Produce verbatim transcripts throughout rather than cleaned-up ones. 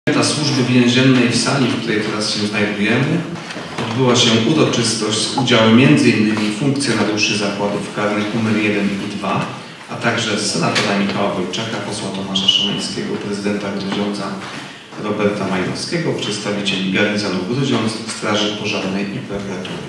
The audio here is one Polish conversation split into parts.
Na służby więziennej w sali, w której teraz się znajdujemy, odbyła się uroczystość z udziałem między innymi funkcjonariuszy zakładów karnych numer jeden i dwa, a także z senatora Michała Wojczaka, posła Tomasza Szomeńskiego, prezydenta Grudziądza Roberta Majnowskiego, przedstawicieli garnizonu Grudziądz, Straży Pożarnej i Prokuratury.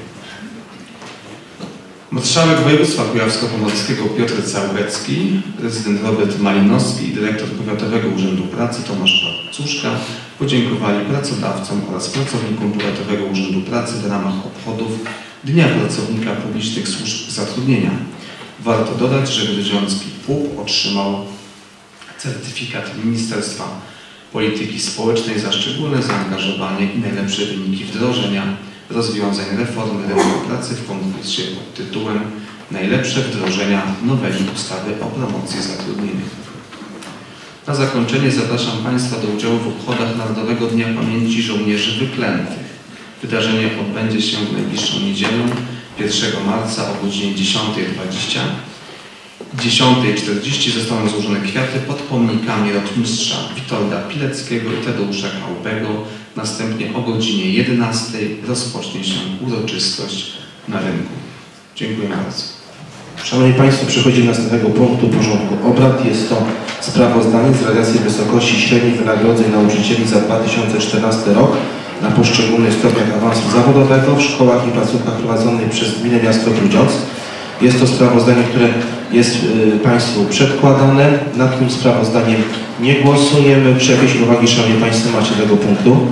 Marszałek województwa kujawsko-pomorskiego Piotr Całbecki, prezydent Robert Malinowski i dyrektor Powiatowego Urzędu Pracy Tomasz Pacuszka podziękowali pracodawcom oraz pracownikom Powiatowego Urzędu Pracy w ramach obchodów Dnia Pracownika Publicznych Służb Zatrudnienia. Warto dodać, że grudziącki P U P otrzymał certyfikat Ministerstwa Polityki Społecznej za szczególne zaangażowanie i najlepsze wyniki wdrożenia rozwiązań reformy rynku pracy w konkursie pod tytułem Najlepsze wdrożenia noweli ustawy o promocji zatrudnienia. Na zakończenie zapraszam Państwa do udziału w obchodach Narodowego Dnia Pamięci Żołnierzy Wyklętych. Wydarzenie odbędzie się w najbliższą niedzielę, pierwszego marca o godzinie dziesiątej dwadzieścia. O dziesiątej czterdzieści zostaną złożone kwiaty pod pomnikami rotmistrza Witolda Pileckiego i Tadeusza Kałbego. Następnie o godzinie jedenastej rozpocznie się uroczystość na rynku. Dziękuję bardzo. Szanowni Państwo, przechodzimy do następnego punktu porządku obrad. Jest to sprawozdanie z realizacji wysokości średnich wynagrodzeń nauczycieli za dwa tysiące czternasty rok na poszczególnych stopniach awansu zawodowego w szkołach i placówkach prowadzonych przez Gminę Miasto Grudziądz. Jest to sprawozdanie, które jest y, Państwu przedkładane. Nad tym sprawozdaniem nie głosujemy. Czy jakieś uwagi, Szanowni Państwo, macie do tego punktu?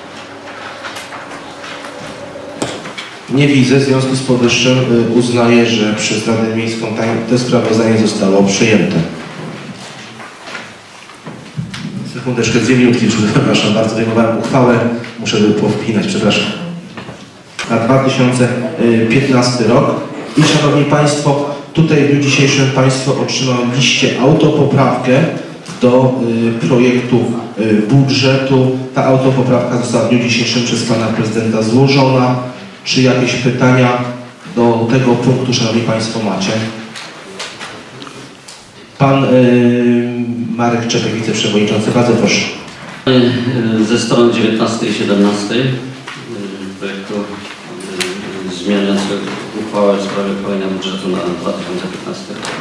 Nie widzę. W związku z powyższym y, uznaję, że przez Radę Miejską to sprawozdanie zostało przyjęte. Sekundeczkę, dwie minutki, przepraszam bardzo, wyjmowałem uchwałę. Muszę by powpinać, przepraszam. Na dwa tysiące piętnasty rok. I Szanowni Państwo, tutaj w dniu dzisiejszym Państwo otrzymają liście autopoprawkę do y, projektu y, budżetu. Ta autopoprawka została w dniu dzisiejszym przez Pana Prezydenta złożona. Czy jakieś pytania do tego punktu, Szanowni Państwo, macie? Pan y, Marek Czepek, wiceprzewodniczący, bardzo proszę. Ze strony dziewiętnastej i siedemnastej projektu zmieniającego uchwałę w sprawie uchwalenia budżetu na dwa tysiące piętnasty rok.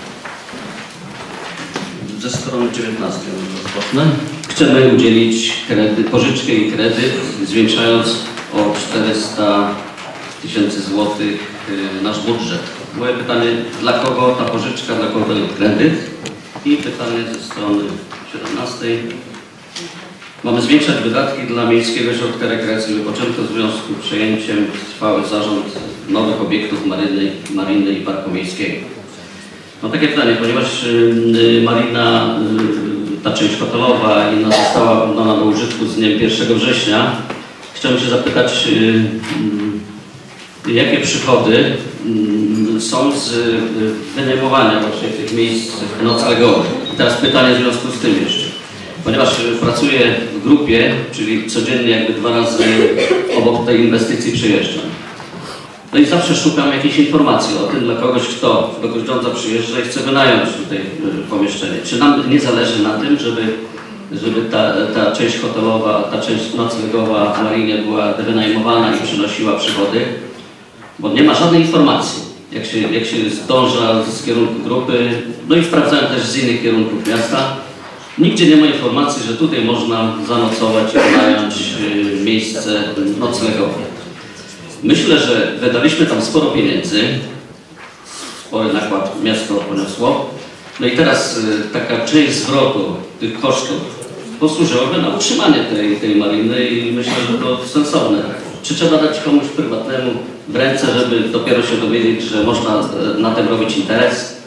Ze strony dziewiętnastej rozpocznę. Chcemy udzielić kredyt, pożyczkę i kredyt, zwiększając o czterysta tysięcy złotych nasz budżet. Moje pytanie, dla kogo ta pożyczka, dla kogo ten kredyt? I pytanie ze strony siedemnastej. Mamy zwiększać wydatki dla Miejskiego Ośrodka Rekreacji i Wypoczynku w związku z przejęciem trwały zarząd nowych obiektów marynnej, mariny i parku miejskiego. Mam takie pytanie, ponieważ y, marina, y, ta część hotelowa, inna została oddana do użytku z dniem pierwszego września, chciałbym się zapytać, y, y, jakie przychody y, są z y, wynajmowania właśnie tych miejsc noclegowych. I teraz pytanie w związku z tym jeszcze. Ponieważ pracuję w grupie, czyli codziennie jakby dwa razy obok tej inwestycji przejeżdżam. No i zawsze szukam jakiejś informacji o tym dla kogoś, kto do Grudziądza przyjeżdża i chce wynająć tutaj pomieszczenie. Czy nam nie zależy na tym, żeby, żeby ta, ta część hotelowa, ta część noclegowa w marinie była wynajmowana i przynosiła przychody? Bo nie ma żadnej informacji, jak się, jak się zdąża z kierunku grupy, no i sprawdzałem też z innych kierunków miasta. Nigdzie nie ma informacji, że tutaj można zanocować i wynająć miejsce noclegowe. Myślę, że wydaliśmy tam sporo pieniędzy, spory nakład miasto poniosło. No i teraz taka część zwrotu tych kosztów posłużyłaby na utrzymanie tej, tej mariny i myślę, że to sensowne. Czy trzeba dać komuś prywatnemu w ręce, żeby dopiero się dowiedzieć, że można na tym robić interes?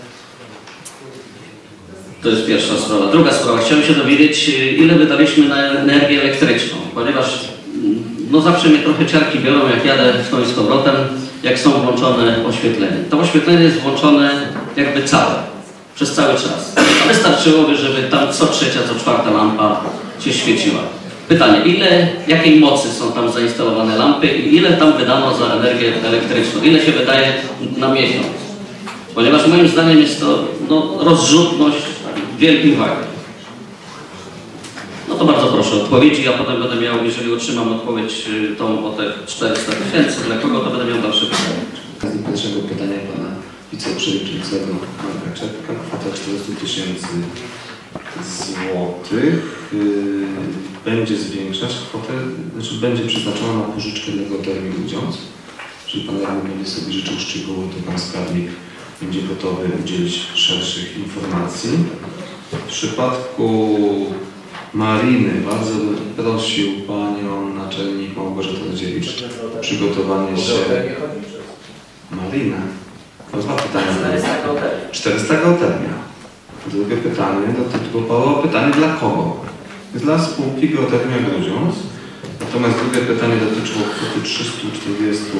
To jest pierwsza sprawa. Druga sprawa. Chciałem się dowiedzieć, ile wydaliśmy na energię elektryczną, ponieważ no zawsze mnie trochę ciarki biorą, jak jadę w tą i z powrotem, jak są włączone oświetlenie. To oświetlenie jest włączone jakby całe, przez cały czas. A wystarczyłoby, żeby tam co trzecia, co czwarta lampa się świeciła. Pytanie, ile, jakiej mocy są tam zainstalowane lampy i ile tam wydano za energię elektryczną? Ile się wydaje na miesiąc? Ponieważ moim zdaniem jest to no, rozrzutność wielkich wag. No to bardzo proszę. proszę o odpowiedzi, a potem będę miał, jeżeli otrzymam odpowiedź tą o te czterysta tysięcy, dla kogo, to będę miał dalsze pytanie. Z pierwszego pytania pana wiceprzewodniczącego Marka Czepka, kwota czterysta tysięcy złotych yy, będzie zwiększać kwotę, znaczy będzie przeznaczona na pożyczkę długoterminu udziałów. Jeżeli pan radny będzie sobie życzył szczegóły, to pan skarbnik będzie gotowy udzielić szerszych informacji. W przypadku Mariny bardzo bym prosił panią naczelnik Małgorzatę Radziewicz o przygotowanie się. Marina. Dwa pytania. czterysta geotermia. Drugie pytanie dotyczyło pytanie dla kogo? Dla spółki Geotermia Grudziądz. Natomiast drugie pytanie dotyczyło kwoty trzystu czterdziestu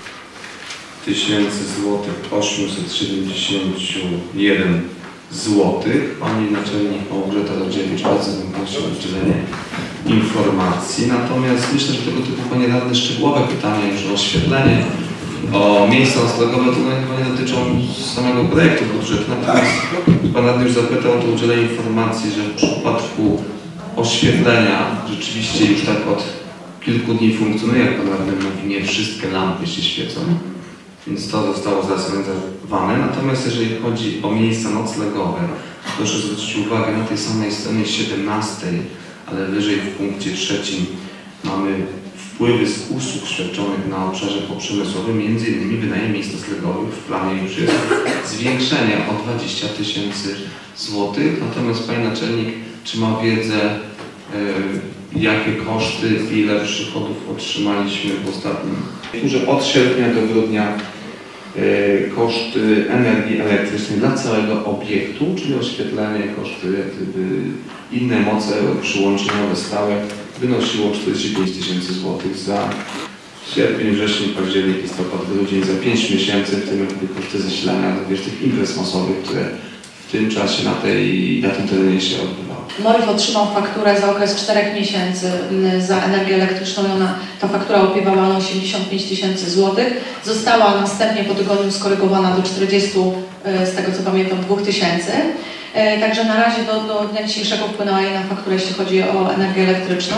tysięcy złotych osiemset siedemdziesiąt jeden złotych. Pani naczelnik Małgorzata Radziewicz bardzo bym prosił o udzielenie informacji. Natomiast myślę, że tego typu, panie radny, szczegółowe pytania już o oświetlenie, o miejsca noclegowe, to chyba nie dotyczą samego projektu budżetu. Natomiast pan radny już zapytał, to udzielę informacji, że w przypadku oświetlenia rzeczywiście już tak od kilku dni funkcjonuje, jak pan radny mówi, nie wszystkie lampy się świecą, więc to zostało zorganizowane. Natomiast jeżeli chodzi o miejsca noclegowe, proszę zwrócić uwagę, na tej samej stronie siedemnastej, ale wyżej w punkcie trzecim mamy wpływy z usług świadczonych na obszarze poprzemysłowym, między innymi wynajem miejsc noclegowych. W planie już jest zwiększenie o dwadzieścia tysięcy złotych. Natomiast pani naczelnik, czy ma wiedzę, yy, jakie koszty, ile przychodów otrzymaliśmy w ostatnim? Że od sierpnia do grudnia yy, koszty energii elektrycznej dla całego obiektu, czyli oświetlenie, koszty jak gdyby inne moce przyłączeniowe stałe, wynosiło czterdzieści pięć tysięcy złotych za sierpień, wrzesień, październik, listopad, grudzień, za pięć miesięcy, w tym jakby koszty zasilania wiesz, tych imprez masowych, które w tym czasie na, tej, na tym terenie się odbywały. Moryw otrzymał fakturę za okres czterech miesięcy za energię elektryczną i ona, ta faktura opiewała na osiemdziesiąt pięć tysięcy złotych. Została następnie po tygodniu skorygowana do czterdziestu, z tego co pamiętam, dwóch tysięcy. Także na razie do, do dnia dzisiejszego wpłynęła jedna faktura, jeśli chodzi o energię elektryczną.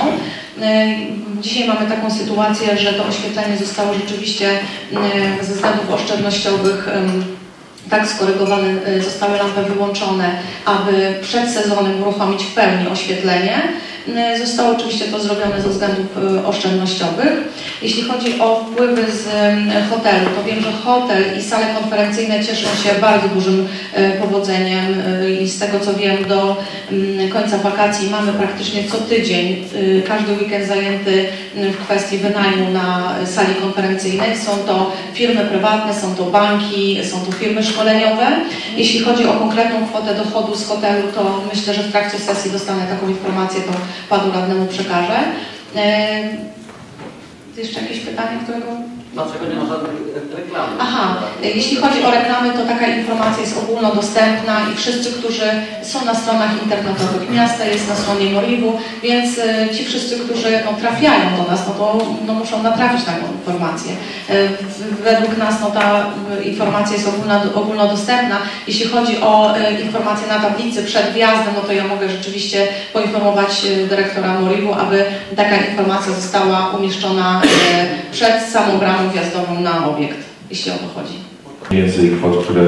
Dzisiaj mamy taką sytuację, że to oświetlenie zostało rzeczywiście ze względów oszczędnościowych tak skorygowane, zostały lampy wyłączone, aby przed sezonem uruchomić w pełni oświetlenie. Zostało oczywiście to zrobione ze względów oszczędnościowych. Jeśli chodzi o wpływy z hotelu, to wiem, że hotel i sale konferencyjne cieszą się bardzo dużym powodzeniem i z tego co wiem do końca wakacji mamy praktycznie co tydzień, każdy weekend zajęty w kwestii wynajmu na sali konferencyjnej. Są to firmy prywatne, są to banki, są to firmy szkoleniowe. Jeśli chodzi o konkretną kwotę dochodu z hotelu, to myślę, że w trakcie sesji dostanę taką informację, to panu radnemu przekażę. Eee, jeszcze jakieś pytanie, którego... Dlaczego nie ma żadnej reklamy? Aha, jeśli chodzi o reklamy, to taka informacja jest ogólnodostępna i wszyscy, którzy są na stronach internetowych miasta, jest na stronie Moriwu, więc e, ci wszyscy, którzy no, trafiają do nas, no to no, muszą natrafić taką informację. E, w, według nas no, ta informacja jest ogólna, ogólnodostępna. Jeśli chodzi o e, informacje na tablicy przed wjazdem, no to ja mogę rzeczywiście poinformować e, dyrektora Moriwu, aby taka informacja została umieszczona e, przed samą bramą wjazdową na obiekt, jeśli o to chodzi. Więcej kwot, które,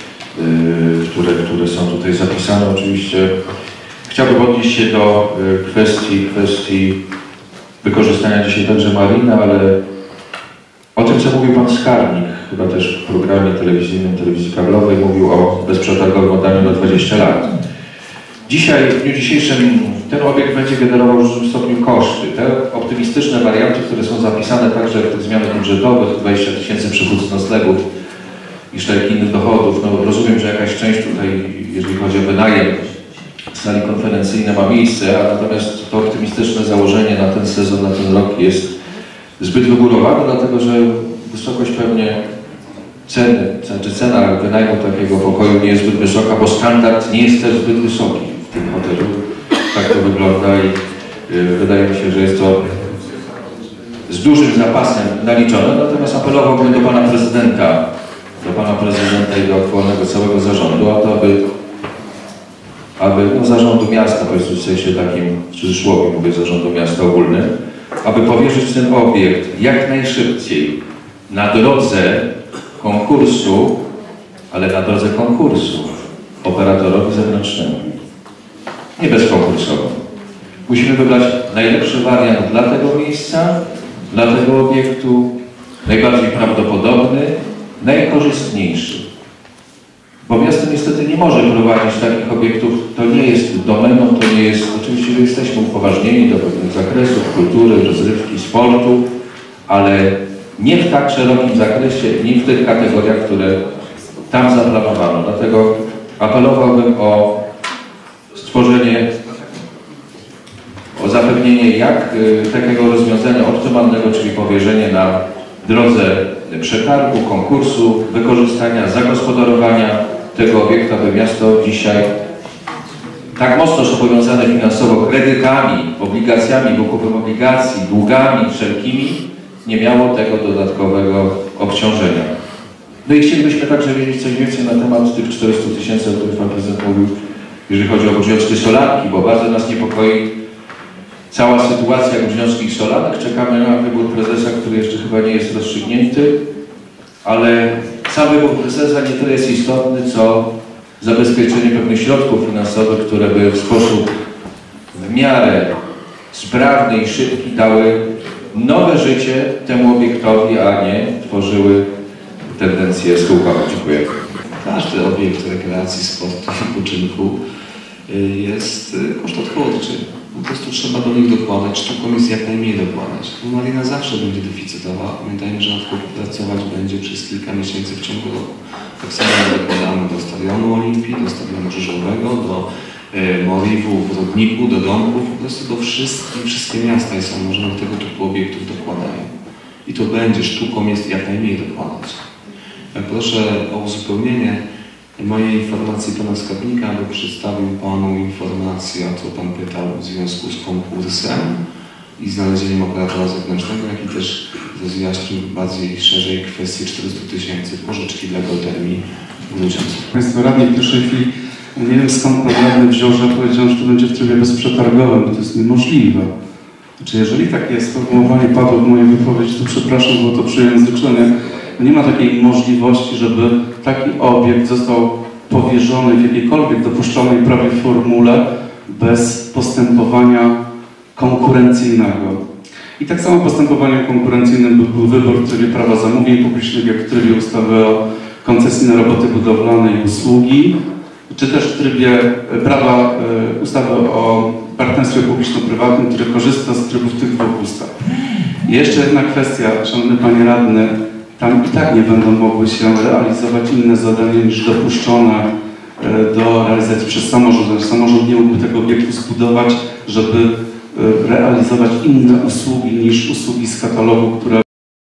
yy, które, które są tutaj zapisane. Oczywiście chciałbym odnieść się do yy, kwestii, kwestii wykorzystania dzisiaj także mariny, ale o tym, co mówił pan skarbnik, chyba też w programie telewizyjnym, telewizji kablowej, mówił o bezprzetargowym oddaniu na dwadzieścia lat. Dzisiaj, w dniu dzisiejszym ten obiekt będzie generował w dużym stopniu koszty. Te optymistyczne warianty, które są zapisane także w tych zmianach budżetowych, dwadzieścia tysięcy przychód z noclegów i szereg innych dochodów. No, rozumiem, że jakaś część tutaj, jeżeli chodzi o wynajem sali konferencyjnej, ma miejsce, a natomiast to optymistyczne założenie na ten sezon, na ten rok jest zbyt wygórowane, dlatego że wysokość pewnie ceny, znaczy cena wynajmu takiego pokoju nie jest zbyt wysoka, bo standard nie jest też zbyt wysoki w tym hotelu. Tak to wygląda i y, wydaje mi się, że jest to z dużym zapasem naliczone. Natomiast apelowałbym do pana prezydenta, do pana prezydenta i do aktualnego całego zarządu, a to by aby no, zarządu miasta, powiedzmy w sensie takim, w cudzysłowie mówię, zarządu miasta ogólnym, aby powierzyć ten obiekt jak najszybciej na drodze konkursu, ale na drodze konkursu operatorowi zewnętrznemu, nie bezkonkursowemu. Musimy wybrać najlepszy wariant dla tego miejsca, dla tego obiektu, najbardziej prawdopodobny, najkorzystniejszy. Bo miasto niestety nie może prowadzić takich obiektów, to nie jest domeną, to nie jest, oczywiście że jesteśmy upoważnieni do pewnych zakresów, kultury, rozrywki, sportu, ale nie w tak szerokim zakresie, nie w tych kategoriach, które tam zaplanowano. Dlatego apelowałbym o stworzenie, o zapewnienie jak y, takiego rozwiązania optymalnego, czyli powierzenie na drodze przetargu, konkursu, wykorzystania, zagospodarowania tego obiektu, aby miasto dzisiaj tak mocno zobowiązane finansowo kredytami, obligacjami, wykupem obligacji, długami wszelkimi, nie miało tego dodatkowego obciążenia. No i chcielibyśmy także wiedzieć coś więcej na temat tych czterystu tysięcy, o których Pan Prezydent mówił, jeżeli chodzi o górniczki solarki, bo bardzo nas niepokoi cała sytuacja górniczkich solanek. Czekamy na wybór prezesa, który jeszcze chyba nie jest rozstrzygnięty, ale sam wybór prezesa nie tyle jest istotny, co zabezpieczenie pewnych środków finansowych, które by w sposób w miarę sprawny i szybki dały nowe życie temu obiektowi, a nie tworzyły tendencje schyłkowe. Dziękuję. Każdy obiekt rekreacji, sportu i wypoczynku jest kosztotwórczy. Po prostu trzeba do nich dokładać, sztuką jest jak najmniej dokładać. No, marina zawsze będzie deficytowa. Pamiętajmy, że rzadko pracować będzie przez kilka miesięcy w ciągu roku. Tak samo dokładamy do stadionu Olimpii, do stadionu Krzyżowego, do y, Moriwu w Rudniku, do domków, po prostu do wszystkich, wszystkie miasta i samorządy tego typu obiektów dokładają. I to będzie, sztuką jest jak najmniej dokładać. Proszę o uzupełnienie mojej informacji pana skarbnika, aby przedstawił panu informację, o co pan pytał w związku z konkursem i znalezieniem operatora zewnętrznego, jak i też rozjaśnił bardziej szerzej kwestię czterystu tysięcy pożyczki dla geotermii w Grudziądzu. Państwo radni w pierwszej chwili, nie wiem skąd pan radny wziął, że powiedziałem, że to będzie w trybie bezprzetargowym, bo to jest niemożliwe. Znaczy, jeżeli takie sformułowanie padło w mojej wypowiedzi, to przepraszam, było to przejęzyczenie. Nie ma takiej możliwości, żeby taki obiekt został powierzony w jakiejkolwiek dopuszczalnej prawie formule bez postępowania konkurencyjnego. I tak samo postępowaniem konkurencyjnym był wybór w trybie prawa zamówień publicznych, jak w trybie ustawy o koncesji na roboty budowlane i usługi, czy też w trybie prawa y, ustawy o partnerstwie publiczno-prywatnym, który korzysta z trybów tych dwóch ustaw. I jeszcze jedna kwestia, szanowny panie radny, tam i tak nie będą mogły się realizować inne zadania niż dopuszczone do realizacji przez samorząd. Samorząd nie mógłby tego obiektu zbudować, żeby realizować inne usługi niż usługi z katalogu, które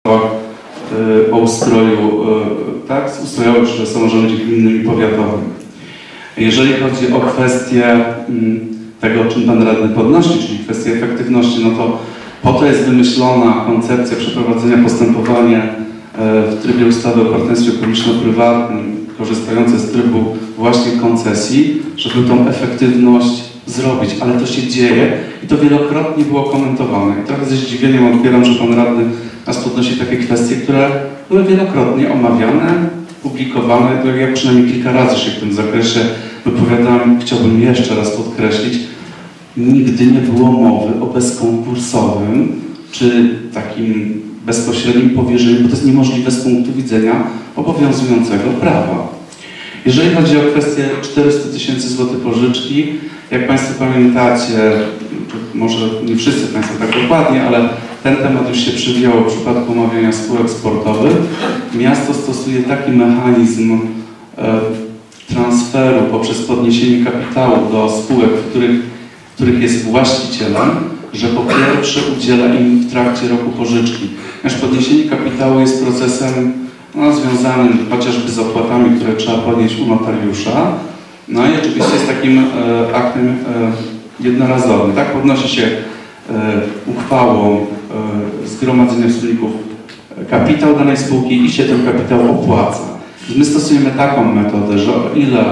o ustroju, tak, z ustrojowych przy samorządzie gminnym i powiatowym. Jeżeli chodzi o kwestię tego, o czym pan radny podnosi, czyli kwestię efektywności, no to po to jest wymyślona koncepcja przeprowadzenia postępowania w trybie ustawy o partnerstwie publiczno-prywatnym, korzystające z trybu właśnie koncesji, żeby tą efektywność zrobić, ale to się dzieje i to wielokrotnie było komentowane. I trochę ze zdziwieniem odbieram, że pan radny nas podnosi takie kwestie, które były wielokrotnie omawiane, publikowane. Ja przynajmniej kilka razy się w tym zakresie wypowiadałem. Chciałbym jeszcze raz podkreślić, nigdy nie było mowy o bezkonkursowym czy takim bezpośrednim powierzeniu, bo to jest niemożliwe z punktu widzenia obowiązującego prawa. Jeżeli chodzi o kwestię czterystu tysięcy złotych pożyczki, jak państwo pamiętacie, może nie wszyscy państwo tak dokładnie, ale ten temat już się przywijało w przypadku omawiania spółek sportowych. Miasto stosuje taki mechanizm e, transferu poprzez podniesienie kapitału do spółek, w których, w których jest właścicielem, że po pierwsze udziela im w trakcie roku pożyczki. Ponieważ podniesienie kapitału jest procesem no, związanym chociażby z opłatami, które trzeba podnieść u notariusza. No i oczywiście jest takim e, aktem e, jednorazowym. Tak podnosi się e, uchwałą e, zgromadzenia wspólników kapitał danej spółki i się ten kapitał opłaca. My stosujemy taką metodę, że o ile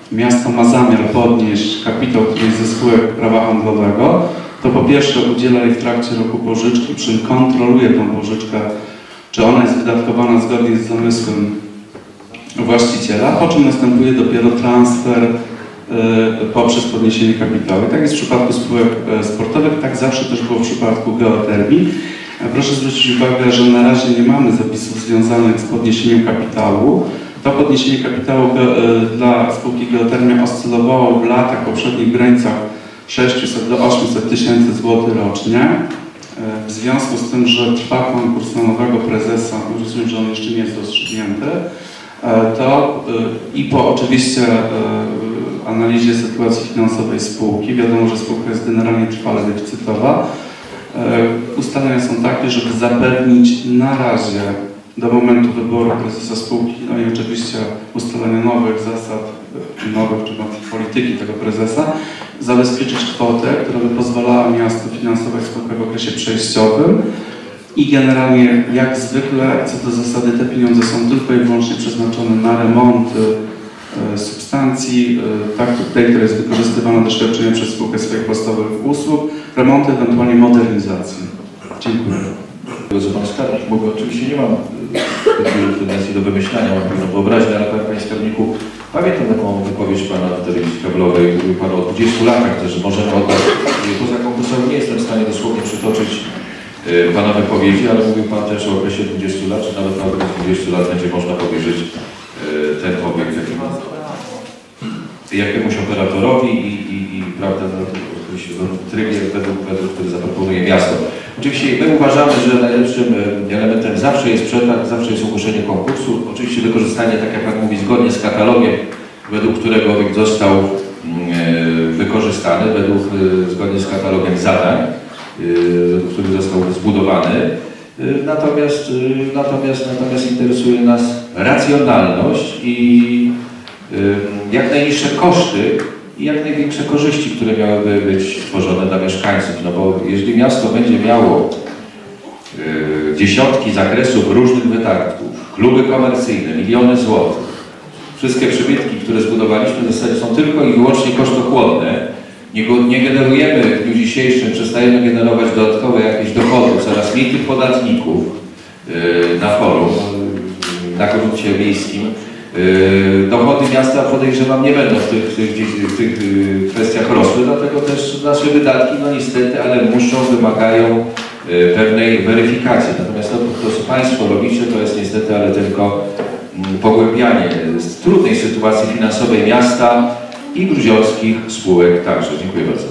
miasto ma zamiar podnieść kapitał którejś ze spółek prawa handlowego, to po pierwsze udziela jej w trakcie roku pożyczki, przy czym kontroluje tą pożyczkę, czy ona jest wydatkowana zgodnie z zamysłem właściciela, po czym następuje dopiero transfer y, poprzez podniesienie kapitału. I tak jest w przypadku spółek y, sportowych, tak zawsze też było w przypadku geotermii. Proszę zwrócić uwagę, że na razie nie mamy zapisów związanych z podniesieniem kapitału. To podniesienie kapitału y, dla spółki Geotermia oscylowało w latach poprzednich w granicach sześciuset do ośmiuset tysięcy złotych rocznie. W związku z tym, że trwa konkurs na nowego prezesa, rozumiem, że on jeszcze nie jest rozstrzygnięty, to i po oczywiście analizie sytuacji finansowej spółki, wiadomo, że spółka jest generalnie trwale deficytowa, ustalenia są takie, żeby zapewnić na razie do momentu wyboru prezesa spółki, no i oczywiście ustalenia nowych zasad, nowych czy polityki tego prezesa, zabezpieczyć kwotę, która by pozwalała miastu finansować spółkę w okresie przejściowym i generalnie jak zwykle co do zasady te pieniądze są tylko i wyłącznie przeznaczone na remonty e, substancji, e, tak, tej, która jest wykorzystywana do świadczenia przez spółkę swoich podstawowych usług, remonty, ewentualnie modernizacji. Dziękuję. Że pan skarbnik mówi, oczywiście nie mam wielu tendencji do wymyślania, mam pewną wyobraźnię, ale panie skarbniku, pamiętam taką wypowiedź pana w telewizji kablowej, mówił pan o dwudziestu latach też, że możemy oddać, poza konkursem nie jestem w stanie dosłownie przytoczyć y, pana wypowiedzi, ale mówił pan też o okresie dwudziestu lat, czy nawet na okres dwudziestu lat będzie można powierzyć y, ten obiekt jakiemuś, jakiemuś operatorowi i, i, i prawda, w trybie, według, według który zaproponuje miasto. Oczywiście my uważamy, że najlepszym elementem zawsze jest przetarg, zawsze jest ogłoszenie konkursu. Oczywiście wykorzystanie, tak jak pan mówi, zgodnie z katalogiem, według którego obiekt został wykorzystany, według, zgodnie z katalogiem zadań, według których został zbudowany. Natomiast, natomiast, natomiast interesuje nas racjonalność i jak najniższe koszty i jak największe korzyści, które miałyby być tworzone dla mieszkańców. No bo jeżeli miasto będzie miało y, dziesiątki zakresów różnych wydatków, kluby komercyjne, miliony złotych, wszystkie przybytki, które zbudowaliśmy w zasadzie są tylko i wyłącznie kosztochłonne, nie, nie generujemy w dniu dzisiejszym, przestajemy generować dodatkowe jakieś dochody, coraz mniej tych podatników y, na forum, y, na gruncie miejskim. Dochody miasta, podejrzewam, nie będą w tych, w tych, w tych kwestiach rosły, dlatego też nasze wydatki, no niestety, ale muszą, wymagają pewnej weryfikacji. Natomiast to, to co Państwo robicie, to jest niestety, ale tylko pogłębianie trudnej sytuacji finansowej miasta i gruziąckich spółek także. Dziękuję bardzo.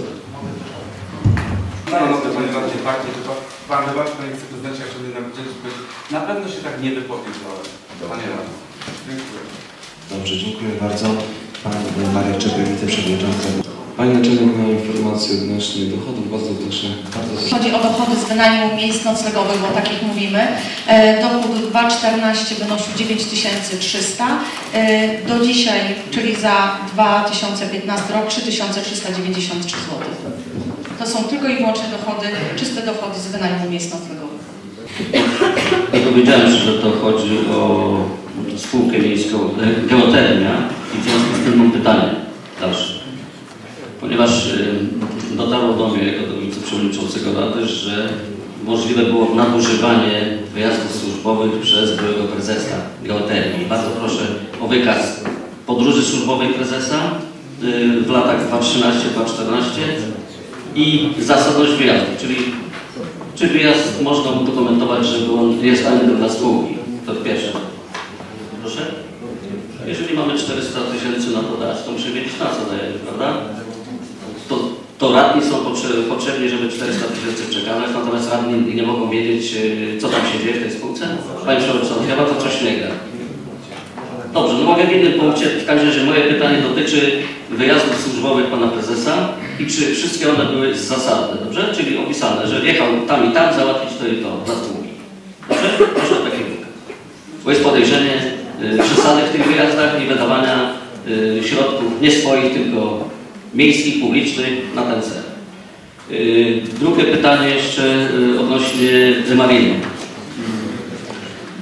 Panie Radny, tak, nie tylko Pan wybacz, Panie Wiceprezydencie, jak sobie na pewno się tak nie wypowiedziałem, Panie Radny. Dziękuję. Dobrze, dziękuję bardzo. Pan Marek Czepek, wiceprzewodniczący. Pani naczelnik ma informacje odnośnie dochodów, bardzo proszę. Bardzo proszę. Chodzi o dochody z wynajmu miejsc noclegowych, bo takich mówimy. Dochód dwa tysiące czternaście wynosił dziewięć tysięcy trzysta. Do dzisiaj, czyli za dwa tysiące piętnasty rok, trzy tysiące trzysta dziewięćdziesiąt trzy złote. To są tylko i wyłącznie dochody, czyste dochody z wynajmu miejsc noclegowych. Ja powiedziałem, że to chodzi o spółkę miejską Geotermia i w związku z tym mam pytanie dalsze. Ponieważ dotarło do mnie jako do wiceprzewodniczącego Rady, że możliwe było nadużywanie wyjazdów służbowych przez byłego prezesa Geotermii. Bardzo proszę o wykaz podróży służbowej prezesa w latach dwa tysiące trzynastym do dwa tysiące czternastego i zasadność wyjazdu, czyli czy wyjazd można udokumentować, że on jest danym dla spółki. To pierwsze. Proszę? Jeżeli mamy czterysta tysięcy na to dać, to muszę wiedzieć, na co dajemy, prawda? To, to radni są potrzebni, żeby czterysta tysięcy przekazać, natomiast radni nie mogą wiedzieć, co tam się dzieje w tej spółce. Panie Przewodniczący, chyba to coś nie gra. Dobrze, no mogę w innym punkcie, w każdym razie moje pytanie dotyczy wyjazdów służbowych pana prezesa i czy wszystkie one były zasadne, dobrze? Czyli opisane, że jechał tam i tam załatwić to i to dla spółki. Dobrze? Proszę o taki wykaz. Bo jest podejrzenie y, przesady w tych wyjazdach i wydawania y, środków nie swoich, tylko miejskich, publicznych na ten cel. Y, drugie pytanie jeszcze y, odnośnie Marinu.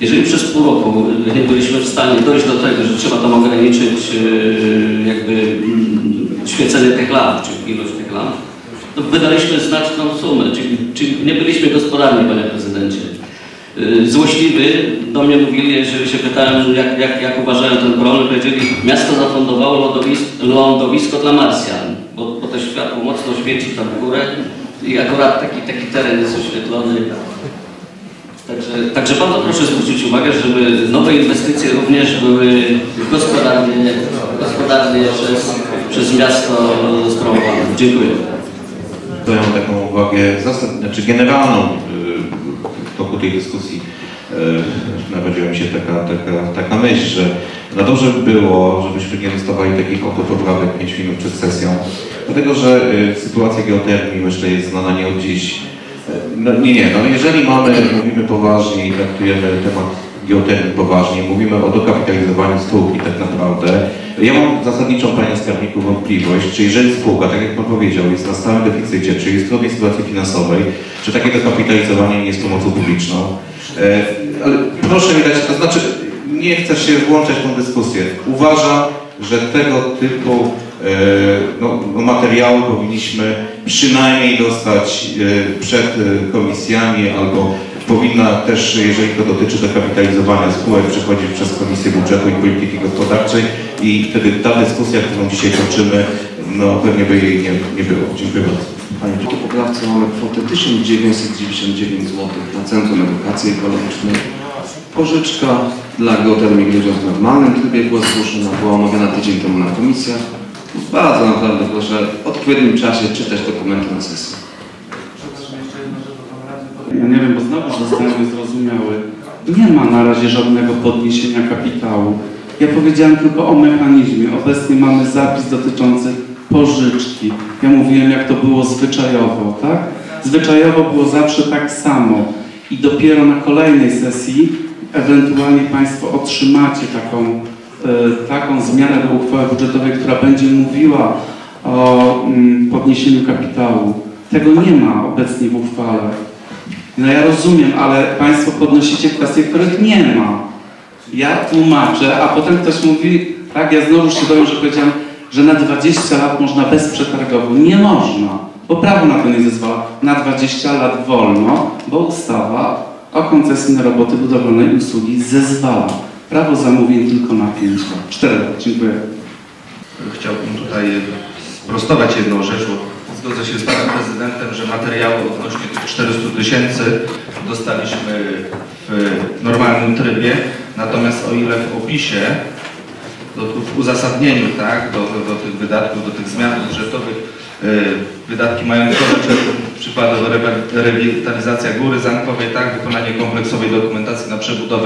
Jeżeli przez pół roku nie byliśmy w stanie dojść do tego, że trzeba tam ograniczyć jakby świecenie tych lamp, czyli ilość tych lamp, to wydaliśmy znaczną sumę, czyli, czyli nie byliśmy gospodarni, panie prezydencie. Złośliwy do mnie mówili, jeżeli się pytałem, jak, jak, jak uważają ten problem, powiedzieli, miasto zafundowało lądowisko, lądowisko dla Marsjan, bo, bo to światło mocno świeci tam w górę i akurat taki, taki teren jest oświetlony. Także, także bardzo proszę zwrócić uwagę, żeby nowe inwestycje również były gospodarnie, gospodarnie przez, przez miasto sprawowane. Dziękuję. Daję taką uwagę, znaczy generalną w toku tej dyskusji narodziła mi się taka, taka, taka myśl, że na dobrze by było, żebyśmy nie dostawali takich oto poprawek pięć minut przed sesją, dlatego że sytuacja geotermii, myślę, jest znana nie od dziś. No, nie, nie, no jeżeli mamy, mówimy poważnie i traktujemy temat geotermii poważnie, mówimy o dokapitalizowaniu spółki tak naprawdę, ja mam zasadniczą, panie skarbniku, wątpliwość, czy jeżeli spółka, tak jak pan powiedział, jest na stałym deficycie, czy jest w trudnej sytuacji finansowej, czy takie dokapitalizowanie nie jest pomocą publiczną. E, ale proszę mi dać, to znaczy, nie chcę się włączać w tę dyskusję. Uważam, że tego typu e, no, materiały powinniśmy przynajmniej dostać e, przed komisjami, albo powinna też, jeżeli to dotyczy dokapitalizowania spółek, przechodzić przez Komisję Budżetu i Polityki Gospodarczej i wtedy ta dyskusja, którą dzisiaj kończymy, no pewnie by jej nie, nie było. Dziękuję bardzo. Panie, w poprawce mamy kwotę tysiąc dziewięćset dziewięćdziesiąt dziewięć złotych na Centrum Edukacji Ekologicznej. Pożyczka dla geotermii ludziom w normalnym trybie była zgłoszona, była omawiana tydzień temu na komisjach. Bardzo naprawdę proszę w odpowiednim czasie czytać dokumenty na sesji. Ja nie wiem, bo znowu zostałem niezrozumiały. Nie ma na razie żadnego podniesienia kapitału. Ja powiedziałem tylko o mechanizmie. Obecnie mamy zapis dotyczący pożyczki. Ja mówiłem, jak to było zwyczajowo, tak? Zwyczajowo było zawsze tak samo. I dopiero na kolejnej sesji ewentualnie Państwo otrzymacie taką, y, taką zmianę do uchwały budżetowej, która będzie mówiła o mm, podniesieniu kapitału. Tego nie ma obecnie w uchwale. No ja rozumiem, ale Państwo podnosicie kwestie, których nie ma. Ja tłumaczę, a potem ktoś mówi, tak, ja znowu się dowiem, że powiedziałem, że na dwadzieścia lat można bezprzetargowo. Nie można, bo prawo na to nie zezwala. Na dwadzieścia lat wolno, bo ustawa o koncesji na roboty budowlane i usługi zezwala. Prawo zamówień tylko na pięć lat. cztery lat. Dziękuję. Chciałbym tutaj sprostować jedną rzecz, bo zgodzę się z panem prezydentem, że materiały odnośnie tych czterystu tysięcy dostaliśmy w normalnym trybie, natomiast o ile w opisie, do, w uzasadnieniu, tak, do, do, do tych wydatków, do tych zmian budżetowych, yy, wydatki majątkowe, przykładowo rewitalizacja Góry Zamkowej, tak, wykonanie kompleksowej dokumentacji na przebudowę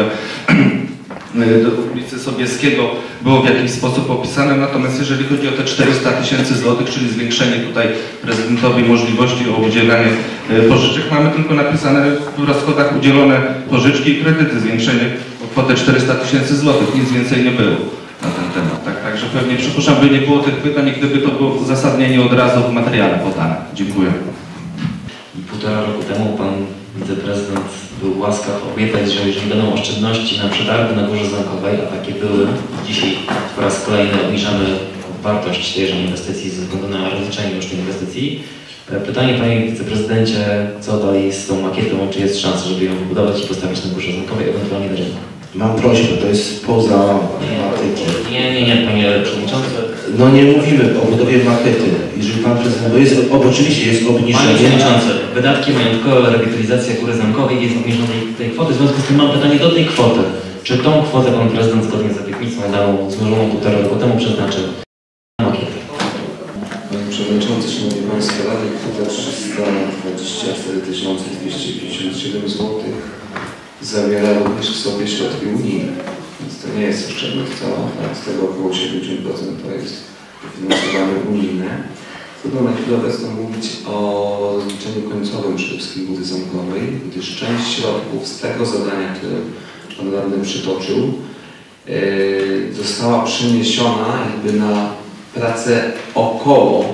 do ulicy Sobieskiego było w jakiś sposób opisane, natomiast jeżeli chodzi o te czterysta tysięcy złotych, czyli zwiększenie tutaj prezydentowi możliwości o udzielanie pożyczek, mamy tylko napisane w rozchodach udzielone pożyczki i kredyty, zwiększenie o kwotę czterysta tysięcy złotych, nic więcej nie było na ten temat. Tak? Także pewnie przypuszczam, by nie było tych pytań, gdyby to było uzasadnienie od razu w materiale podane. Dziękuję. Półtora roku temu pan wiceprezydent był łaskaw obiecać, że jeżeli będą oszczędności na przetargu na Górze Zamkowej, a takie były, dzisiaj po raz kolejny obniżamy wartość tejże inwestycji ze względu na rozliczenie już tej inwestycji. Pytanie, panie wiceprezydencie, co dalej z tą makietą, czy jest szansa, żeby ją wybudować i postawić na Górze Zamkowej, ewentualnie na rynku? Mam prośbę, to jest poza makietą. Nie, nie, nie, panie przewodniczący. No nie mówimy o budowie makiety. Jeżeli pan prezydent, bo jest, oczywiście jest obniżenie. Panie przewodniczący, wydatki majątkowe, rewitalizacja Góry Zamkowej jest obniżona tej, tej kwoty, w związku z tym mam pytanie do tej kwoty. Czy tą kwotę pan prezydent zgodnie z obietnicą daną złożoną półtora roku temu przeznaczył na makietę? Panie Przewodniczący, Szanowni Państwo, Rady, kwota trzysta dwadzieścia cztery tysiące dwieście pięćdziesiąt siedem złotych zawiera również w sobie środki unijne. Więc to nie jest oszczędność cała, tak? Z tego około siedemdziesiąt procent to jest finansowanie unijne. Trudno na chwilę obecną mówić o rozliczeniu końcowym przede wszystkim Góry Zamkowej, gdyż część środków z tego zadania, które pan radny przytoczył, yy, została przeniesiona jakby na pracę około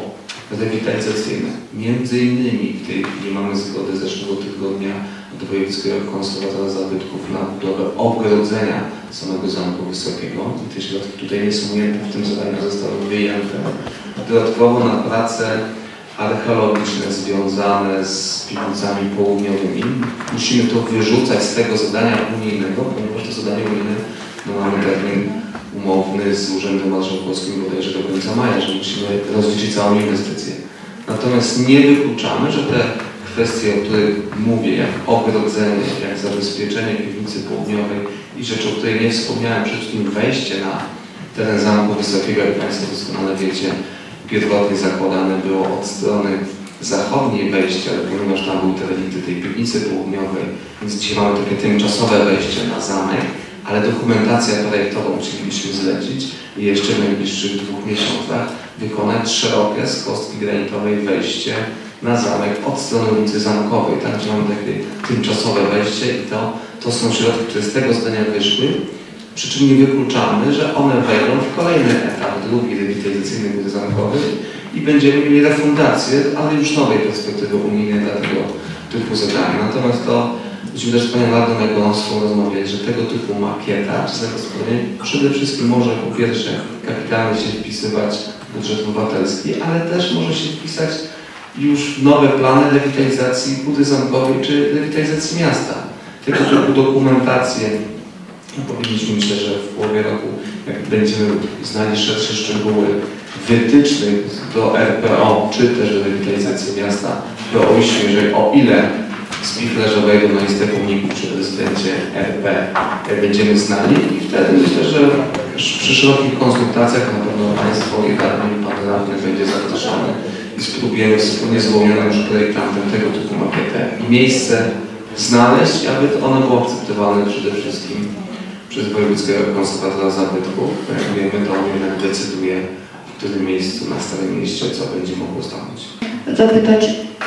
rewitalizacyjne. Między innymi w tej chwili mamy zgodę zeszłego tygodnia od Wojewódzkiego Konserwatora Zabytków na budowę ogrodzenia samego Zamku Wysokiego. I te środki tutaj nie są ujęte, w tym zadaniu zostały wyjęte. Dodatkowo na prace archeologiczne związane z piwnicami południowymi musimy to wyrzucać z tego zadania unijnego, ponieważ to zadanie unijne no mamy termin umowny z Urzędem Marszałkowskim bodajże do końca maja, że musimy rozliczyć całą inwestycję. Natomiast nie wykluczamy, że te kwestie, o których mówię, jak ogrodzenie, jak zabezpieczenie piwnicy południowej i rzecz, o której nie wspomniałem, przede wszystkim wejście na teren Zamku Wysokiego, jak Państwo doskonale wiecie, pierwotnie zakładane było od strony zachodniej wejścia, ale ponieważ tam był teren tej piwnicy południowej, więc dzisiaj mamy takie tymczasowe wejście na zamek, ale dokumentacja projektową chcielibyśmy zlecić i jeszcze w najbliższych dwóch miesiącach wykonać szerokie z kostki granitowej wejście na zamek od strony ulicy Zamkowej, tak, gdzie mamy takie tymczasowe wejście i to, to są środki, które z tego zdania wyszły, przy czym nie wykluczamy, że one wejdą w kolejny etap drugi rewitalizacyjny ulicy Zamkowej i będziemy mieli refundację, ale już nowej perspektywy unijnej dla tego typu zadania. Natomiast to musimy też z Panią Radą Ekonomską rozmawiać, że tego typu makieta, czy zagospodarowanie przede wszystkim może po pierwsze kapitalnie się wpisywać w budżet obywatelski, ale też może się wpisać już w nowe plany rewitalizacji budy zamkowej czy rewitalizacji miasta. Tego typu dokumentację powinniśmy, myślę, że w połowie roku, jak będziemy znali szersze szczegóły wytycznych do R P O, czy też do rewitalizacji miasta, to jeżeli o ile spichlerze wejdą na listę pomników przy prezydencie R P, jak będziemy znali i wtedy myślę, że przy szerokich konsultacjach na pewno Państwo i Radny i Pan Radny będzie zaproszony i spróbujemy wspólnie z wyłonionym już projektantem tego typu makietę i miejsce znaleźć, aby ono było akceptowane przede wszystkim przez Wojewódzkiego Konserwatora Zabytków. Jak wiemy, to on jednak decyduje, w którym miejscu na Starym Mieście co będzie mogło stanąć. Zapytać,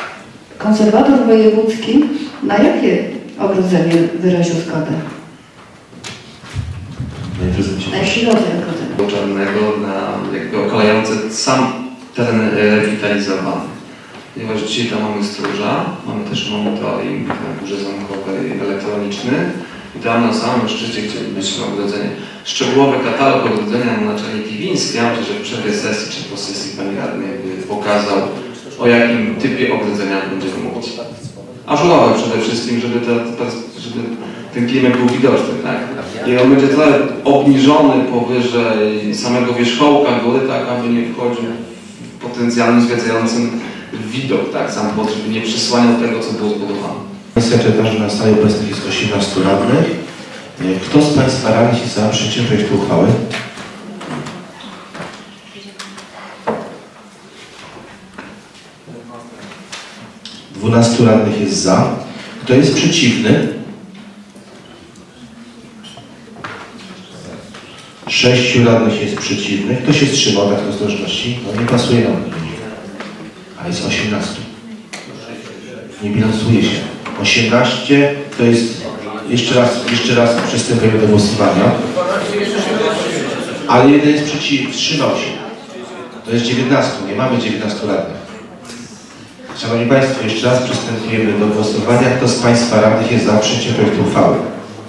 konserwator wojewódzki na jakie ogrodzenie wyraził zgodę? Na jaki rodzaj ogrodzenia? Czarnego, na jakby okalające sam teren rewitalizowany. Ponieważ dzisiaj tam mamy stróża, mamy też monitoring na Górze Zamkowej elektroniczny i tam na samym szczycie chcielibyśmy ogrodzenie. Szczegółowy katalog ogrodzenia na naczelnik Iwiński, ja myślę, że w przerwie sesji czy po sesji Pani Radnej pokazał, o jakim typie ogrodzenia będziemy mówić. Ażurowe przede wszystkim, żeby, te, żeby ten klimat był widoczny, tak? I on będzie trochę obniżony powyżej samego wierzchołka góry, tak, aby nie wchodził potencjalnym zwiedzającym widok, tak, sam pod, żeby nie przysłaniał tego, co było zbudowane. Sekretarzy na sali obecnych jest osiemnastu radnych. Kto z Państwa radnych jest za przyjęciem projektu uchwały? dwunastu radnych jest za. Kto jest przeciwny? sześciu radnych jest przeciwnych. Kto się wstrzymał tak ostrożności? No nie pasuje nam do nich. A jest osiemnastu. Nie bilansuje się. osiemnaście to jest... Jeszcze raz, jeszcze raz przystępujemy do głosowania. Ale jeden jest przeciw, wstrzymał się. To jest dziewiętnastu. Nie mamy dziewiętnastu radnych. Szanowni Państwo, jeszcze raz przystępujemy do głosowania. Kto z Państwa radnych jest za przyjęciem projektu uchwały?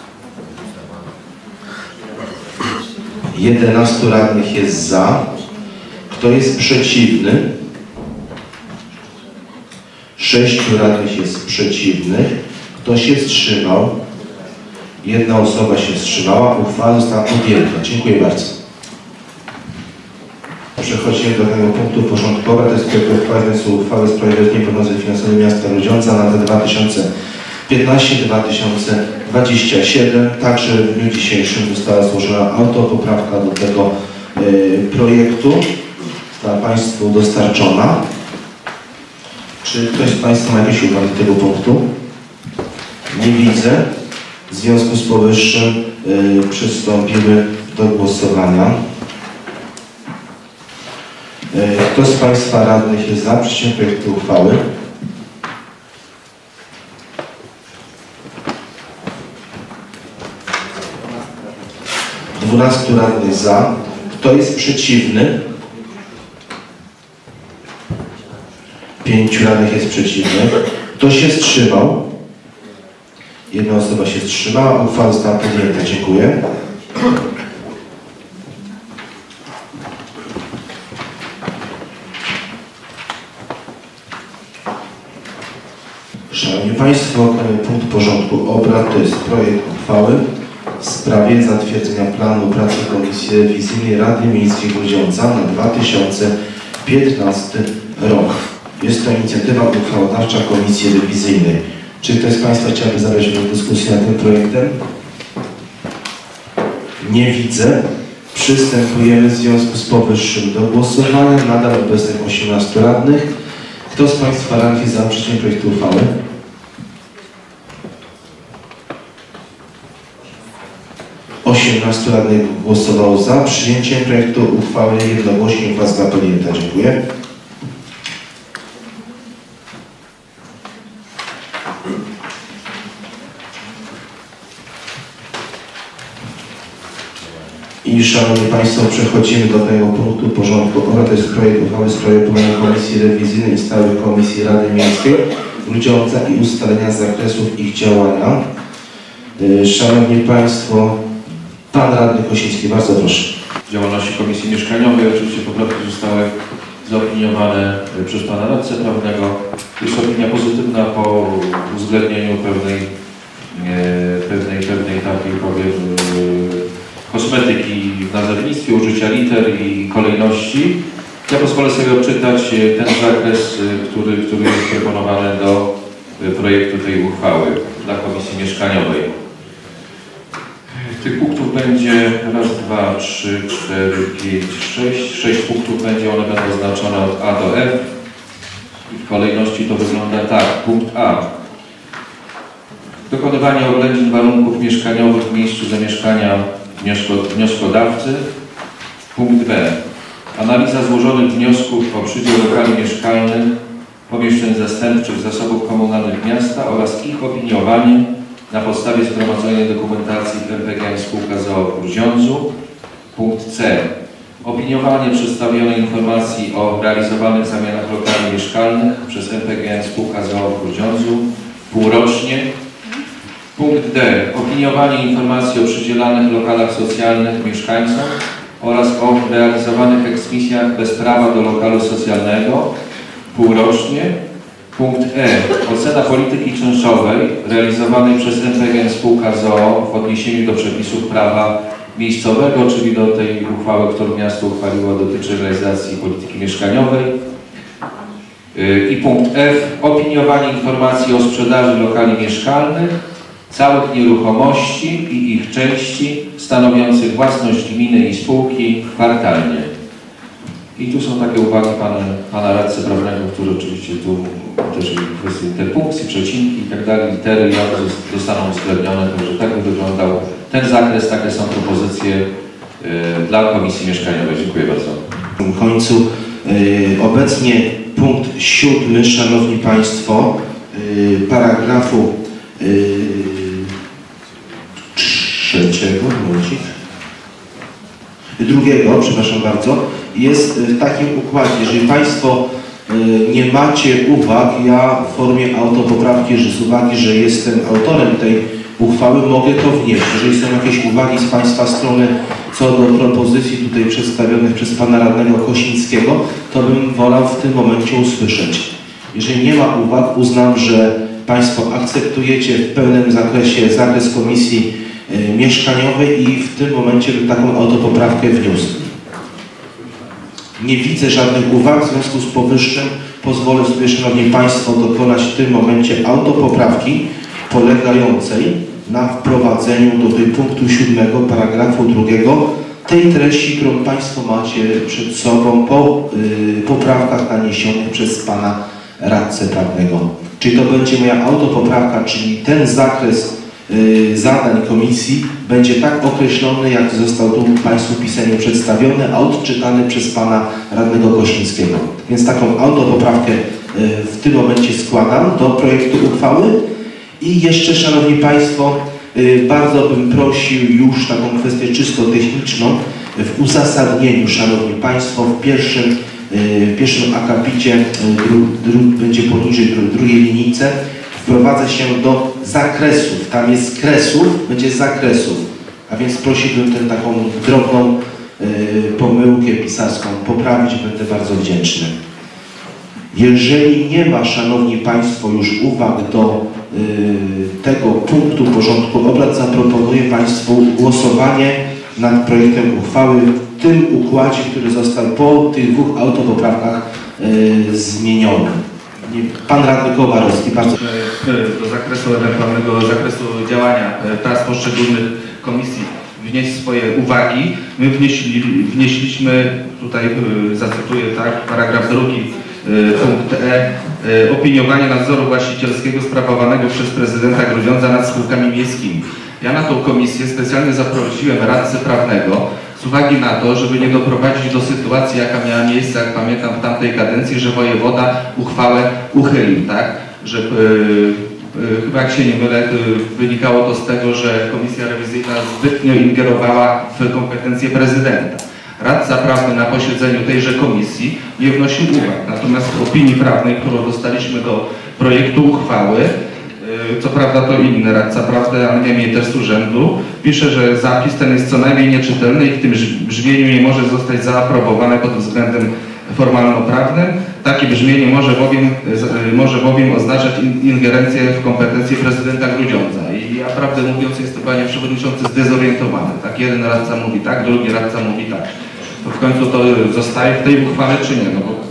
jedenastu radnych jest za. Kto jest przeciwny? sześciu radnych jest przeciwnych. Kto się wstrzymał? Jedna osoba się wstrzymała. Uchwała została podjęta. Dziękuję bardzo. Przechodzimy do tego punktu porządkowego. To jest projekt uchwały w uchwały w sprawie wieloletniej prognozy finansowej miasta Grudziądza na lata dwa tysiące piętnasty do dwa tysiące dwudziestego siódmego. Także w dniu dzisiejszym została złożona autopoprawka do tego y, projektu. Została Państwu dostarczona. Czy ktoś z Państwa ma jakieś uwagi do tego punktu? Nie widzę. W związku z powyższym y, przystąpimy do głosowania. Y, kto z Państwa radnych jest za przyjęciem projektu uchwały? dwunastu radnych za. Kto jest przeciwny? Pięciu radnych jest przeciwnych. Kto się wstrzymał? Jedna osoba się wstrzymała. Uchwała została podjęta. Dziękuję. Szanowni Państwo, punkt porządku obrad to jest projekt uchwały w sprawie zatwierdzenia planu pracy Komisji Rewizyjnej Rady Miejskiej Grudziądza na dwa tysiące piętnasty rok. Jest to inicjatywa uchwałodawcza Komisji Rewizyjnej. Czy ktoś z Państwa chciałby zabrać udział w dyskusji nad tym projektem? Nie widzę. Przystępujemy w związku z powyższym do głosowania. Nadal obecnych osiemnastu radnych. Kto z Państwa radnych jest za przyjęciem projektu uchwały? osiemnastu radnych głosowało za przyjęciem projektu uchwały jednogłośnie. Uchwała została podjęta. Dziękuję. I Szanowni Państwo, przechodzimy do tego punktu porządku obrad. To jest projekt uchwały w sprawie planu Komisji Rewizyjnej i Stałych Komisji Rady Miejskiej Grudziądza i ustalenia zakresów ich działania. Szanowni Państwo, Pan Radny Kosiński, bardzo proszę. Działalności Komisji Mieszkaniowej. Oczywiście poprawki zostały zaopiniowane przez Pana Radcę Prawnego. Jest opinia pozytywna po uwzględnieniu pewnej, pewnej, pewnej takiej, powiem, kosmetyki w nazewnictwie, użycia liter i kolejności. Ja pozwolę sobie odczytać ten zakres, który, który jest proponowany do projektu tej uchwały dla Komisji Mieszkaniowej. Tych punktów będzie raz, dwa, trzy, cztery, pięć, sześć. Sześć punktów będzie, one będą oznaczone od A do F. I w kolejności to wygląda tak. Punkt A. Dokonywanie oględzin warunków mieszkaniowych w miejscu zamieszkania wnioskodawcy. Punkt B. Analiza złożonych wniosków o przydział lokali mieszkalnych, pomieszczeń zastępczych zasobów komunalnych miasta oraz ich opiniowanie na podstawie zgromadzonej dokumentacji w M P G M Spółka z o o w Grudziądzu. Punkt C. Opiniowanie przedstawionej informacji o realizowanych zamianach lokali mieszkalnych przez M P G M Spółka z o o w Grudziądzu półrocznie. Punkt D. Opiniowanie informacji o przydzielanych lokalach socjalnych mieszkańcom oraz o realizowanych eksmisjach bez prawa do lokalu socjalnego półrocznie. Punkt E. Ocena polityki czynszowej realizowanej przez M P G M Spółka z o o w odniesieniu do przepisów prawa miejscowego, czyli do tej uchwały, którą miasto uchwaliło, dotyczy realizacji polityki mieszkaniowej. I punkt F. Opiniowanie informacji o sprzedaży lokali mieszkalnych, całych nieruchomości i ich części stanowiących własność gminy i spółki kwartalnie. I tu są takie uwagi pana, pana radcy prawnego, który oczywiście tu też kwestie interpunkcji, przecinki i tak dalej, litery i one zostaną uwzględnione, także tak by wyglądał ten zakres, takie są propozycje y, dla Komisji Mieszkaniowej. Dziękuję bardzo. W końcu y, obecnie punkt siódmy, Szanowni Państwo, y, paragrafu y, trzeciego, momencik, drugiego, przepraszam bardzo, jest w takim układzie. Jeżeli Państwo y, nie macie uwag, ja w formie autopoprawki, że z uwagi, że jestem autorem tej uchwały, mogę to wnieść. Jeżeli są jakieś uwagi z Państwa strony co do propozycji tutaj przedstawionych przez Pana Radnego Kosińskiego, to bym wolał w tym momencie usłyszeć. Jeżeli nie ma uwag, uznam, że Państwo akceptujecie w pełnym zakresie zakres Komisji y, Mieszkaniowej i w tym momencie bym taką autopoprawkę wniósł. Nie widzę żadnych uwag, w związku z powyższym pozwolę sobie, Szanowni Państwo, dokonać w tym momencie autopoprawki polegającej na wprowadzeniu do tej punktu siódmego, paragrafu drugiego tej treści, którą Państwo macie przed sobą po y, poprawkach naniesionych przez Pana Radcę Prawnego. Czyli to będzie moja autopoprawka, czyli ten zakres y, zadań Komisji będzie tak określony, jak został tu Państwu pisemnie przedstawiony, a odczytany przez Pana Radnego Kosińskiego. Więc taką autopoprawkę y, w tym momencie składam do projektu uchwały. I jeszcze, Szanowni Państwo, y, bardzo bym prosił już taką kwestię czysto techniczną w uzasadnieniu, Szanowni Państwo, w pierwszym w pierwszym akapicie dru, dru, będzie poniżej dru, drugiej linijce, wprowadza się do zakresów. Tam jest kresów, będzie zakresów. A więc prosiłbym tę taką drobną pomyłkę pisarską poprawić, będę bardzo wdzięczny. Jeżeli nie ma, Szanowni Państwo, już uwag do y, tego punktu porządku obrad, zaproponuję Państwu głosowanie nad projektem uchwały w tym układzie, który został po tych dwóch autopoprawkach y, zmieniony. Pan Radny Kowarowski, bardzo... Do zakresu ewentualnego zakresu działania prac poszczególnych komisji wnieść swoje uwagi. My wnieśli, wnieśliśmy, tutaj zacytuję, tak, paragraf drugi, punkt E, opiniowanie nadzoru właścicielskiego sprawowanego przez prezydenta Grudziądza nad spółkami miejskimi. Ja na tą komisję specjalnie zaprosiłem radcę prawnego z uwagi na to, żeby nie doprowadzić do sytuacji, jaka miała miejsce, jak pamiętam, w tamtej kadencji, że wojewoda uchwałę uchylił, tak? Że yy, yy, chyba, jak się nie mylę, yy, wynikało to z tego, że komisja rewizyjna zbytnio ingerowała w kompetencje prezydenta. Radca prawny na posiedzeniu tejże komisji nie wnosił uwag. Natomiast w opinii prawnej, którą dostaliśmy do projektu uchwały, co prawda to inny radca prawny, ale nie mniej też z urzędu, pisze, że zapis ten jest co najmniej nieczytelny i w tym brzmieniu nie może zostać zaaprobowany pod względem formalno-prawnym. Takie brzmienie może bowiem, może bowiem oznaczać ingerencję w kompetencje prezydenta Grudziądza. I ja, prawdę mówiąc, jestem, panie przewodniczący, zdezorientowany. Tak, jeden radca mówi tak, drugi radca mówi tak. To w końcu to zostaje w tej uchwale, czy nie? No bo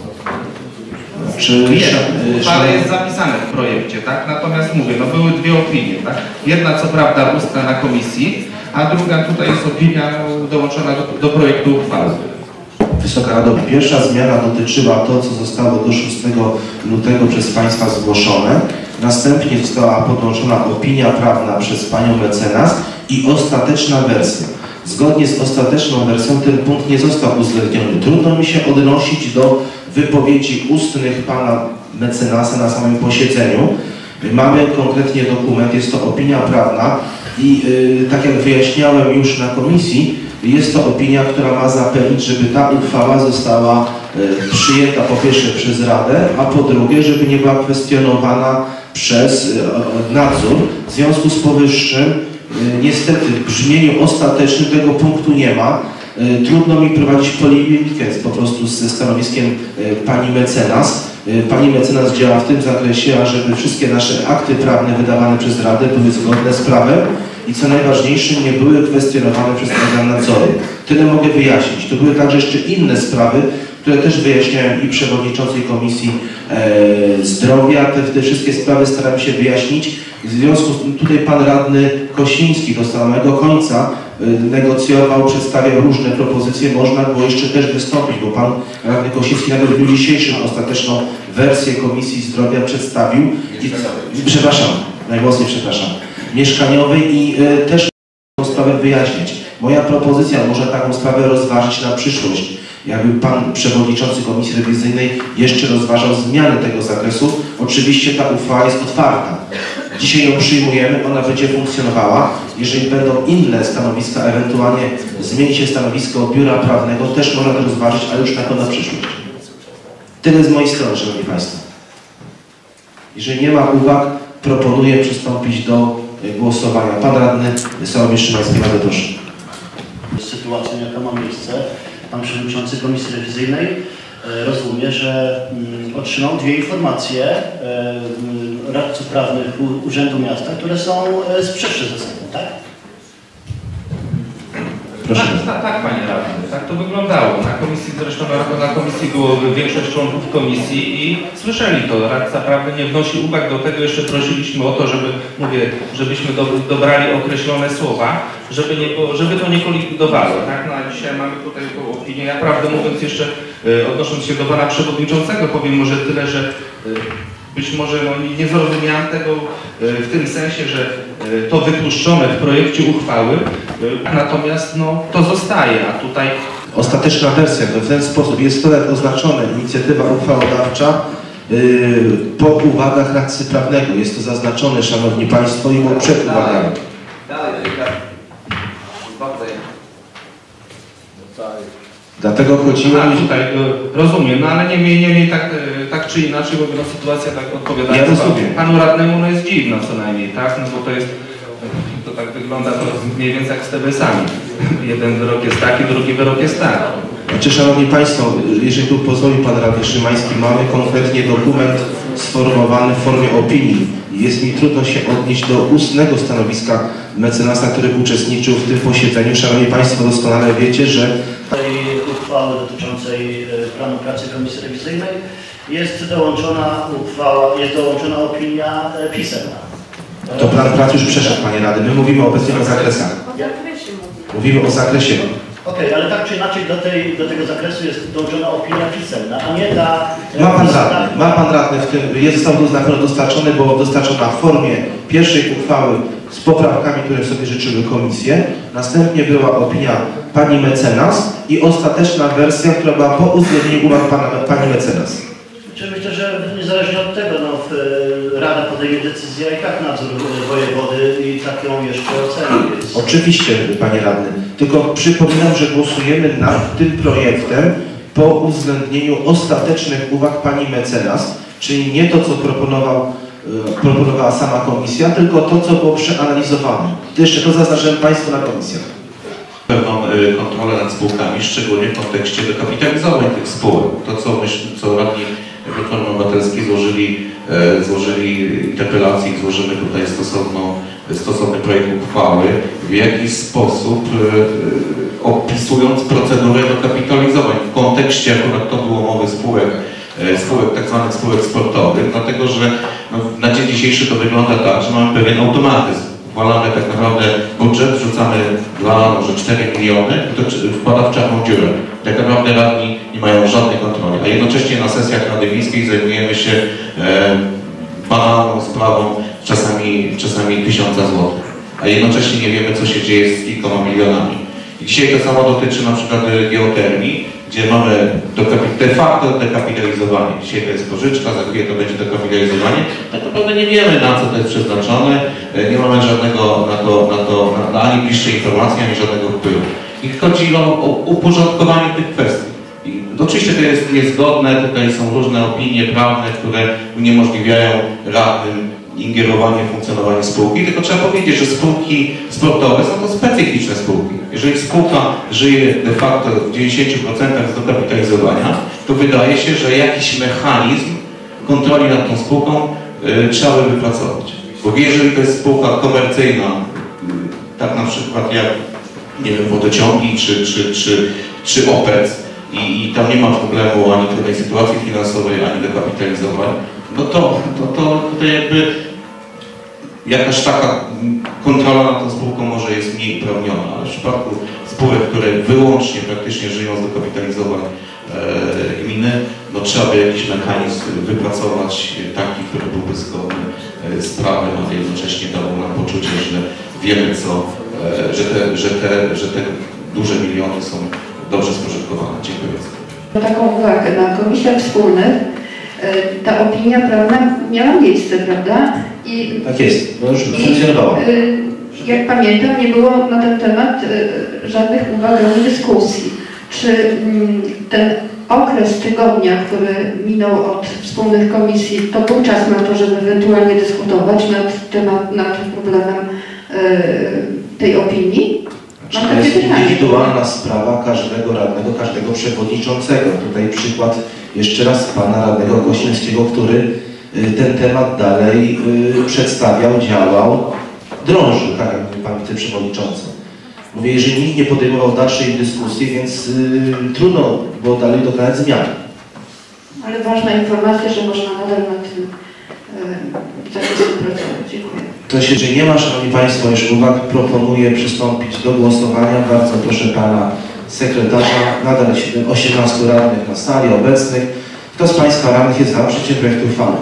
Czy jest, uchwale jest zapisane w projekcie, tak? Natomiast mówię, no były dwie opinie, tak? Jedna co prawda ustna na komisji, a druga tutaj jest opinia dołączona do, do projektu uchwały. Wysoka Rado, pierwsza zmiana dotyczyła to, co zostało do szóstego lutego przez Państwa zgłoszone. Następnie została podłączona opinia prawna przez Panią mecenas i ostateczna wersja. Zgodnie z ostateczną wersją ten punkt nie został uwzględniony. Trudno mi się odnosić do wypowiedzi ustnych Pana mecenasa na samym posiedzeniu. Mamy konkretnie dokument, jest to opinia prawna i yy, tak jak wyjaśniałem już na komisji, jest to opinia, która ma zapewnić, żeby ta uchwała została y, przyjęta po pierwsze przez Radę, a po drugie, żeby nie była kwestionowana przez y, nadzór. W związku z powyższym y, niestety w brzmieniu ostatecznym tego punktu nie ma. Y, trudno mi prowadzić polemikę po prostu ze stanowiskiem y, pani mecenas. Y, pani mecenas działa w tym zakresie, ażeby wszystkie nasze akty prawne wydawane przez Radę były zgodne z prawem i co najważniejsze, nie były kwestionowane przez organ nadzoru. Tyle mogę wyjaśnić. To były także jeszcze inne sprawy, które też wyjaśniałem i przewodniczącej Komisji e, Zdrowia. Te, te wszystkie sprawy starałem się wyjaśnić. W związku z tym tutaj pan radny Kosiński do samego końca e, negocjował, przedstawiał różne propozycje. Można było jeszcze też wystąpić, bo pan radny Kosiński nawet w dniu dzisiejszym ostateczną wersję Komisji Zdrowia przedstawił. I, przepraszam, najmocniej przepraszam. Mieszkaniowej i y, też tę sprawę wyjaśniać. Moja propozycja, może taką sprawę rozważyć na przyszłość. Jakby Pan Przewodniczący Komisji Rewizyjnej jeszcze rozważał zmianę tego zakresu. Oczywiście ta uchwała jest otwarta. Dzisiaj ją przyjmujemy, ona będzie funkcjonowała. Jeżeli będą inne stanowiska, ewentualnie zmieni się stanowisko Biura Prawnego, też można to rozważyć, ale już na to na przyszłość. Tyle z mojej strony, Szanowni Państwo. Jeżeli nie ma uwag, proponuję przystąpić do głosowania. Pan radny Sławomir Szymański, bardzo proszę. Sytuacją, jaka ma miejsce, pan przewodniczący Komisji Rewizyjnej rozumie, że otrzymał dwie informacje radców prawnych Urzędu Miasta, które są sprzeczne ze sobą, tak? Proszę. Tak, tak, tak, panie radny, tak to wyglądało. Na komisji, zresztą na komisji było większość członków komisji i słyszeli to. Radca prawny nie wnosi uwag do tego, jeszcze prosiliśmy o to, żeby, mówię, żebyśmy do, dobrali określone słowa, żeby, nie było, żeby to nie kolidowało. Tak? No a dzisiaj mamy tutaj opinię. Ja prawdę mówiąc jeszcze, y, odnosząc się do pana przewodniczącego, powiem może tyle, że y, być może no, nie zrozumiałem tego w tym sensie, że to wypuszczone w projekcie uchwały, natomiast no, to zostaje, a tutaj... Ostateczna wersja, to w ten sposób jest to jak oznaczone, inicjatywa uchwałodawcza yy, po uwagach radcy prawnego. Jest to zaznaczone, Szanowni Państwo, i przed uwagami. Dalej, dalej. Dlatego chodziło A mi... tutaj, rozumiem, no ale niemniej, niemniej tak, tak czy inaczej, bo no, sytuacja tak odpowiada. Ja rozumiem. Panu radnemu no jest dziwna co najmniej, tak? No bo to jest, to tak wygląda to mniej więcej jak z T B S-ami. Jeden wyrok jest taki, drugi wyrok jest taki. Znaczy, Szanowni Państwo, jeżeli tu pozwoli Pan Radny Szymański, mamy konkretnie dokument sformułowany w formie opinii. Jest mi trudno się odnieść do ustnego stanowiska mecenasa, który uczestniczył w tym posiedzeniu. Szanowni Państwo, doskonale wiecie, że tej uchwały dotyczącej planu pracy Komisji Rewizyjnej jest dołączona uchwała, jest dołączona opinia pisemna. to plan pracy już przeszedł, Panie Rady. My mówimy obecnie o zakresach. Mówimy o zakresie. Okej, okay, ale tak czy inaczej do, tej, do tego zakresu jest dołączona opinia pisemna, a nie ta... Ma Pan Radny, ma Pan Radny w tym, jest został dostarczony, bo dostarczona w formie pierwszej uchwały z poprawkami, które sobie życzyły komisje. Następnie była opinia Pani Mecenas i ostateczna wersja, która była po uwzględnieniu uwag pana, Pani Mecenas. Myślę, że niezależnie od tego, no, Rada podejmie decyzję, a i tak nadzór wojewody i tak ją jeszcze oceni. Więc... Oczywiście, Panie Radny. Tylko przypominam, że głosujemy nad tym projektem po uwzględnieniu ostatecznych uwag Pani Mecenas, czyli nie to, co proponował, e, proponowała sama komisja, tylko to, co było przeanalizowane. To jeszcze to zaznaczyłem Państwu na komisjach. Pewną kontrolę nad spółkami, szczególnie w kontekście dokapitalizowań tych spółek. To, co, myśl, co radni Platformy Obywatelskiej złożyli, e, złożyli interpelację i złożymy tutaj stosowną, stosowny projekt uchwały, w jakiś sposób e, opisując procedurę dokapitalizowań w kontekście, akurat to było mowy spółek, e, spółek tak zwanych spółek sportowych, dlatego że no, na dzień dzisiejszy to wygląda tak, że mamy pewien automatyzm. Uchwalamy tak naprawdę budżet, wrzucamy dwa, może cztery miliony i to wpada w czarną dziurę. Tak naprawdę radni nie mają żadnej kontroli, a jednocześnie na sesjach Rady Miejskiej zajmujemy się e, banalną sprawą czasami, czasami tysiąca złotych, a jednocześnie nie wiemy, co się dzieje z kilkoma milionami. I dzisiaj to samo dotyczy na przykład geotermii, gdzie mamy de facto dekapitalizowanie. Dzisiaj to jest pożyczka, za chwilę to będzie dekapitalizowanie. Tak naprawdę nie wiemy, na co to jest przeznaczone, nie mamy żadnego na to, na to na, na ani bliższej informacji, ani żadnego wpływu. I chodzi o, o uporządkowanie tych kwestii. I oczywiście to jest niezgodne, tutaj są różne opinie prawne, które uniemożliwiają radnym ingerowanie w funkcjonowanie spółki, tylko trzeba powiedzieć, że spółki sportowe są to specyficzne spółki. Jeżeli spółka żyje de facto w dziewięćdziesięciu procentach z dokapitalizowania, to wydaje się, że jakiś mechanizm kontroli nad tą spółką y, trzeba by wypracować. Bo jeżeli to jest spółka komercyjna, y, tak na przykład jak, nie wiem, wodociągi czy, czy, czy, czy O P E C i, i tam nie ma problemu ani tej sytuacji finansowej, ani dokapitalizowań, no to, to, to, to jakby jakaś taka kontrola nad tą spółką może jest mniej uprawniona, ale w przypadku spółek, które wyłącznie praktycznie żyją z dokapitalizowań e, gminy, no trzeba by jakiś mechanizm wypracować taki, który byłby zgodny e, z prawem, a jednocześnie dawał nam poczucie, że wiemy co, e, że, te, że, te, że te duże miliony są dobrze spożytkowane. Dziękuję bardzo. Taką uwagę, na komisjach wspólnych ta opinia prawna miała miejsce, prawda? I, tak jest, bo już funkcjonowała. Jak pamiętam, nie było na ten temat żadnych uwag ani dyskusji. Czy ten okres tygodnia, który minął od wspólnych komisji, to był czas na to, żeby ewentualnie dyskutować nad, temat, nad problemem tej opinii? To jest indywidualna sprawa każdego radnego, każdego przewodniczącego. Tutaj przykład jeszcze raz pana radnego Kośniewskiego, który ten temat dalej przedstawiał, działał, drążył, tak jak mówi pan wiceprzewodniczący. Mówię, jeżeli nikt nie podejmował dalszej dyskusji, więc y, trudno było dalej dokonać zmian. Ale ważna informacja, że można nadal nad tym y, zakresem pracować. Dziękuję. To się, jeżeli nie ma, szanowni państwo, już uwag, proponuję przystąpić do głosowania. Bardzo proszę pana sekretarza, nadal osiemnastu radnych na sali obecnych. Kto z państwa radnych jest za przyjęciem projektu uchwały?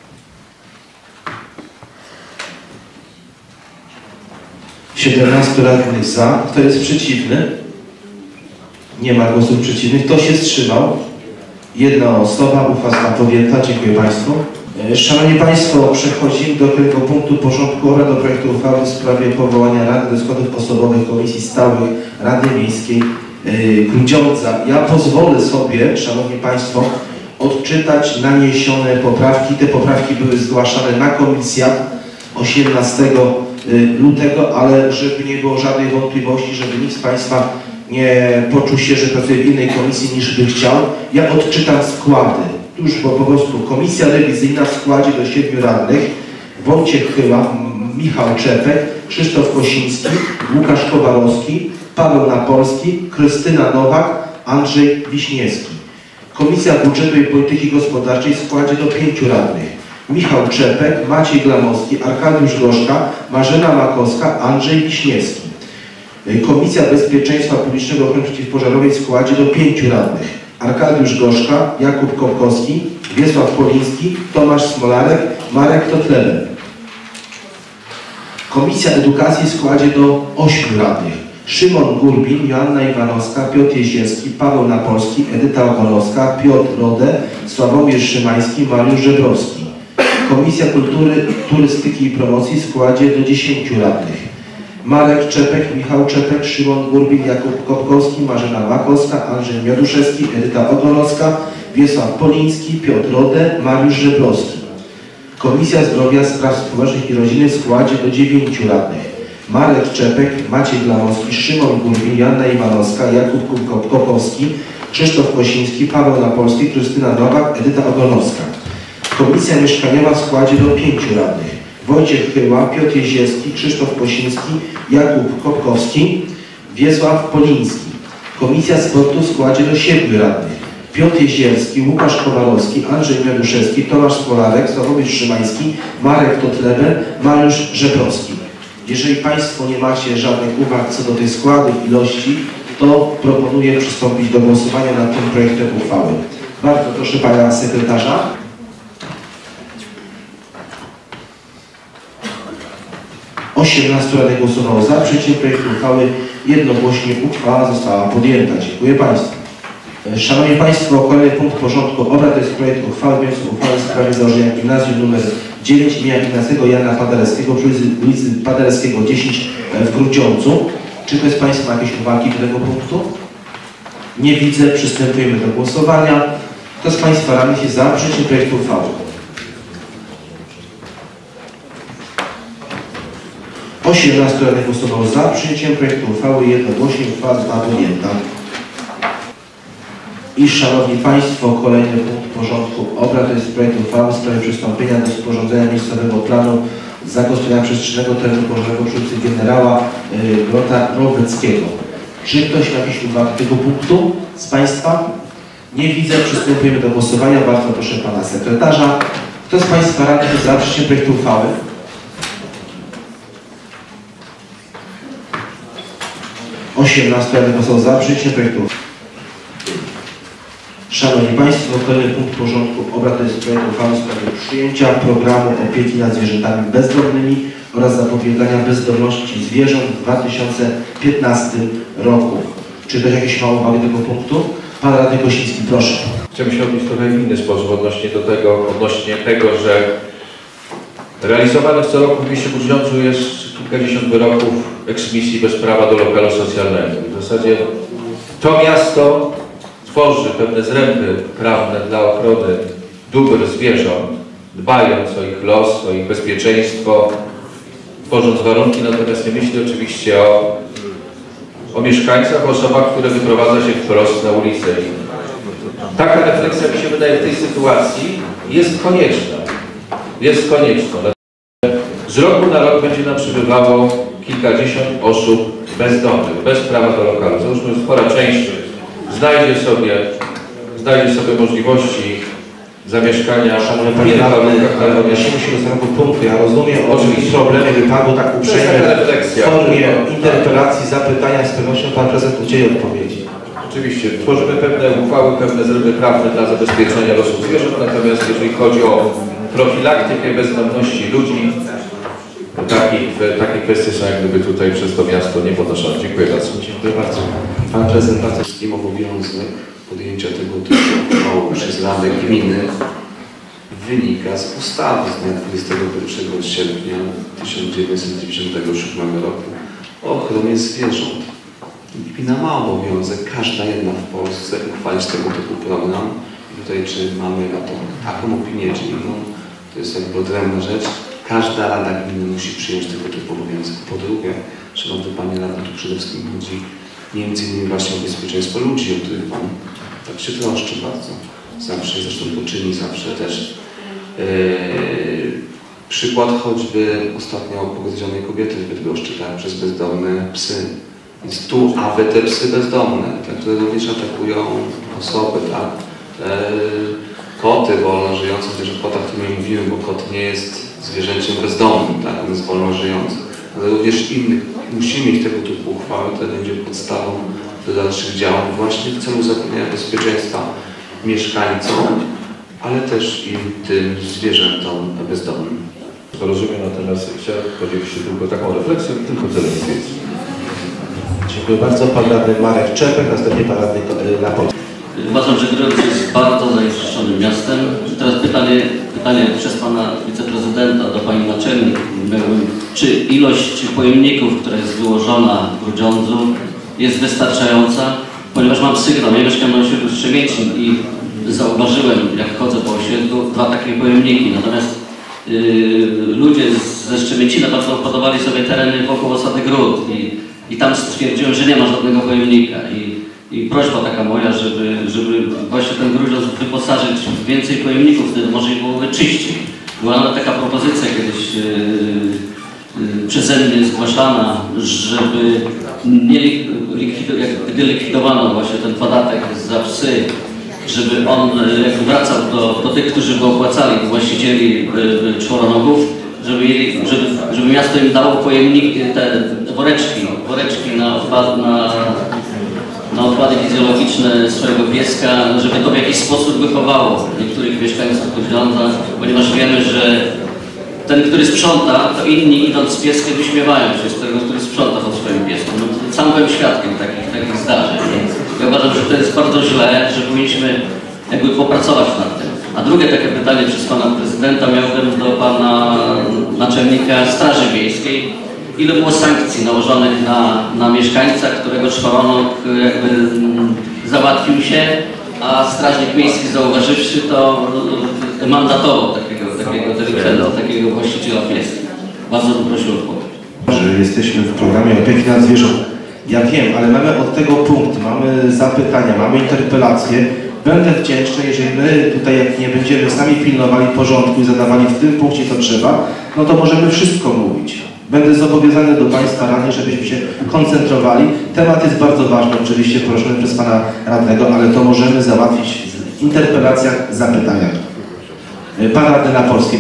siedemnastu radnych za. Kto jest przeciwny? Nie ma głosów przeciwnych. Kto się wstrzymał? Jedna osoba. Uchwała została podjęta. Dziękuję państwu. Szanowni państwo, przechodzimy do tego punktu porządku obrad, do projektu uchwały w sprawie powołania Rady do składów osobowych Komisji Stałej Rady Miejskiej Grudziądza. Ja pozwolę sobie, Szanowni Państwo, odczytać naniesione poprawki. Te poprawki były zgłaszane na komisjach osiemnastego lutego, ale żeby nie było żadnej wątpliwości, żeby nikt z Państwa nie poczuł się, że pracuje w innej komisji niż by chciał, ja odczytam składy. Już bo po prostu komisja rewizyjna w składzie do siedmiu radnych: Wojciech Chyła, Michał Czepek, Krzysztof Kosiński, Łukasz Kowalowski, Paweł Napolski, Krystyna Nowak, Andrzej Wiśniewski. Komisja Budżetu i Polityki Gospodarczej w składzie do pięciu radnych: Michał Czepek, Maciej Glamowski, Arkadiusz Gorzka, Marzena Makowska, Andrzej Wiśniewski. Komisja Bezpieczeństwa Publicznego i Ochrony Przeciwpożarowej w składzie do pięciu radnych: Arkadiusz Gorzka, Jakub Kopkowski, Wiesław Poliński, Tomasz Smolarek, Marek Totleber. Komisja Edukacji w składzie do ośmiu radnych: Szymon Gurbin, Joanna Iwanowska, Piotr Jezierski, Paweł Napolski, Edyta Ogonowska, Piotr Rodę, Sławomir Szymański, Mariusz Żebrowski. Komisja Kultury, Turystyki i Promocji w składzie do dziesięciu radnych: Marek Czepek, Michał Czepek, Szymon Gurbin, Jakub Kopkowski, Marzena Makowska, Andrzej Mioduszewski, Edyta Ogonowska, Wiesław Poliński, Piotr Rodę, Mariusz Żebrowski. Komisja Zdrowia, Spraw Społecznych i Rodziny w składzie do dziewięciu radnych: Marek Czepek, Maciej Glamowski, Szymon Gurbin, Joanna Iwanowska, Jakub Kopkowski, Krzysztof Kosiński, Paweł Napolski, Krystyna Nowak, Edyta Ogonowska. Komisja Mieszkaniowa w składzie do pięciu radnych: Wojciech Chyła, Piotr Jezierski, Krzysztof Kosiński, Jakub Kopkowski, Wiesław Poliński. Komisja Sportu w składzie do siedmiu radnych: Piotr Jezierski, Łukasz Kowalowski, Andrzej Mioduszewski, Tomasz Smolarek, Sławomir Szymański, Marek Totleber, Mariusz Żebrowski. Jeżeli Państwo nie macie żadnych uwag co do tych składów, ilości, to proponuję przystąpić do głosowania nad tym projektem uchwały. Bardzo proszę Pana Sekretarza. osiemnastu radnych głosowało za przyjęciem projektu uchwały. Jednogłośnie uchwała została podjęta. Dziękuję Państwu. Szanowni Państwo, kolejny punkt porządku obrad to jest projekt uchwały, wniosek uchwały w sprawie założenia gimnazjum nr dziewięć imienia Ignacego Jana Paderewskiego przy ulicy Paderewskiego dziesięć w Grudziądzu. Czy ktoś z Państwa ma jakieś uwagi do tego punktu? Nie widzę. Przystępujemy do głosowania. Kto z Państwa radnych jest za przyjęciem projektu uchwały? osiemnastu radnych głosowało za przyjęciem projektu uchwały. Jednogłośnie uchwała została podjęta. I Szanowni Państwo, kolejny punkt porządku obrad to jest projekt uchwały w sprawie przystąpienia do sporządzenia miejscowego planu zagospodarowania przestrzennego terenu pożarowego przy ulicy Generała y, Grota Roberckiego. Czy ktoś ma jakieś uwagi do tego punktu z Państwa? Nie widzę. Przystępujemy do głosowania. Bardzo proszę Pana Sekretarza. Kto z Państwa radnych jest za przyjęciem projektu uchwały? osiemnastu radnych głosowało za przyjęciem projektu uchwały. Szanowni Państwo, kolejny punkt porządku obrad to jest projekt uchwały w sprawie przyjęcia programu opieki nad zwierzętami bezdomnymi oraz zapobiegania bezdomności zwierząt w dwa tysiące piętnastym roku. Czy ktoś jakieś ma uwagi do tego punktu? Pan Radny Kosiński, proszę. Chciałbym się odnieść trochę w inny sposób odnośnie do tego, odnośnie tego, że realizowanych co roku w mieście Grudziądzu jest kilkadziesiąt wyroków eksmisji bez prawa do lokalu socjalnego. W zasadzie to miasto tworzy pewne zręby prawne dla ochrony dóbr zwierząt, dbając o ich los, o ich bezpieczeństwo, tworząc warunki, natomiast nie myśli oczywiście o, o mieszkańcach, o osobach, które wyprowadza się wprost na ulicę. I taka refleksja, mi się wydaje, w tej sytuacji jest konieczna. Jest konieczna. Z roku na rok będzie nam przybywało kilkadziesiąt osób bezdomnych, bez prawa do lokalu. Załóżmy, że spora część znajdzie sobie, znajdzie sobie możliwości zamieszkania. Szanowny Panie Radny, ale odnosimy się do samego punktu. Ja rozumiem oczywiście problem, jakby Pan był tak uprzejmy w formie interpelacji, zapytania, z pewnością Pan Prezydent udzieli odpowiedzi. Oczywiście, tworzymy pewne uchwały, pewne zręby prawne dla zabezpieczenia losów zwierząt, natomiast jeżeli chodzi o profilaktykę bezdomności ludzi, Takie, takie kwestie są jak gdyby tutaj przez to miasto nie podnoszone. Dziękuję bardzo. Dziękuję bardzo. Pan prezydent bardzo. Wszystkim obowiązek podjęcia tego typu uchwały przez Radę Gminy wynika z ustawy z dnia dwudziestego pierwszego sierpnia tysiąc dziewięćset dziewięćdziesiątego siódmego roku o ochronie zwierząt. Gmina ma obowiązek, każda jedna w Polsce, uchwalić tego typu program. I tutaj czy mamy na to taką opinię, czy inną, to jest jakby odrębna rzecz. Każda Rada Gminy musi przyjąć tego typu obowiązek. Po drugie, Szanowny Panie Radny, tu przede wszystkim chodzi między innymi właśnie o bezpieczeństwo ludzi, o których Pan tak się troszczy bardzo. Zawsze, zresztą to czyni zawsze też. Yy, przykład choćby ostatnio pogryzionej kobiety w Bydgoszczy, tak, przez bezdomne psy. Więc tu, aby te psy bezdomne, te, które również atakują osoby, tak, yy, koty wolno żyjące, chociaż o kotach tu nie mówiłem, bo kot nie jest zwierzęciem bezdomnym, tak, on jest wolno żyjący. Ale również innych. Musimy mieć tego typu uchwały, to będzie podstawą do dalszych działań właśnie w celu zapewnienia bezpieczeństwa mieszkańcom, ale też i tym zwierzętom bezdomnym. Rozumiem, natomiast chciałem podzielić się tylko taką refleksją, tylko celem wiedzy. Dziękuję bardzo. Pan radny Marek Czepek, następnie pan radny Napolski. Uważam, że Grodno jest bardzo zanieczyszczonym miastem. Teraz pytanie, pytanie przez pana wiceprezydenta do pani naczelnik. Czy ilość pojemników, która jest wyłożona w Grudziądzu, jest wystarczająca? Ponieważ mam sygnał, ja mieszkam na osiedlu Strzemiecin i zauważyłem, jak chodzę po osiedlu, dwa takie pojemniki. Natomiast yy, ludzie ze Strzemiecina bardzo podobali sobie tereny wokół osady Gród i, i tam stwierdziłem, że nie ma żadnego pojemnika. I, I prośba taka moja, żeby, żeby właśnie ten Grudziądz wyposażyć w więcej pojemników, wtedy może i byłoby czyściej. Była nawet taka propozycja kiedyś yy, yy, przeze mnie zgłaszana, żeby nie likwido, jak, gdy likwidowano właśnie ten podatek za psy, żeby on jakby wracał do, do tych, którzy go opłacali, do właścicieli yy, czworonogów, żeby, żeby, żeby miasto im dało pojemniki, te woreczki, woreczki na odpad, na na odpady fizjologiczne swojego pieska, żeby to w jakiś sposób wychowało niektórych mieszkańców Grudziądza, ponieważ wiemy, że ten, który sprząta, to inni idąc z pieskiem wyśmiewają się z tego, który sprząta po swoim piesku. No, sam byłem świadkiem takich, takich zdarzeń. Ja uważam, że to jest bardzo źle, że powinniśmy jakby popracować nad tym. A drugie takie pytanie przez pana prezydenta miałbym do pana naczelnika Straży Miejskiej. Ile było sankcji nałożonych na, na mieszkańca, którego czworonóg jakby mm, załatwił się, a strażnik miejski zauważywszy to mandatował takiego, takiego delikwenta, takiego właściciela pieski. Bardzo bym prosił o odpowiedź. Że jesteśmy w programie opieki nad zwierzętami. Ja wiem, ale mamy od tego punkt, mamy zapytania, mamy interpelacje. Będę wdzięczny, jeżeli my tutaj jak nie będziemy sami pilnowali porządku i zadawali w tym punkcie co trzeba, no to możemy wszystko mówić. Będę zobowiązany do Państwa radnych, żebyśmy się koncentrowali. Temat jest bardzo ważny, oczywiście proszony przez Pana radnego, ale to możemy załatwić w interpelacjach, zapytaniach. Pan radny Napolski.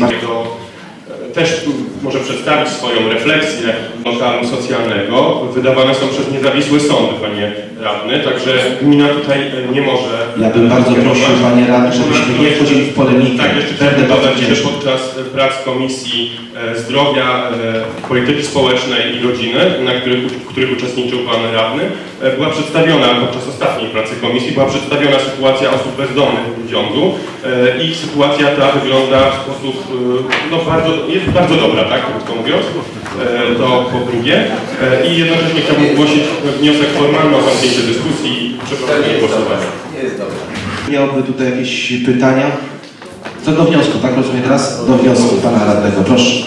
Też może przedstawić swoją refleksję lokalu socjalnego. Wydawane są przez niezawisłe sądy, panie radny, także gmina tutaj nie może... Ja bym bardzo prosił, panie radny, żebyśmy nie wchodzili w polemikę. Tak, jeszcze chciałbym dodać, że podczas prac Komisji Zdrowia, Polityki Społecznej i Rodziny, na których, w których uczestniczył pan radny, była przedstawiona, podczas ostatniej pracy komisji, była przedstawiona sytuacja osób bezdomnych w Grudziądzu i sytuacja ta wygląda w sposób, no bardzo, jest bardzo dobra, tak, krótko mówiąc, to po drugie. I jednocześnie chciałbym zgłosić wniosek formalny o zamknięcie dyskusji i przeprowadzenie głosowania. Miałby tutaj jakieś pytania? Co do wniosku, tak rozumiem teraz? Do wniosku pana radnego, proszę.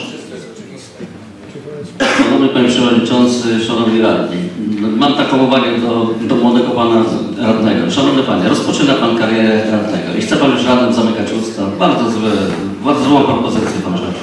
Szanowny Panie Przewodniczący, Szanowni Radni, mam taką uwagę do, do młodego Pana radnego. Szanowny Panie, rozpoczyna Pan karierę radnego i chce Pan już radnym zamykać usta. Bardzo złe, bardzo złą propozycję Pan rzeczy.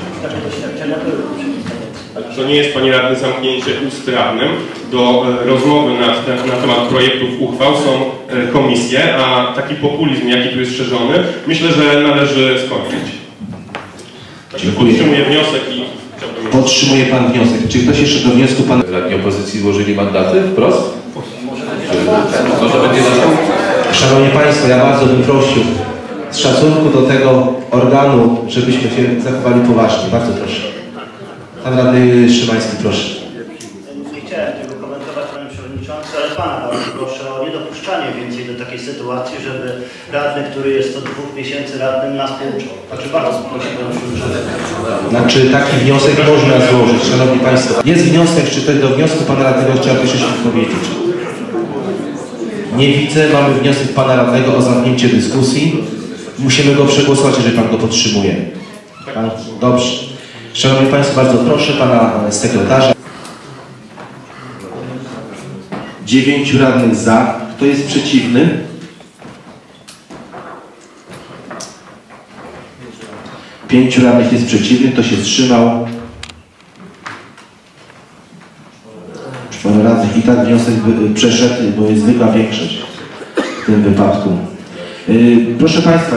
To nie jest, panie radny, zamknięcie ust radnym. Do e, rozmowy na, te, na temat projektów uchwał są e, komisje, a taki populizm, jaki tu jest szerzony, myślę, że należy skończyć. Dziękuję. Podtrzymuję wniosek i chciałbym... Podtrzymuje pan wniosek. Czy ktoś jeszcze do wniosku pan... Radni opozycji złożyli mandaty wprost? Może będzie następny. Szanowni Państwo, ja bardzo bym prosił z szacunku do tego organu, żebyśmy się zachowali poważnie. Bardzo proszę. Pan radny Szymański, proszę. Nie chciałem tego komentować, panie przewodniczący, ale pana bardzo proszę o niedopuszczanie więcej do takiej sytuacji, żeby radny, który jest od dwóch miesięcy radnym, nas pouczał. Także bardzo proszę panią przewodniczącego. Znaczy taki wniosek można złożyć, szanowni państwo. Jest wniosek, czy też do wniosku pana radnego chciałby coś powiedzieć? Nie widzę. Mamy wniosek pana radnego o zamknięcie dyskusji. Musimy go przegłosować, jeżeli pan go podtrzymuje. Pan? Dobrze. Szanowni Państwo, bardzo proszę pana sekretarza. Dziewięciu radnych za. Kto jest przeciwny? Pięciu radnych jest przeciwnych. Kto się wstrzymał? Pan radnych i tak wniosek przeszedł, bo jest zwykła większość w tym wypadku. Yy, proszę Państwa,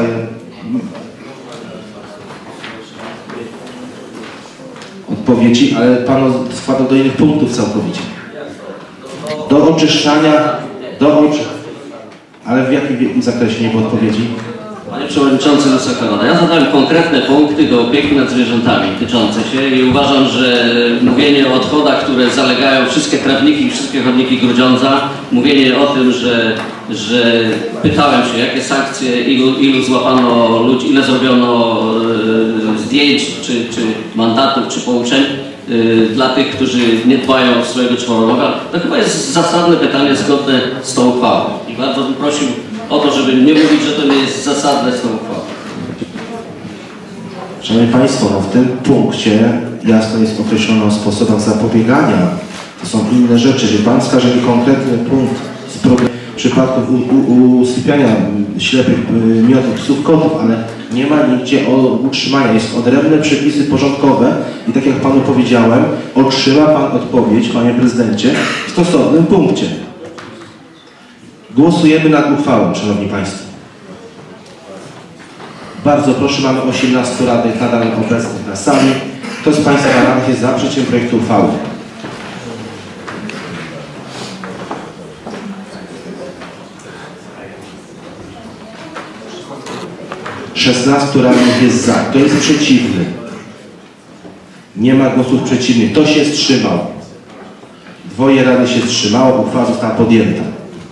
odpowiedzi, ale Pan składał do innych punktów całkowicie. Do oczyszczania, do oczy... Ale w jakim zakresie nie było odpowiedzi? Panie Przewodniczący, Wysoka Rada, ja zadałem konkretne punkty do opieki nad zwierzętami tyczące się i uważam, że mówienie o odchodach, które zalegają wszystkie trawniki i wszystkie chodniki Grudziądza, mówienie o tym, że, że pytałem się, jakie sankcje, ilu, ilu złapano ludzi, ile zrobiono e, zdjęć, czy, czy mandatów, czy pouczeń e, dla tych, którzy nie dbają o swojego czworonoga, to chyba jest zasadne pytanie zgodne z tą uchwałą. I bardzo bym prosił o to, żeby nie mówić, że to nie jest zasadne z tą uchwałą. Szanowni Państwo, no w tym punkcie jasno jest określone o sposobach zapobiegania. To są inne rzeczy. Jeżeli Pan wskaże mi konkretny punkt z problemu przypadków usypiania ślepych miotów, psów, kotów, ale nie ma nigdzie o utrzymaniu. Jest odrębne przepisy porządkowe i tak jak Panu powiedziałem, otrzyma Pan odpowiedź, Panie Prezydencie, w stosownym punkcie. Głosujemy nad uchwałą, Szanowni Państwo. Bardzo proszę, mamy osiemnastu radnych nadal obecnych na sali. Kto z Państwa radnych jest za przyjęciem projektu uchwały? szesnastu radnych jest za. Kto jest przeciwny? Nie ma głosów przeciwnych. Kto się wstrzymał? Dwoje radnych się wstrzymało. Uchwała została podjęta.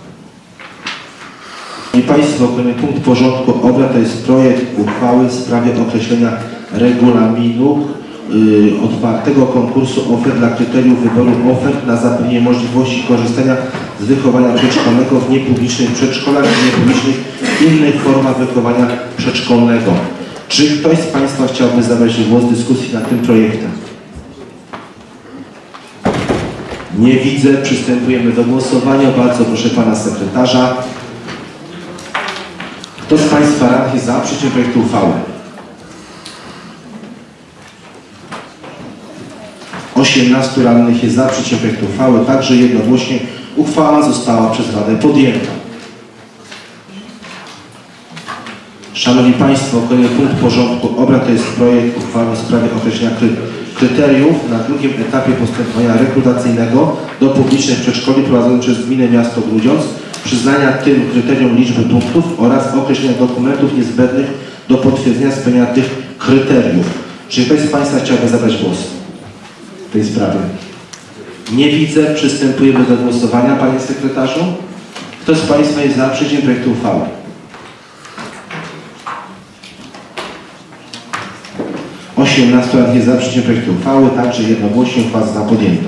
I Państwo, kolejny punkt porządku obrad to jest projekt uchwały w sprawie określenia regulaminu yy, otwartego konkursu ofert dla kryteriów wyboru ofert na zapewnienie możliwości korzystania z wychowania przedszkolnego w niepublicznych przedszkolach i niepublicznych innych formach wychowania przedszkolnego. Czy ktoś z Państwa chciałby zabrać głos w dyskusji nad tym projektem? Nie widzę. Przystępujemy do głosowania. Bardzo proszę Pana Sekretarza. Kto z Państwa radnych jest za przyjęciem projektu uchwały? osiemnastu radnych jest za przyjęciem projektu uchwały, także jednogłośnie uchwała została przez Radę podjęta. Szanowni Państwo, kolejny punkt porządku obrad to jest projekt uchwały w sprawie określenia kry kryteriów na drugim etapie postępowania rekrutacyjnego do publicznych przedszkoli prowadzonych przez Gminę Miasto Grudziądz, przyznania tym kryterium liczby punktów oraz określenia dokumentów niezbędnych do potwierdzenia spełniania tych kryteriów. Czy ktoś z Państwa chciałby zabrać głos w tej sprawie? Nie widzę. Przystępujemy do głosowania, Panie Sekretarzu. Kto z Państwa jest za przyjęciem projektu uchwały? osiemnastu radnych jest za przyjęciem projektu uchwały, także jednogłośnie uchwała została podjęta.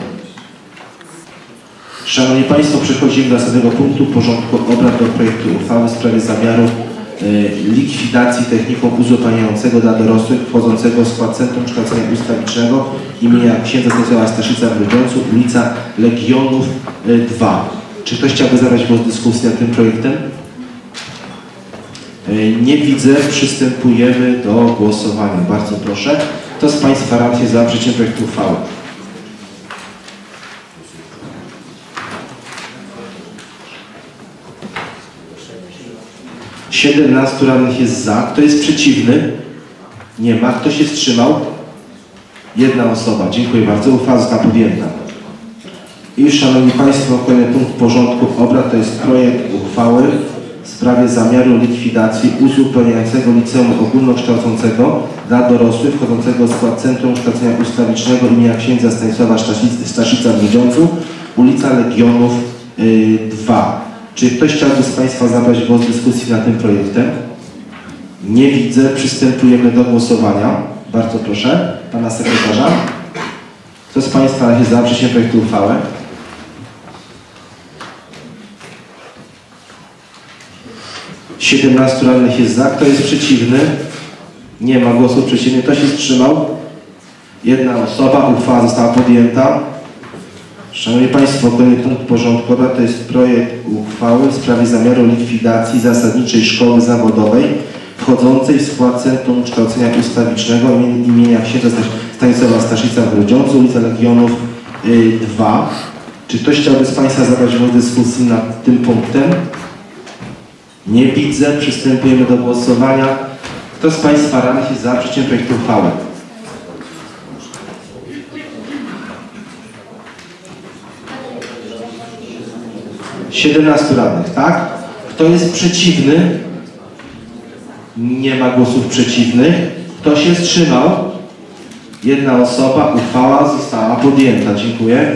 Szanowni Państwo, przechodzimy do następnego punktu porządku obrad do projektu uchwały w sprawie zamiaru y, likwidacji technikum uzupełniającego dla dorosłych wchodzącego w skład Centrum Kształcenia Ustawicznego imienia księdza Stanisława Staszica w Grudziądzu, ulica Legionów y, dwa. Czy ktoś chciałby zabrać głos w dyskusji nad tym projektem? Y, nie widzę. Przystępujemy do głosowania. Bardzo proszę. Kto z Państwa radnych jest za przyjęciem projektu uchwały? siedemnastu radnych jest za. Kto jest przeciwny? Nie ma. Kto się wstrzymał? Jedna osoba. Dziękuję bardzo. Uchwała została podjęta. I Szanowni Państwo, kolejny punkt porządku obrad to jest projekt uchwały w sprawie zamiaru likwidacji uzupełniającego liceum ogólnokształcącego dla dorosłych wchodzącego w skład Centrum Kształcenia Ustawicznego imienia księdza Stanisława Staszica w Grudziądzu, ulica Legionów dwa. Czy ktoś chciałby z Państwa zabrać głos w dyskusji nad tym projektem? Nie widzę. Przystępujemy do głosowania. Bardzo proszę Pana Sekretarza. Kto z Państwa jest za przyjęciem projektu uchwały? siedemnastu radnych jest za. Kto jest przeciwny? Nie ma głosów przeciwnych. Kto się wstrzymał? Jedna osoba. Uchwała została podjęta. Szanowni Państwo, kolejny punkt porządku obrad to jest projekt uchwały w sprawie zamiaru likwidacji zasadniczej szkoły zawodowej wchodzącej w skład Centrum Kształcenia Ustawicznego imienia księdza Stanisława Staszica w Grudziądzu, ulica Legionów dwa. Czy ktoś chciałby z Państwa zabrać głos w dyskusji nad tym punktem? Nie widzę. Przystępujemy do głosowania. Kto z Państwa radnych jest za przyjęciem projektu uchwały? siedemnastu radnych, tak? Kto jest przeciwny? Nie ma głosów przeciwnych. Kto się wstrzymał? Jedna osoba. Uchwała została podjęta. Dziękuję.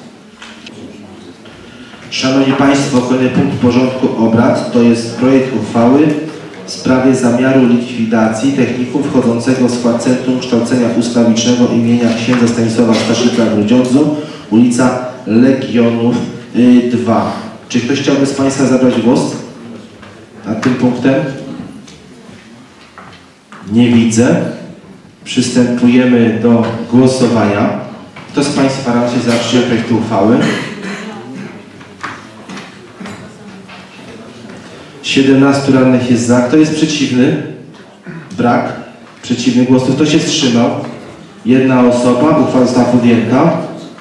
Szanowni Państwo, kolejny punkt porządku obrad to jest projekt uchwały w sprawie zamiaru likwidacji technikum wchodzącego w skład Centrum Kształcenia Ustawicznego imienia księdza Stanisława Staszica w Grudziądzu, ulica Legionów dwa. Czy ktoś chciałby z Państwa zabrać głos nad tym punktem? Nie widzę. Przystępujemy do głosowania. Kto z Państwa radnych za przyjęciem projektu uchwały? siedemnastu radnych jest za. Kto jest przeciwny? Brak przeciwnych głosów. Kto się wstrzymał? Jedna osoba. Uchwała została podjęta.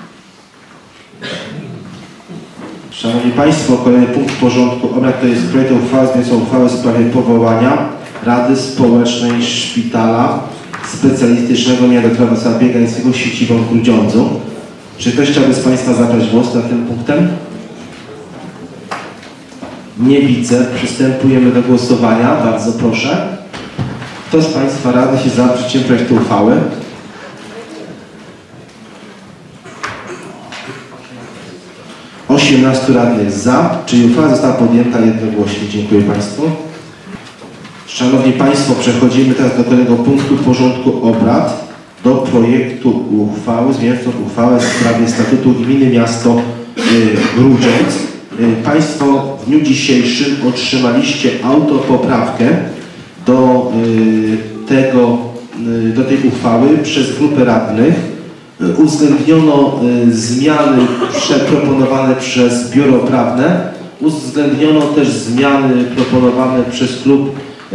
Szanowni Państwo, kolejny punkt porządku obrad to jest projekt uchwały zmieniający uchwałę w sprawie powołania Rady Społecznej Szpitala Specjalistycznego imienia doktora Wacława Biegańskiego z siedzibą w Grudziądzu. Czy ktoś chciałby z Państwa zabrać głos nad tym punktem? Nie widzę. Przystępujemy do głosowania. Bardzo proszę. Kto z Państwa radnych jest za przyjęciem projektu uchwały? osiemnastu radnych za, czyli uchwała została podjęta jednogłośnie. Dziękuję Państwu. Szanowni Państwo, przechodzimy teraz do kolejnego punktu porządku obrad, do projektu uchwały zmieniającą uchwałę w sprawie statutu gminy miasto y, Grudziądz. Y, Państwo w dniu dzisiejszym otrzymaliście autopoprawkę do, y, tego, y, do tej uchwały przez grupę radnych. Uwzględniono y, zmiany przeproponowane przez biuro prawne, uwzględniono też zmiany proponowane przez klub y,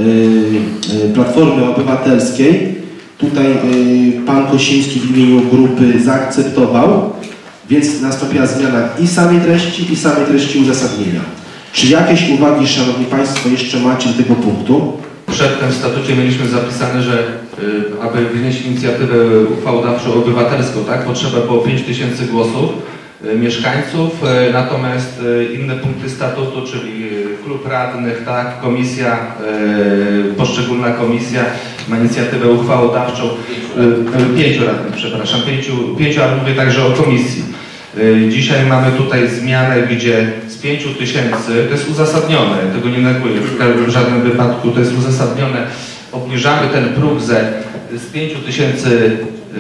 y, Platformy Obywatelskiej. Tutaj y, pan Kosiński w imieniu grupy zaakceptował, więc nastąpiła zmiana i samej treści, i samej treści uzasadnienia. Czy jakieś uwagi, Szanowni Państwo, jeszcze macie do tego punktu? Przedtem w statucie mieliśmy zapisane, że y, aby wnieść inicjatywę uchwałodawczą obywatelską, tak, potrzeba było pięć tysięcy głosów y, mieszkańców, y, natomiast y, inne punkty statutu, czyli y, klub radnych, tak, komisja, y, poszczególna komisja ma inicjatywę uchwałodawczą, y, y, pięciu radnych, przepraszam, pięciu, pięciu, ale mówię także o komisji. Dzisiaj mamy tutaj zmianę, gdzie z pięciu tysięcy, to jest uzasadnione, tego nie neguję, w żadnym wypadku to jest uzasadnione, obniżamy ten próg ze, z pięciu tysięcy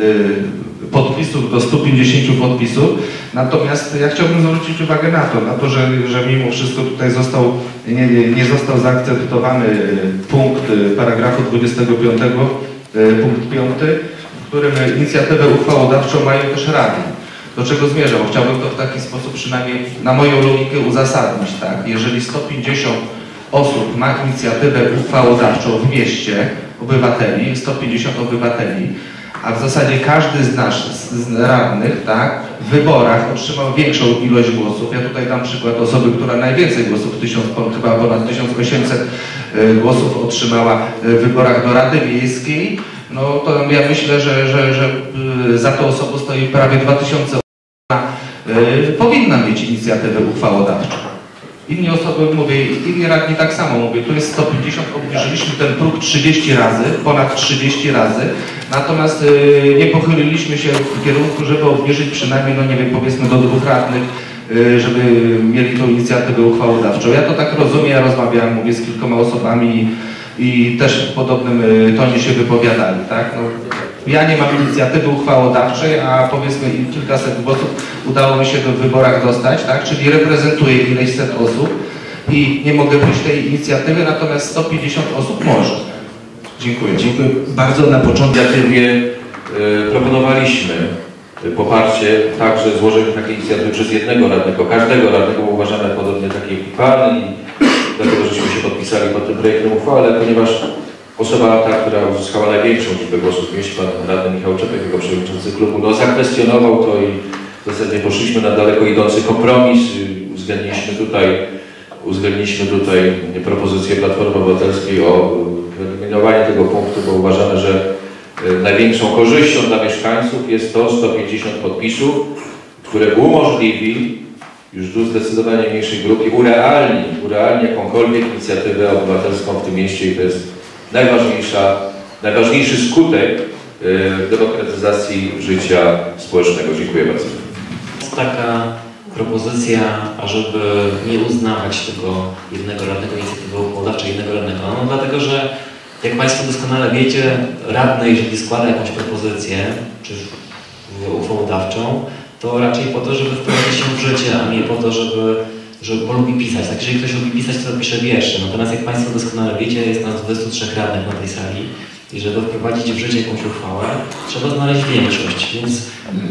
podpisów do stu pięćdziesięciu podpisów, natomiast ja chciałbym zwrócić uwagę na to, na to, że, że mimo wszystko tutaj został, nie, nie został zaakceptowany punkt paragrafu dwudziestego piątego, punkt piąty, w którym inicjatywę uchwałodawczą mają też rady. Do czego zmierzam? Chciałbym to w taki sposób przynajmniej na moją logikę uzasadnić, tak? Jeżeli sto pięćdziesiąt osób ma inicjatywę uchwałodawczą w mieście, obywateli, sto pięćdziesiąt obywateli, a w zasadzie każdy z nas, z radnych, tak, w wyborach otrzymał większą ilość głosów. Ja tutaj dam przykład osoby, która najwięcej głosów, tysiąc, chyba ponad tysiąc osiemset głosów otrzymała w wyborach do Rady Miejskiej. No to ja myślę, że, że, że za tą osobą stoi prawie dwa tysiące osób, yy, powinna mieć inicjatywę uchwałodawczą. Inni osoby, mówię, inni radni tak samo, mówię, tu jest sto pięćdziesiąt, obniżyliśmy ten próg trzydzieści razy, ponad trzydzieści razy, natomiast yy, nie pochyliliśmy się w kierunku, żeby obniżyć przynajmniej, no nie wiem, powiedzmy do dwóch radnych, yy, żeby mieli tą inicjatywę uchwałodawczą. Ja to tak rozumiem, ja rozmawiałem, mówię, z kilkoma osobami i też w podobnym tonie się wypowiadali, tak? No, ja nie mam inicjatywy uchwałodawczej, a powiedzmy kilkaset głosów udało mi się w wyborach dostać, tak? Czyli reprezentuję ileś set osób i nie mogę pójść tej inicjatywy, natomiast sto pięćdziesiąt osób może. Dziękuję. Dziękuję bardzo. Na początku inicjatywie y, proponowaliśmy poparcie także złożenie takiej inicjatywy przez jednego radnego, każdego radnego, bo uważamy podobnie taki pan i dlatego żeśmy się podpisali pod tym projektem uchwały, ale ponieważ osoba ta, która uzyskała największą liczbę głosów w mieście, pan radny Michał Czepek, jako przewodniczący klubu, no zakwestionował to i w zasadzie poszliśmy na daleko idący kompromis, uwzględniliśmy tutaj, uwzględniliśmy tutaj propozycję Platformy Obywatelskiej o wyeliminowanie tego punktu, bo uważamy, że największą korzyścią dla mieszkańców jest to sto pięćdziesiąt podpisów, które umożliwi już tu zdecydowanie mniejszej grupie urealni, urealni jakąkolwiek inicjatywę obywatelską w tym mieście i to jest najważniejsza, najważniejszy skutek y, demokratyzacji życia społecznego. Dziękuję bardzo. Jest taka propozycja, ażeby nie uznawać tego jednego radnego inicjatywy uchwałodawczej, jednego radnego, no dlatego, że jak Państwo doskonale wiecie, radny, jeżeli składa jakąś propozycję, czy uchwałodawczą, to raczej po to, żeby wprowadzić ją w życie, a nie po to, żeby, żeby bo lubi pisać. Tak, jeżeli ktoś lubi pisać, to pisze wiersze. Natomiast jak Państwo doskonale wiecie, jest nas dwudziestu trzech radnych na tej sali i żeby wprowadzić w życie jakąś uchwałę, trzeba znaleźć większość. Więc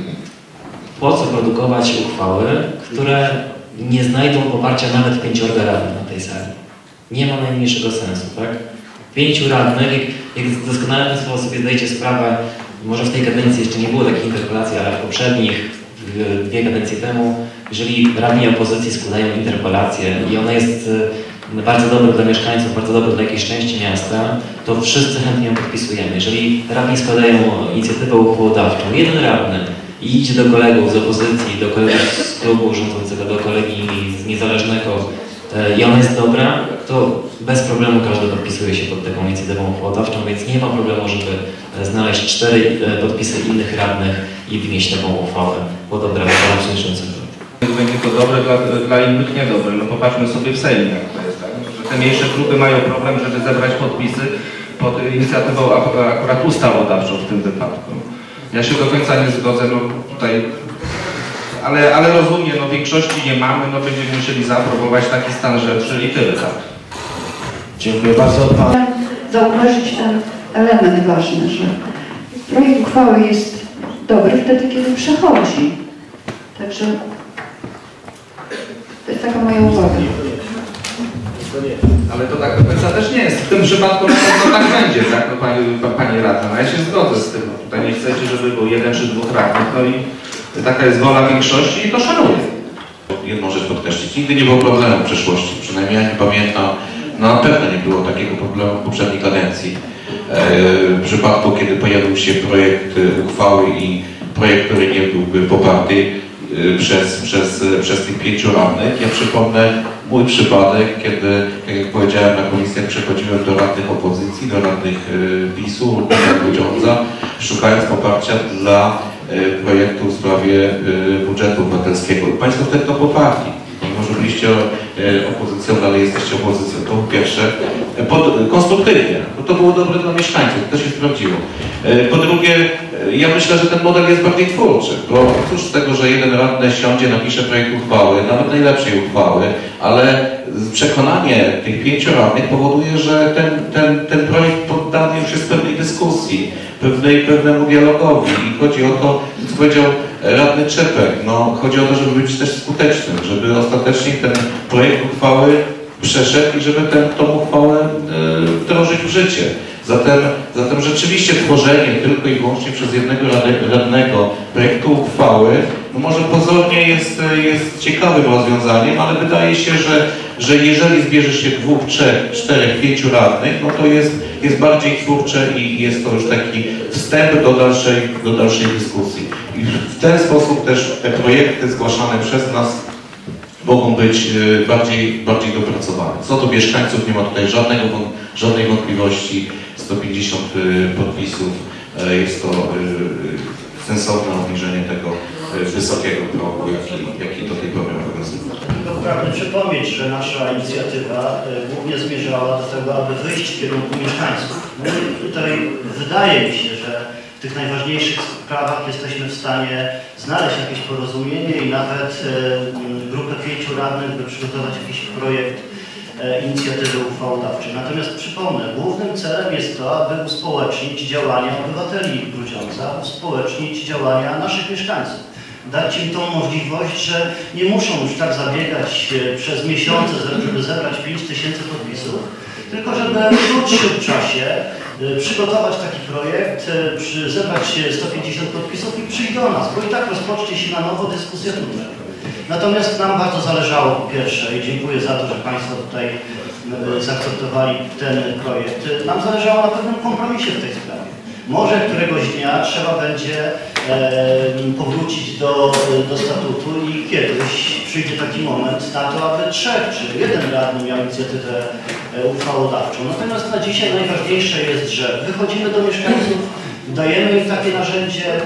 po co produkować uchwały, które nie znajdą poparcia nawet pięciorga radnych na tej sali? Nie ma najmniejszego sensu, tak? Pięciu radnych, jak, jak doskonale Państwo sobie zdajecie sprawę, może w tej kadencji jeszcze nie było takich interpelacji, ale w poprzednich, dwie kadencje temu, jeżeli radni opozycji składają interpelację i ona jest bardzo dobra dla mieszkańców, bardzo dobra dla jakiejś części miasta, to wszyscy chętnie ją podpisujemy. Jeżeli radni składają inicjatywę uchwałodawczą, jeden radny i idzie do kolegów z opozycji, do kolegów z klubu rządzącego, do kolegi z niezależnego i ona jest dobra, to bez problemu każdy podpisuje się pod taką inicjatywą uchwałodawczą, więc nie ma problemu, żeby znaleźć cztery podpisy innych radnych i wnieść taką uchwałę. Było dobre dla Pana Przewodniczącego. Będzie to dobre, dla, dla innych niedobre. No popatrzmy sobie w Sejmie, jak to jest, tak? Że te mniejsze grupy mają problem, żeby zebrać podpisy pod inicjatywą akurat ustawodawczą w tym wypadku. Ja się do końca nie zgodzę, no tutaj, ale, ale rozumiem, no większości nie mamy, no będziemy musieli zaaprobować taki stan rzeczy i tyle, tak. Dziękuję bardzo. Pan... Zauważyć ten element ważny, że projekt uchwały jest dobry wtedy, kiedy przechodzi. Także to jest taka moja uwaga. Ale to tak do końca też nie jest. W tym przypadku na pewno tak będzie, tak, no, pani, pani radna. No, ja się zgodzę z tym. No, tutaj nie chcecie, żeby był jeden czy dwóch radnych. No i taka jest wola większości i to szanuję. Jedną rzecz podkreślić. Nigdy nie było problemu w przeszłości. Przynajmniej ja nie pamiętam. No na pewno nie było takiego problemu w poprzedniej kadencji. W przypadku, kiedy pojawił się projekt uchwały i projekt, który nie byłby poparty przez, przez, przez tych pięciu radnych. Ja przypomnę mój przypadek, kiedy, tak jak powiedziałem na komisjach, przechodziłem do radnych opozycji, do radnych PiS-u, Grudziądza, szukając poparcia dla projektu w sprawie budżetu obywatelskiego. I Państwo wtedy to poparli. Mimo że byliście opozycją, dalej jesteście opozycją. To po pierwsze, pod, konstruktywnie. No to było dobre dla mieszkańców, to się sprawdziło. Po drugie, ja myślę, że ten model jest bardziej twórczy, bo cóż z tego, że jeden radny siądzie, napisze projekt uchwały, nawet najlepszej uchwały, ale przekonanie tych pięciu radnych powoduje, że ten, ten, ten projekt poddany już jest pewnej dyskusji, pewnej, pewnemu dialogowi i chodzi o to, co powiedział radny Czepek, no chodzi o to, żeby być też skutecznym, żeby ostatecznie ten projekt uchwały przeszedł i żeby tę tą uchwałę y, wdrożyć w życie. Zatem, zatem rzeczywiście tworzenie tylko i wyłącznie przez jednego radnego projektu uchwały, no może pozornie jest, jest ciekawym rozwiązaniem, ale wydaje się, że, że jeżeli zbierze się dwóch, trzech, czterech, pięciu radnych, no to jest, jest bardziej twórcze i jest to już taki wstęp do dalszej, do dalszej dyskusji. I w ten sposób też te projekty zgłaszane przez nas mogą być bardziej, bardziej dopracowane. Co do mieszkańców nie ma tutaj żadnego, żadnej wątpliwości. sto pięćdziesiąt podpisów jest to sensowne obniżenie tego wysokiego progu, jaki, jaki do tej pory obowiązuje. Tylko pragnę przypomnieć, że nasza inicjatywa głównie zmierzała do tego, aby wyjść w kierunku mieszkańców. No i tutaj wydaje mi się, że w tych najważniejszych sprawach jesteśmy w stanie znaleźć jakieś porozumienie i nawet grupę pięciu radnych, by przygotować jakiś projekt inicjatywy uchwałodawczej. Natomiast przypomnę, głównym celem jest to, aby uspołecznić działania obywateli Grudziądza, uspołecznić działania naszych mieszkańców. Dać im tą możliwość, że nie muszą już tak zabiegać przez miesiące, żeby zebrać pięć tysięcy podpisów, tylko żeby w krótszym czasie przygotować taki projekt, zebrać sto pięćdziesiąt podpisów i przyjść do nas, bo i tak rozpocznie się na nowo dyskusja tutaj. Natomiast nam bardzo zależało po pierwsze i dziękuję za to, że Państwo tutaj zaakceptowali ten projekt. Nam zależało na pewnym kompromisie w tej sprawie. Może któregoś dnia trzeba będzie e, powrócić do, do statutu i kiedyś przyjdzie taki moment na to, aby trzech czy jeden radny miał inicjatywę e, uchwałodawczą. Natomiast na dzisiaj najważniejsze jest, że wychodzimy do mieszkańców, dajemy im takie narzędzie e,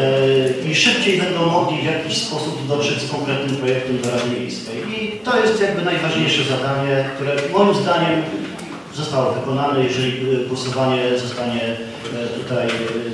i szybciej będą mogli w jakiś sposób dotrzeć z konkretnym projektem do Rady Miejskiej. I to jest jakby najważniejsze zadanie, które moim zdaniem zostało wykonane, jeżeli głosowanie zostanie tutaj,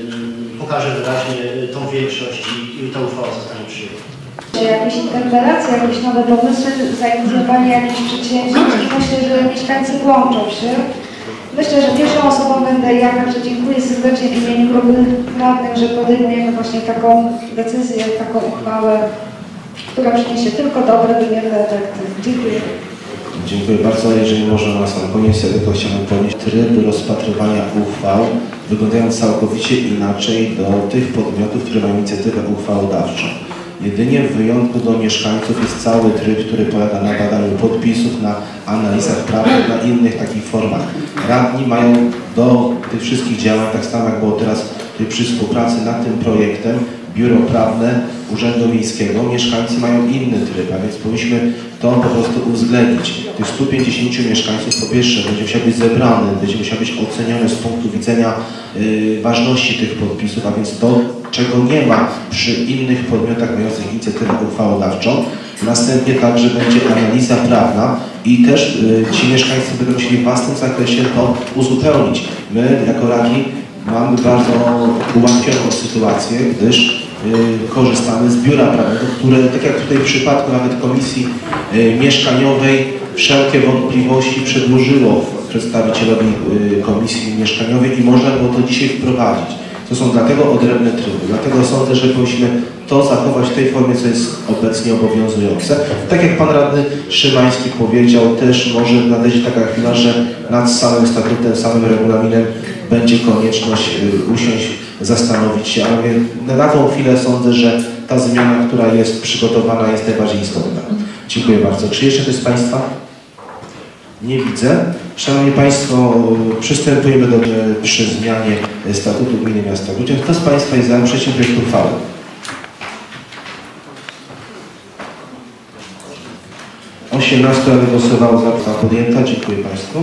pokaże wyraźnie tą większość i, i ta uchwała zostanie przyjęta. Czy jakieś interpelacje, jakieś nowe pomysły, zainicjowanie jakichś przedsięwzięć i myślę, że mieszkańcy włączą się. Myślę, że pierwszą osobą będę ja, także dziękuję serdecznie w imieniu grupy radnych, że podejmujemy właśnie taką decyzję, taką uchwałę, która przyniesie tylko dobre, wymierne efekty. Dziękuję. Dziękuję bardzo. Jeżeli można na sam koniec, ja tylko chciałbym podnieść tryb rozpatrywania uchwał, wyglądają całkowicie inaczej do tych podmiotów, które mają inicjatywę uchwałodawczą. Jedynie w wyjątku do mieszkańców jest cały tryb, który polega na badaniu podpisów, na analizach prawnych, na innych takich formach. Radni mają do tych wszystkich działań, tak samo jak było teraz przy współpracy nad tym projektem, biuro prawne Urzędu Miejskiego, mieszkańcy mają inny tryb, a więc powinniśmy to po prostu uwzględnić. Tych stu pięćdziesięciu mieszkańców po pierwsze będzie musiał być zebrany, będzie musiał być oceniony z punktu widzenia y, ważności tych podpisów, a więc to, czego nie ma przy innych podmiotach mających inicjatywę uchwałodawczą. Następnie także będzie analiza prawna i też y, ci mieszkańcy będą musieli w własnym zakresie to uzupełnić. My jako radni mamy bardzo ułatwioną sytuację, gdyż y, korzystamy z biura prawnego, które, tak jak tutaj w przypadku nawet komisji y, mieszkaniowej, wszelkie wątpliwości przedłożyło przedstawicielowi y, komisji mieszkaniowej i można było to dzisiaj wprowadzić. To są dlatego odrębne tryby. Dlatego sądzę, że powinniśmy to zachować w tej formie, co jest obecnie obowiązujące. Tak jak Pan Radny Szymański powiedział, też może nadejść taka chwila, że nad samym statutem, samym regulaminem będzie konieczność usiąść, zastanowić się, ale na tą chwilę sądzę, że ta zmiana, która jest przygotowana, jest najbardziej istotna. Dziękuję bardzo. Czy jeszcze ktoś z Państwa? Nie widzę. Szanowni Państwo, przystępujemy do przy zmianie statutu Gminy Miasta Grudziądz. Kto z Państwa jest za przyjęciem projektu uchwały? osiemnaście radnych głosowało za, za podjęta. Dziękuję Państwu.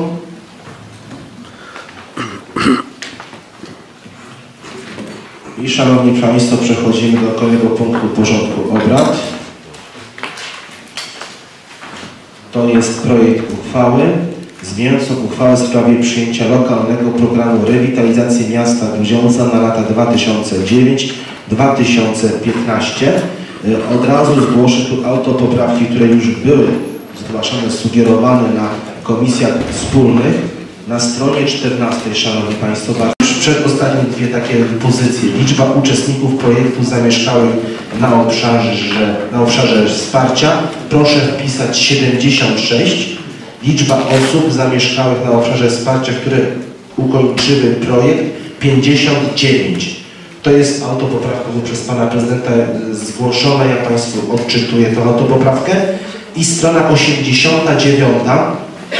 I Szanowni Państwo, przechodzimy do kolejnego punktu porządku obrad. To jest projekt uchwały zmieniającą uchwałę w sprawie przyjęcia lokalnego programu rewitalizacji miasta Grudziądza na lata dwa tysiące dziewiąty do dwa tysiące piętnastego. Od razu zgłoszę tu autopoprawki, które już były zgłaszane, sugerowane na komisjach wspólnych. Na stronie czternastej, Szanowni Państwo, już przedostatnie dwie takie pozycje. Liczba uczestników projektu zamieszkałych na obszarze, na obszarze wsparcia. Proszę wpisać siedemdziesiąt sześć. Liczba osób zamieszkałych na obszarze wsparcia, które ukończyły projekt, pięćdziesiąt dziewięć. To jest autopoprawka przez Pana Prezydenta zgłoszona. Ja Państwu odczytuję tę autopoprawkę. I strona osiemdziesiąta dziewiąta.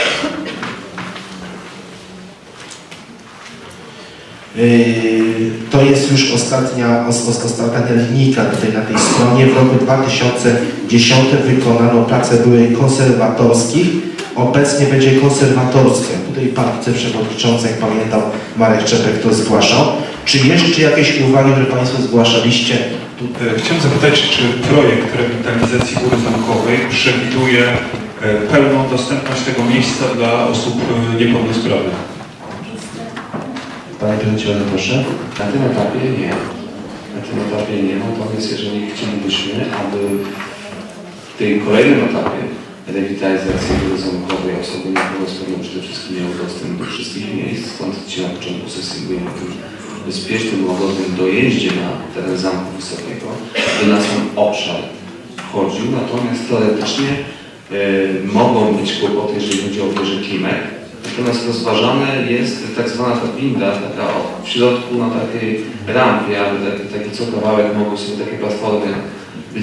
To jest już ostatnia, ostatnia linijka tutaj na tej stronie. W roku dwa tysiące dziesiątym wykonano pracę były konserwatorskich. Obecnie będzie konserwatorskie. Tutaj Pan Wiceprzewodniczący, jak pamiętam, Marek Czepek to zgłaszał. Czy jeszcze jakieś uwagi, które Państwo zgłaszaliście? Chciałem zapytać, czy projekt rewitalizacji Góry Zamkowej przewiduje pełną dostępność tego miejsca dla osób niepełnosprawnych? Panie Prezydencie, bardzo proszę. Na tym etapie nie. Na tym etapie nie. Natomiast jeżeli chcielibyśmy, aby w tym kolejnym etapie rewitalizacji góry zamkowej. Osoby niepełnosprawne przede wszystkim miały dostęp do wszystkich miejsc, stąd dzisiaj na początku sesji mówiłem o tym bezpiecznym, łagodnym dojeździe na teren Zamku Wysokiego, by na sam obszar wchodził, natomiast teoretycznie y, mogą być kłopoty, jeżeli chodzi o wieżę Klimek. Natomiast rozważane jest tak zwana ta winda, taka w środku na takiej rampie, aby taki, taki co kawałek mogły sobie takie platformy być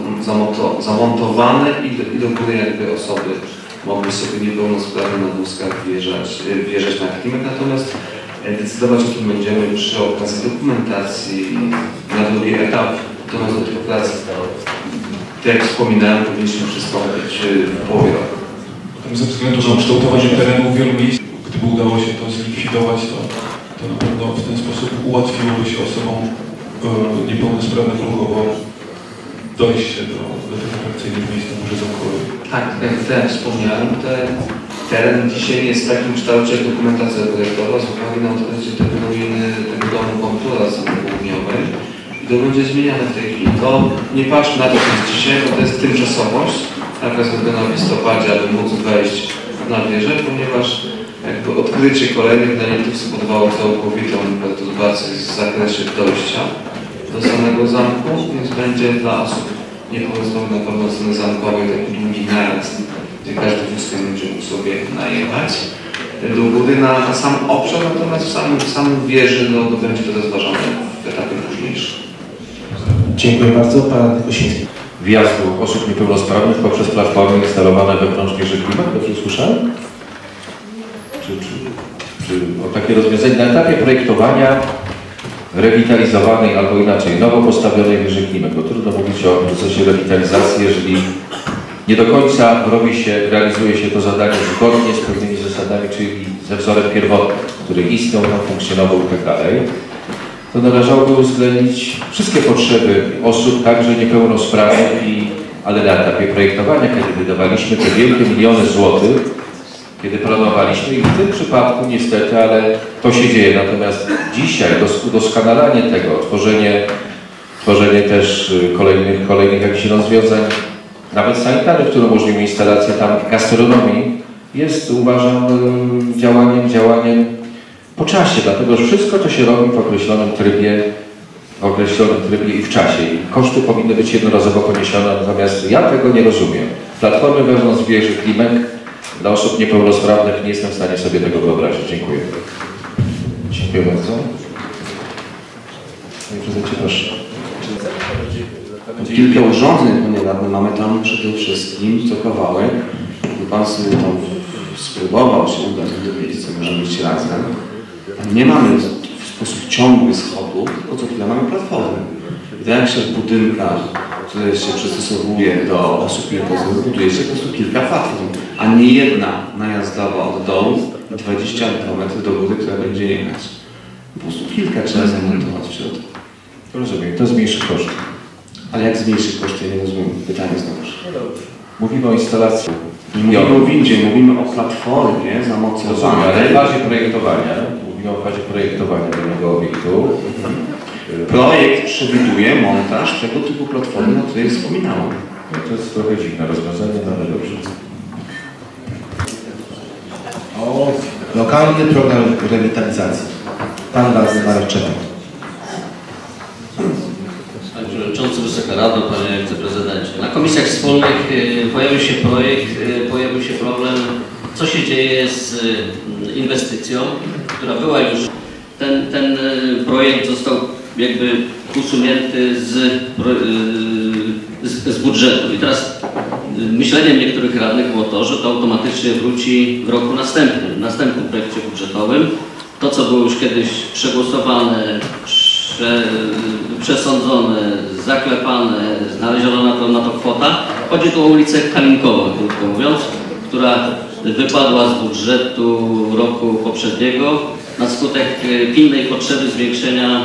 zamontowane i do, i do góry jakby osoby mogły sobie niepełnosprawne na wózkach wjeżdżać, wjeżdżać na Klimek. Natomiast decydować o tym będziemy przy okazji dokumentacji na drugi etap. Natomiast do tych prac, tak jak wspominałem, powinniśmy przystąpić w połowie roku. Ze względu na kształtowanie terenu wielu miejsc, gdyby udało się to zlikwidować, to, to na pewno w ten sposób ułatwiłoby się osobom e, niepełnosprawnym ruchowo dojście do, do tych atrakcyjnych miejsc na Górze Zamkowej. Tak, jak teraz wspomniałem, ten teren dzisiaj jest w takim kształcie jak dokumentacja projektowa z uwagi na to, że tego ruiny tego domu kontura strony południowej i to będzie zmieniane w tej chwili. To nie patrzmy na to, co jest dzisiaj, bo to jest tymczasowość, taka zrobiona w listopadzie, aby móc wejść na wieżę, ponieważ jakby odkrycie kolejnych nalietów spowodowało całkowitą perturbację w zakresie dojścia do samego zamku, więc będzie dla osób niepełnosprawnych na pewno strony zamkowej taki długi najazd, gdzie każdy wózkiem będzie mógł sobie najechać do góry na, na sam obszar, natomiast w samym, w samym wieży no, to będzie to rozważane w etapie późniejszym. Dziękuję bardzo. Pan Kosiński. Wjazdu osób niepełnosprawnych poprzez platformy instalowane wewnątrz wieży Klimek, dobrze słyszałem? Czy, czy, czy o takie rozwiązanie na etapie projektowania rewitalizowanej albo inaczej nowo postawionej wieży Klimek, bo trudno mówić o procesie rewitalizacji, jeżeli nie do końca robi się, realizuje się to zadanie zgodnie z pewnymi zasadami, czyli ze wzorem pierwotnym, który istniał, tam funkcjonował i tak dalej. To należałoby uwzględnić wszystkie potrzeby osób, także niepełnosprawnych, i, ale na etapie projektowania, kiedy wydawaliśmy te wielkie miliony złotych, kiedy planowaliśmy i w tym przypadku niestety, ale to się dzieje. Natomiast dzisiaj udoskonalanie tego, tworzenie, tworzenie też kolejnych, kolejnych jakichś rozwiązań, nawet sanitarnych, które umożliwią instalację tam gastronomii, jest, uważam, działaniem, działaniem po czasie, dlatego że wszystko to się robi w określonym trybie, w określonym trybie i w czasie. I koszty powinny być jednorazowo poniesione, natomiast ja tego nie rozumiem. Platformy wewnątrz wieży Klimek dla osób niepełnosprawnych nie jestem w stanie sobie tego wyobrazić. Dziękuję. Dziękuję bardzo. Panie prezydencie, proszę. Kilka urządzeń, panie radny, mamy tam przede wszystkim co kawałek. Pan sobie tam spróbował się udać do miejsca, możemy iść razem. Nie mamy w sposób ciągły schodów, tylko co chwilę mamy platformy. I tak jak się w budynkach, które się przystosowuje do osób niepełnosprawnych, buduje się po prostu kilka platform, a nie jedna najazdowa od dołu i dwadzieścia kilometrów do góry, która będzie jechać. Po prostu kilka trzeba zamontować w środku. Rozumiem, to zmniejszy koszty. Ale jak zmniejszyć koszty? Ja nie rozumiem. Pytanie znowuż. Mówimy o instalacji. Nie mówimy o windzie, mówimy o platformie zamocowanej. Ale w fazie projektowania, mówimy o fazie projektowania danego obiektu. Projekt przewiduje montaż tego typu platformy, o której wspominałem. No to jest trochę dziwne rozwiązanie, no ale dobrze. O lokalny program rewitalizacji. Pan radny Marek Czernik. Panie Przewodniczący, Wysoka Rado, Panie Wiceprezydencie. Na komisjach wspólnych y, pojawił się projekt, y, pojawił się problem, co się dzieje z y, inwestycją, która była już. Ten, ten y, projekt został jakby usunięty z, y, z, z budżetu. I teraz y, myśleniem niektórych radnych było to, że to automatycznie wróci w roku następnym, w następnym projekcie budżetowym. To, co było już kiedyś przegłosowane, prze, przesądzone, zaklepane, znaleziono na to, na to kwota. Chodzi tu o ulicę Kalinkową, krótko mówiąc, która wypadła z budżetu roku poprzedniego na skutek pilnej potrzeby zwiększenia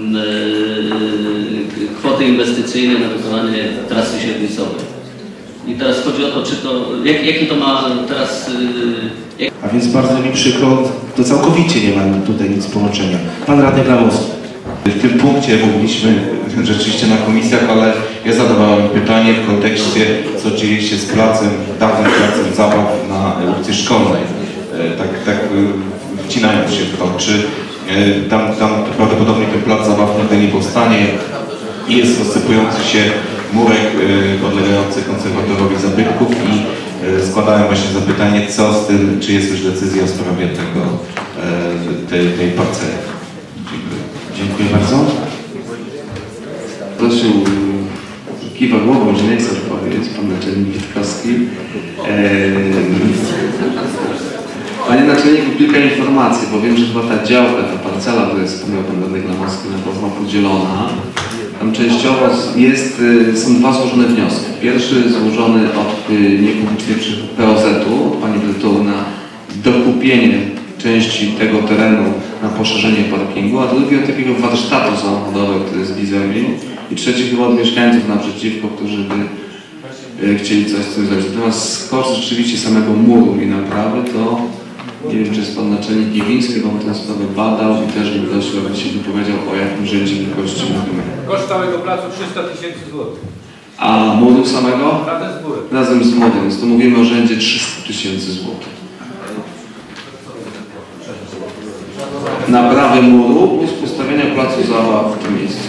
kwoty inwestycyjnej na wykonanie trasy średnicowej. I teraz chodzi o to, czy to, jak, jaki to ma teraz... Jak... A więc bardzo mi przykro, to całkowicie nie ma tutaj nic połączenia. Pan radny Gramos. W tym punkcie mogliśmy rzeczywiście na komisjach, ale ja zadawałem pytanie w kontekście, co dzieje się z placem, dawnym placem zabaw na ulicy Szkolnej. Tak, tak wcinając się w to, czy tam, tam prawdopodobnie ten plac zabaw nigdy nie powstanie i jest rozsypujący się murek podlegający konserwatorowi zabytków i składałem właśnie zapytanie, co z tym, czy jest już decyzja w sprawie tego, tej, tej parceli. Dziękuję. Dziękuję bardzo. Proszę, kiwa głową, że nie chcę powiedzieć, pan naczelnik Witkowski. Panie naczelniku, kilka informacji, bo wiem, że chyba ta działka, ta parcela, która jest wspomniał pan Radny Glamowski, na pewno podzielona. Tam częściowo jest, są dwa złożone wnioski. Pierwszy złożony od niepublicznych P O Z-u, od pani dyrektor na dokupienie części tego terenu na poszerzenie parkingu, a drugi od takiego warsztatu samochodowego, który jest bizarny. I trzeci chyba od mieszkańców naprzeciwko, którzy by e, chcieli coś z tym zrobić. Natomiast koszt rzeczywiście samego muru i naprawy to nie wiem, czy jest pan naczelnik Giwiński, bo on tę sprawę badał i też by dość się wypowiedział, o jakim rzędzie wielkości mówimy. Koszt całego placu trzysta tysięcy złotych. A muru samego? Razem z murem. Razem z murem, więc to mówimy o rzędzie trzysta tysięcy złotych. Naprawy muru plus postawienia placu zabaw w tym miejscu.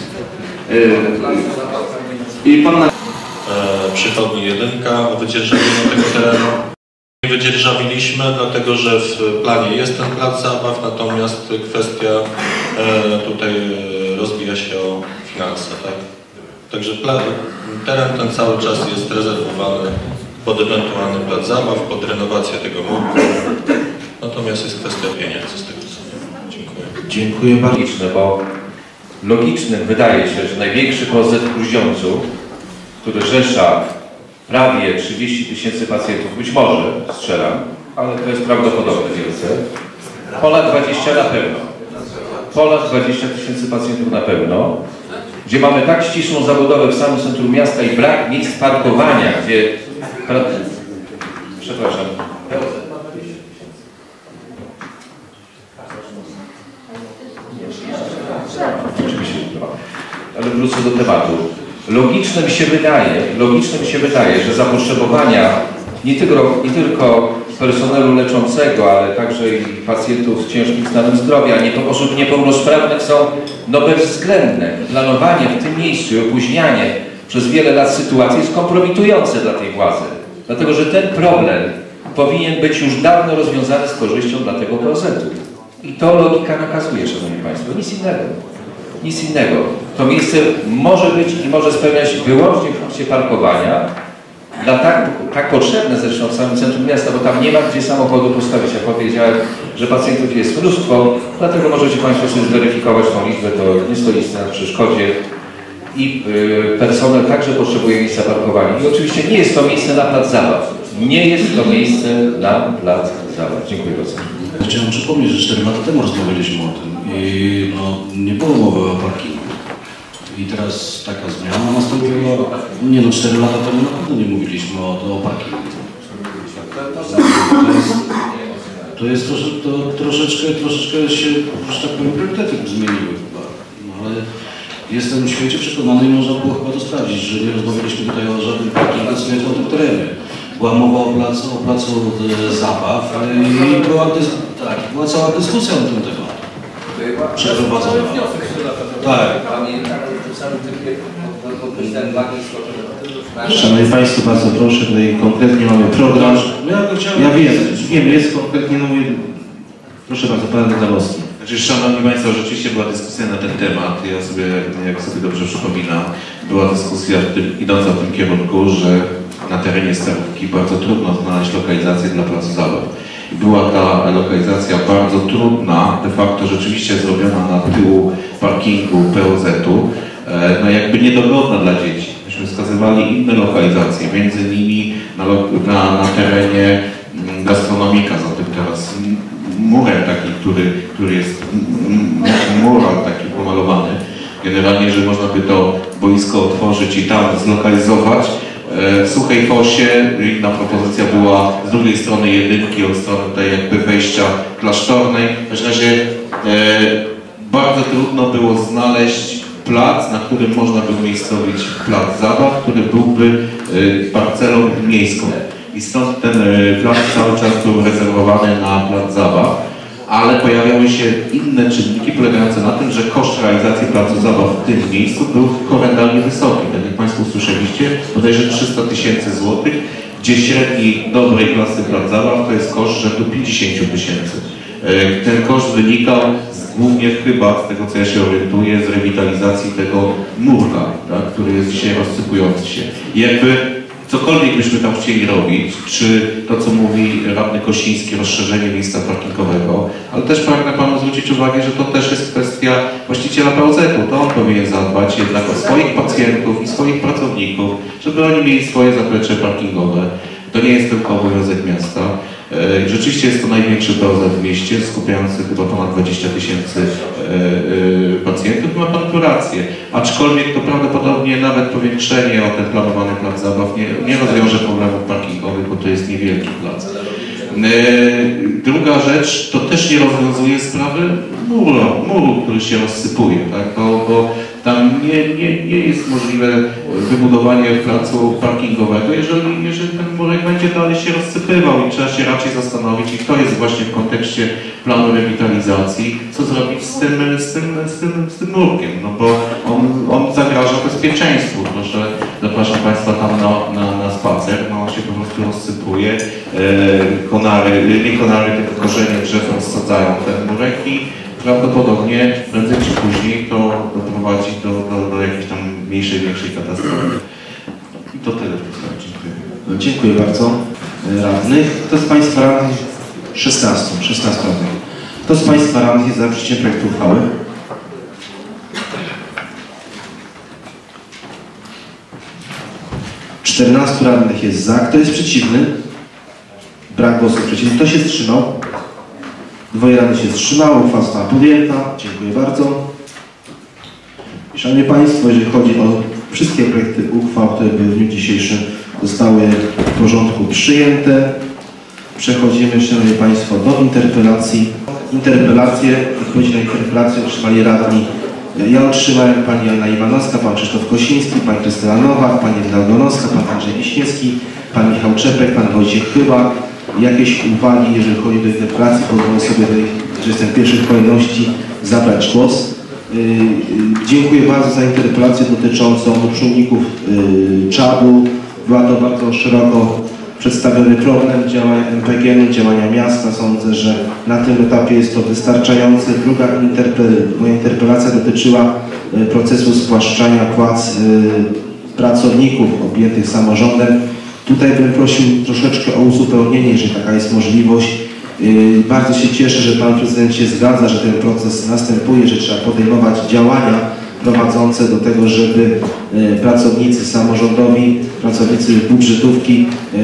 Yy, I pan na... e, Przychodni jedynka o wydzierżawieniu tego terenu. Nie wydzierżawiliśmy, dlatego że w planie jest ten plac zabaw, natomiast kwestia e, tutaj rozbija się o finanse. Tak? Także plan, teren ten cały czas jest rezerwowany pod ewentualny plac zabaw, pod renowację tego muru. Natomiast jest kwestia pieniędzy z tego co wiem. Dziękuję. Dziękuję bardzo. Logiczne, bo logicznym wydaje się, że największy P O Z w Gruździądzu, który rzesza prawie trzydzieści tysięcy pacjentów, być może, strzelam, ale to jest prawdopodobne wielce, Pola dwadzieścia na pewno, Pola dwadzieścia tysięcy pacjentów na pewno, gdzie mamy tak ścisłą zabudowę w samym centrum miasta i brak miejsc parkowania, gdzie... Przepraszam. Oczywiście, ale wrócę do tematu. Logiczne mi się wydaje, logiczne mi się wydaje, że zapotrzebowania nie tylko, nie tylko personelu leczącego, ale także i pacjentów z ciężkim stanem zdrowia, nie, osób niepełnosprawnych są no bezwzględne. Planowanie w tym miejscu i opóźnianie przez wiele lat sytuacji jest kompromitujące dla tej władzy. Dlatego, że ten problem powinien być już dawno rozwiązany z korzyścią dla tego P O Z-u. I to logika nakazuje, Szanowni Państwo, nic innego. Nic innego. To miejsce może być i może spełniać wyłącznie funkcję parkowania dla tak, tak potrzebne zresztą w samym centrum miasta, bo tam nie ma gdzie samochodu postawić. Jak powiedziałem, że pacjentów jest mnóstwo, dlatego możecie Państwo sobie zweryfikować tą liczbę, to nie stoi nic na przeszkodzie. I yy, personel także potrzebuje miejsca parkowania. I oczywiście nie jest to miejsce na plac zabaw. Nie jest to miejsce na plac zabaw. Dziękuję bardzo. Chciałem przypomnieć, że cztery lata temu rozmawialiśmy o tym i no, nie było mowy o parkingu. I teraz taka zmiana nastąpiła. Nie no, cztery lata temu na pewno nie mówiliśmy o, o parkingu. To jest, to jest trosze, to troszeczkę, troszeczkę się, że tak powiem, priorytety zmieniły chyba. No, ale jestem w świecie przekonany i można było chyba to sprawdzić, że nie rozmawialiśmy tutaj o żadnym parkingu, co o tym terenie. Była mowa o placu, o placu zabaw i była, tak, była cała dyskusja na ten temat. Przeprowadzona. Tak. Szanowni Państwo, bardzo proszę, tutaj konkretnie mamy program. Ja wiem, wiem, jest konkretnie, no mówię, proszę bardzo, Pan Glamowski. Znaczy, Szanowni Państwo, rzeczywiście była dyskusja na ten temat. Ja sobie, jak sobie dobrze przypominam, była dyskusja w tym, idąca w tym kierunku, że na terenie Starówki bardzo trudno znaleźć lokalizację dla placu zabaw. I była ta lokalizacja bardzo trudna, de facto rzeczywiście zrobiona na tyłu parkingu P O Z-u, no jakby niedogodna dla dzieci. Myśmy wskazywali inne lokalizacje, między innymi na, na, na terenie gastronomika, za tym teraz murem taki, który, który jest mural taki pomalowany. Generalnie, że można by to boisko otworzyć i tam zlokalizować. W Suchej Fosie inna propozycja była z drugiej strony jedynki, od strony tej jakby wejścia klasztornej. W każdym razie e, bardzo trudno było znaleźć plac, na którym można by umiejscowić plac zabaw, który byłby parcelą miejską. I stąd ten plac cały czas był rezerwowany na plac zabaw, ale pojawiały się inne czynniki polegające na tym, że koszt realizacji placu zabaw w tym miejscu był horrendalnie wysoki. Tak jak Państwo słyszeliście, bodajże trzysta tysięcy złotych, gdzie średni dobrej klasy plac zabaw to jest koszt rzędu pięćdziesiąt tysięcy. Ten koszt wynikał z, głównie chyba, z tego co ja się orientuję, z rewitalizacji tego murka, tak, który jest dzisiaj rozsypujący się. I jakby cokolwiek byśmy tam chcieli robić, czy to, co mówi radny Kosiński, rozszerzenie miejsca parkingowego, ale też pragnę Panu zwrócić uwagę, że to też jest kwestia właściciela P O Z-u. To on powinien zadbać jednak o swoich pacjentów i swoich pracowników, żeby oni mieli swoje zaplecze parkingowe. To nie jest tylko obowiązek miasta. Rzeczywiście jest to największy P O Z w mieście, skupiający chyba ponad dwadzieścia tysięcy pacjentów. Ma Pan tu rację. Aczkolwiek to prawdopodobnie nawet powiększenie o ten planowany plac zabaw nie, nie rozwiąże problemów parkingowych, bo to jest niewielki plac. Druga rzecz, to też nie rozwiązuje sprawy muru, muru który się rozsypuje, tak? bo, bo tam nie, nie, nie jest możliwe wybudowanie placu parkingowego, jeżeli, jeżeli ten murek będzie dalej się rozsypywał i trzeba się raczej zastanowić, i to jest właśnie w kontekście planu rewitalizacji, co zrobić z tym, z tym, z tym, z tym murkiem, no bo on, on zagraża bezpieczeństwu. Proszę, zapraszam Państwa tam na, na, na spacer, no on się po prostu rozsypuje, e, konary, nie konary, tylko korzenie drzew rozsadzają ten murek i prawdopodobnie prędzej czy później to doprowadzi do, do, do jakiejś tam mniejszej, większej katastrofy. I to tyle. Dziękuję. No, dziękuję bardzo. Radnych. Kto z Państwa radnych? szesnaście. szesnaście radnych. Kto z Państwa radnych jest za przyjęciem projektu uchwały? czternastu radnych jest za. Kto jest przeciwny? Brak głosów przeciwnych. Kto się wstrzymał? Dwoje radnych się wstrzymało. Uchwała została podjęta. Dziękuję bardzo. Szanowni Państwo, jeżeli chodzi o wszystkie projekty uchwał, które były w dniu dzisiejszym, zostały w porządku przyjęte. Przechodzimy, Szanowni Państwo, do interpelacji. Interpelacje, odpowiedzi na interpelację otrzymali radni. Ja otrzymałem pani Anna Iwanowska, pan Krzysztof Kosiński, pani Krystyna Nowak, pani Ewelina Gonowska, pan Andrzej Wiśniewski, pan Michał Czepek, pan Wojciech Chyba. Jakieś uwagi, jeżeli chodzi o interpelację, pozwolę sobie, że jestem w pierwszej kolejności, zabrać głos. Yy, yy, dziękuję bardzo za interpelację dotyczącą czujników yy, czadu. Była to bardzo szeroko przedstawiony problem działania M P G u, działania miasta. Sądzę, że na tym etapie jest to wystarczające. Druga interpel moja interpelacja dotyczyła yy, procesu spłaszczania płac yy, pracowników objętych samorządem. Tutaj bym prosił troszeczkę o uzupełnienie, jeżeli taka jest możliwość. Yy, bardzo się cieszę, że Pan Prezydent się zgadza, że ten proces następuje, że trzeba podejmować działania prowadzące do tego, żeby yy, pracownicy samorządowi, pracownicy budżetówki,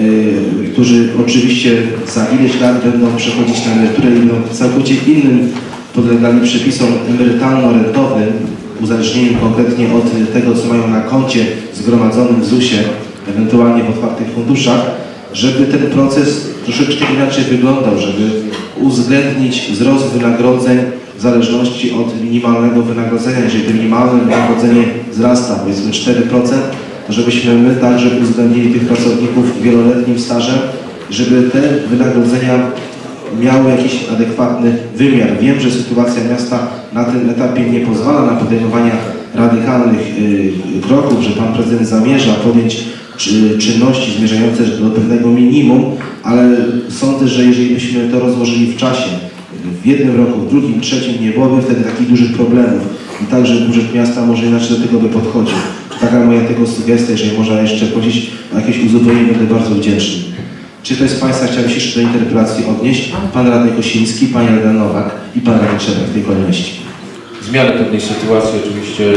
yy, którzy oczywiście za ileś lat będą przechodzić na emeryturę i będą całkowicie innym podlegali przepisom emerytalno-rentowym, uzależnieniem konkretnie od tego, co mają na koncie zgromadzonym w zusie, ewentualnie w otwartych funduszach, żeby ten proces troszeczkę inaczej wyglądał, żeby uwzględnić wzrost wynagrodzeń w zależności od minimalnego wynagrodzenia. Jeżeli to minimalne wynagrodzenie wzrasta, powiedzmy cztery procent, to żebyśmy my także uwzględnili tych pracowników wieloletnim stażem, żeby te wynagrodzenia miały jakiś adekwatny wymiar. Wiem, że sytuacja miasta na tym etapie nie pozwala na podejmowanie radykalnych y, kroków, że Pan Prezydent zamierza podjąć czy, czynności zmierzające do pewnego minimum, ale sądzę, że jeżeli byśmy to rozłożyli w czasie, w jednym roku, w drugim, trzecim, nie byłoby wtedy takich dużych problemów i także budżet miasta może inaczej do tego by podchodził. Taka moja tego sugestia, jeżeli można jeszcze prosić o jakieś uzupełnienie, będę bardzo wdzięczny. Czy ktoś z Państwa chciałby się jeszcze do interpelacji odnieść? Pan radny Kosiński, pani Ewelina Nowak i pan radny Czepek w tej kolejności. Zmiany pewnej sytuacji oczywiście.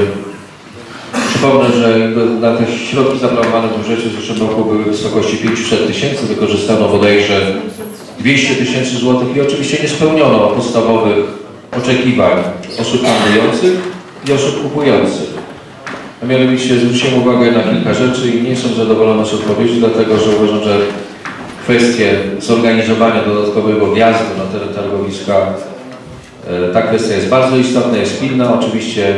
Przypomnę, że na te środki zaplanowane w budżecie w zeszłym roku były w wysokości pięćset tysięcy, wykorzystano bodajże dwieście tysięcy złotych i oczywiście nie spełniono podstawowych oczekiwań osób handlujących i osób kupujących. A mianowicie zwróciłem uwagę na kilka rzeczy i nie jestem zadowolony z odpowiedzi, dlatego że uważam, że kwestie zorganizowania dodatkowego wjazdu na teren targowiska, ta kwestia jest bardzo istotna, jest pilna. Oczywiście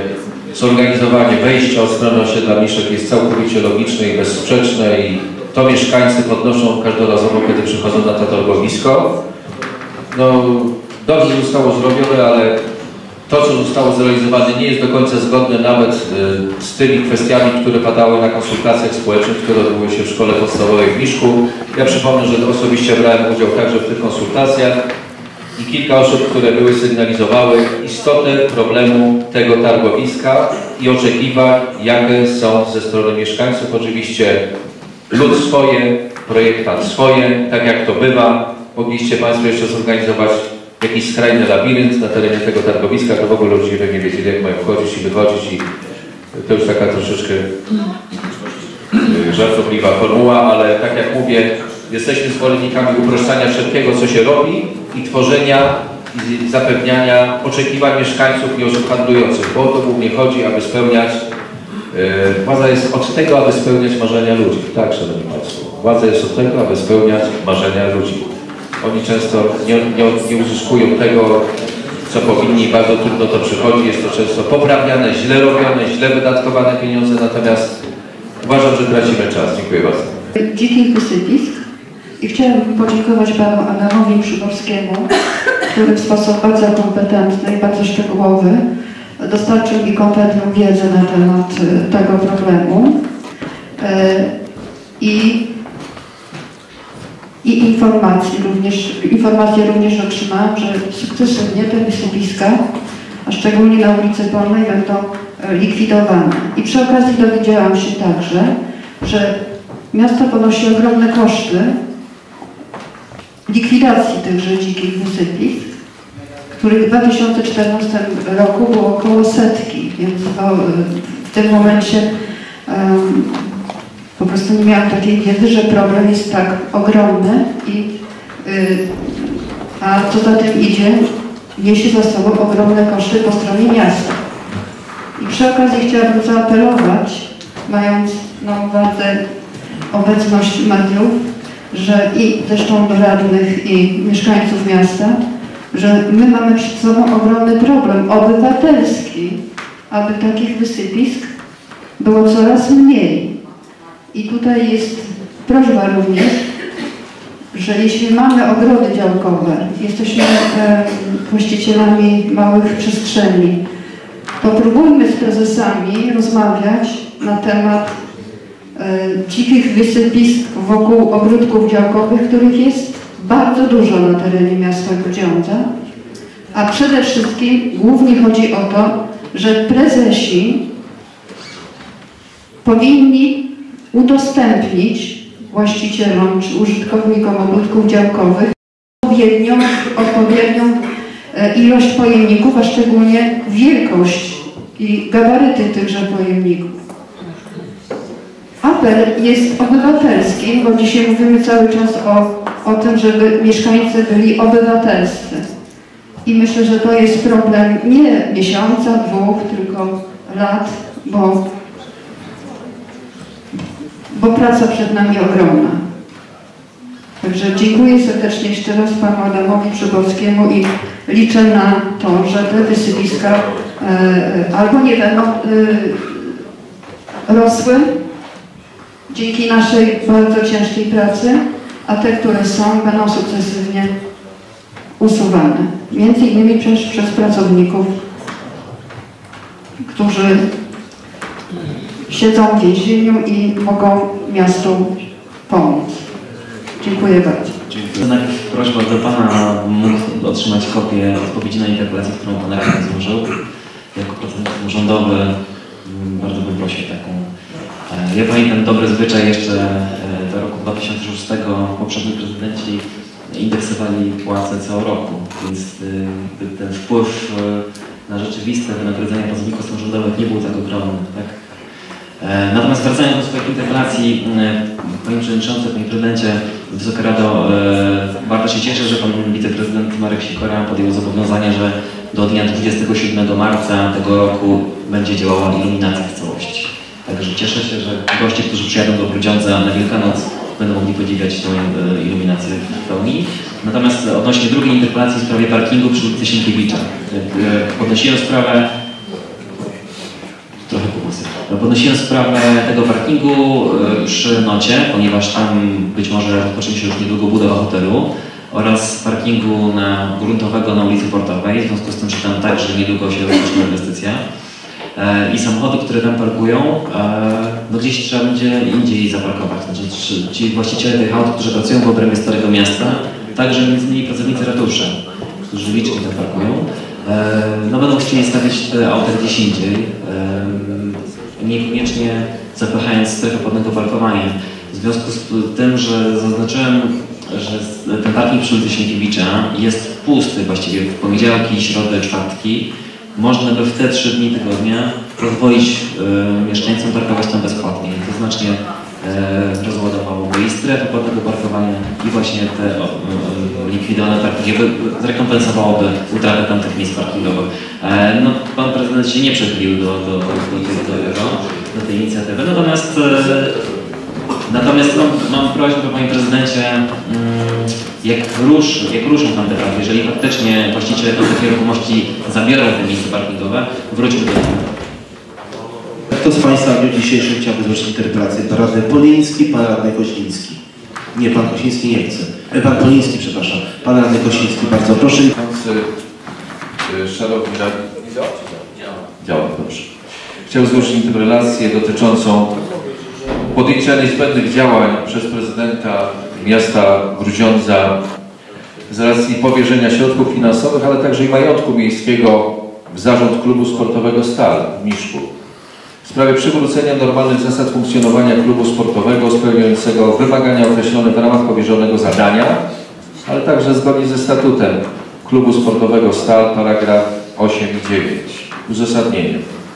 zorganizowanie wejścia od strony osiedla Miszek jest całkowicie logiczne i bezsprzeczne i to mieszkańcy podnoszą każdorazowo, kiedy przychodzą na to targowisko. No, dobrze zostało zrobione, ale to, co zostało zrealizowane, nie jest do końca zgodne nawet y, z tymi kwestiami, które padały na konsultacjach społecznych, które odbyły się w szkole podstawowej w Miszku. Ja przypomnę, że osobiście brałem udział także w tych konsultacjach i kilka osób, które były sygnalizowały istotę problemu tego targowiska i oczekiwań, jakie są ze strony mieszkańców. Oczywiście lud swoje, projektant swoje, tak jak to bywa. Mogliście Państwo jeszcze zorganizować jakiś skrajny labirynt na terenie tego targowiska, to w ogóle ludzie by nie wiedzieli, jak mają wchodzić i wychodzić i to już taka troszeczkę żartobliwa formuła, ale tak jak mówię, jesteśmy zwolennikami uproszczania wszelkiego, co się robi i tworzenia i zapewniania oczekiwań mieszkańców i osób handlujących, bo o to głównie chodzi, aby spełniać, yy, władza jest od tego, aby spełniać marzenia ludzi. Tak, Szanowni Państwo, władza jest od tego, aby spełniać marzenia ludzi. Oni często nie, nie, nie uzyskują tego, co powinni, bardzo trudno to przychodzi, jest to często poprawiane, źle robione, źle wydatkowane pieniądze, natomiast uważam, że tracimy czas. Dziękuję bardzo. Dzikich wysypisk i chciałabym podziękować Panu Adamowi Przyborskiemu, który w sposób bardzo kompetentny i bardzo szczegółowy dostarczył mi kompletną wiedzę na temat tego problemu i I informacji również, informacje również otrzymałam, że sukcesywnie te wysypiska, a szczególnie na ulicy Polnej, będą likwidowane. I przy okazji dowiedziałam się także, że miasto ponosi ogromne koszty likwidacji tychże dzikich wysypisk, których w dwa tysiące czternastym roku było około setki, więc to w tym momencie um, po prostu nie miałam takiej wiedzy, że problem jest tak ogromny, i, yy, a co za tym idzie, niesie za sobą ogromne koszty po stronie miasta. I przy okazji chciałabym zaapelować, mając na uwadze obecność mediów, że i zresztą do radnych i mieszkańców miasta, że my mamy przed sobą ogromny problem obywatelski, aby takich wysypisk było coraz mniej. I tutaj jest prośba również, że jeśli mamy ogrody działkowe, jesteśmy e, właścicielami małych przestrzeni, to próbujmy z prezesami rozmawiać na temat e, dzikich wysypisk wokół ogródków działkowych, których jest bardzo dużo na terenie miasta Grudziądza. A przede wszystkim głównie chodzi o to, że prezesi powinni udostępnić właścicielom czy użytkownikom ogródków działkowych odpowiednią, odpowiednią ilość pojemników, a szczególnie wielkość i gabaryty tychże pojemników. Apel jest obywatelski, bo dzisiaj mówimy cały czas o, o tym, żeby mieszkańcy byli obywatelscy. I myślę, że to jest problem nie miesiąca, dwóch, tylko lat, bo bo praca przed nami ogromna. Także dziękuję serdecznie jeszcze raz Panu Adamowi Przyborskiemu i liczę na to, że te wysypiska e, albo nie będą e, rosły dzięki naszej bardzo ciężkiej pracy, a te, które są, będą sukcesywnie usuwane. Między innymi przez, przez pracowników, którzy siedzą w więzieniu i mogą miastu pomóc. Dziękuję bardzo. Dziękuję. Najpierw prośba do Pana, mógł otrzymać kopię odpowiedzi na interpelację, którą Pan radny złożył. Jako pracownik samorządowy bardzo bym prosił taką. Ja pamiętam dobry zwyczaj jeszcze do roku dwa tysiące szóstego. Poprzedni prezydenci indeksowali płace co roku, więc ten wpływ na rzeczywiste wynagrodzenia pracowników samorządowych nie był tak ogromny. Tak? Natomiast wracając do swojej interpelacji, Panie Przewodniczący, Panie Prezydencie, Wysoka Rado, bardzo się cieszę, że Pan Wiceprezydent Marek Sikora podjął zobowiązanie, że do dnia dwudziestego siódmego marca tego roku będzie działała iluminacja w całości. Także cieszę się, że goście, którzy przyjadą do Grudziądza na Wielkanoc, będą mogli podziwiać tę iluminację w pełni. Natomiast odnośnie drugiej interpelacji w sprawie parkingu przy ulicy Sienkiewicza. Podnosiłem sprawę Podnosiłem sprawę tego parkingu przy Nocie, ponieważ tam być może rozpocznie się już niedługo budowa hotelu oraz parkingu na, gruntowego na ulicy Portowej, w związku z tym, że tam także niedługo się rozpocznie inwestycja. I samochody, które tam parkują, no gdzieś trzeba będzie indziej zaparkować. Znaczy, ci właściciele tych aut, którzy pracują w obrębie Starego Miasta, także między innymi pracownicy ratusza, którzy licznie tam parkują, no będą chcieli stawiać te auta gdzieś indziej, niekoniecznie zapychając strefę płatnego parkowania. W związku z tym, że zaznaczyłem, że ten parking przy ulicy Sienkiewicza jest pusty właściwie w poniedziałki, środy, czwartki, można by w te trzy dni tygodnia pozwolić y, mieszkańcom parkować tam bezpłatnie. To znacznie y, rozładowałoby i strefę płatnego parkowania i właśnie te y, y, likwidowane parkingi, zrekompensowałoby utratę tamtych miejsc parkingowych. E, no, pan prezydent się nie przychylił do, do, do, do, do, do, do tej inicjatywy, natomiast y, Natomiast no, mam prośbę, panie prezydencie, jak, rusz, jak ruszą tam te prace, jeżeli faktycznie właściciele tych nieruchomości zabiorą te miejsca parkingowe, wróćmy do tego. Kto z Państwa w dniu dzisiejszym chciałby złożyć interpelację? Pan radny Poliński, pan radny Kościński. Nie, pan Kościński nie chce. E, pan Poliński, przepraszam. Pan radny Kościński, bardzo proszę. Szanowni radni, działa, dobrze. Chciałem złożyć interpelację dotyczącą podjęcia niezbędnych działań przez prezydenta miasta Grudziądza z racji powierzenia środków finansowych, ale także i majątku miejskiego w zarząd klubu sportowego Stal w Miszku w sprawie przywrócenia normalnych zasad funkcjonowania klubu sportowego spełniającego wymagania określone w ramach powierzonego zadania, ale także zgodnie ze statutem klubu sportowego Stal, paragraf osiem i dziewięć. Uzasadnienie.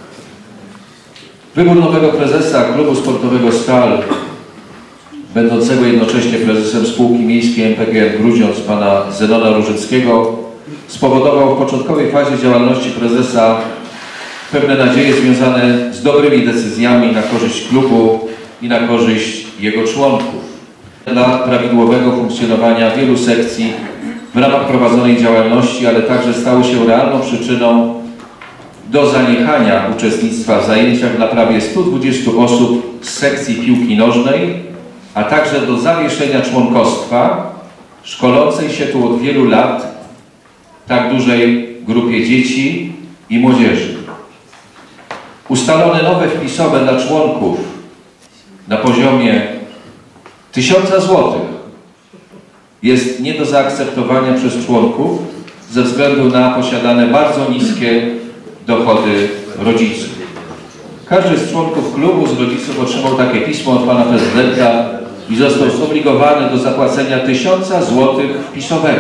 Wybór nowego prezesa klubu sportowego Stal, będącego jednocześnie prezesem spółki miejskiej M P G N Grudziądz, pana Zenona Różyckiego, spowodował w początkowej fazie działalności prezesa pewne nadzieje związane z dobrymi decyzjami na korzyść klubu i na korzyść jego członków. Dla prawidłowego funkcjonowania wielu sekcji w ramach prowadzonej działalności, ale także stały się realną przyczyną do zaniechania uczestnictwa w zajęciach dla prawie stu dwudziestu osób z sekcji piłki nożnej, a także do zawieszenia członkostwa szkolącej się tu od wielu lat tak dużej grupie dzieci i młodzieży. Ustalone nowe wpisowe dla członków na poziomie tysiąca złotych jest nie do zaakceptowania przez członków ze względu na posiadane bardzo niskie dochody rodziców. Każdy z członków klubu z rodziców otrzymał takie pismo od pana prezydenta i został zobligowany do zapłacenia tysiąca złotych wpisowego.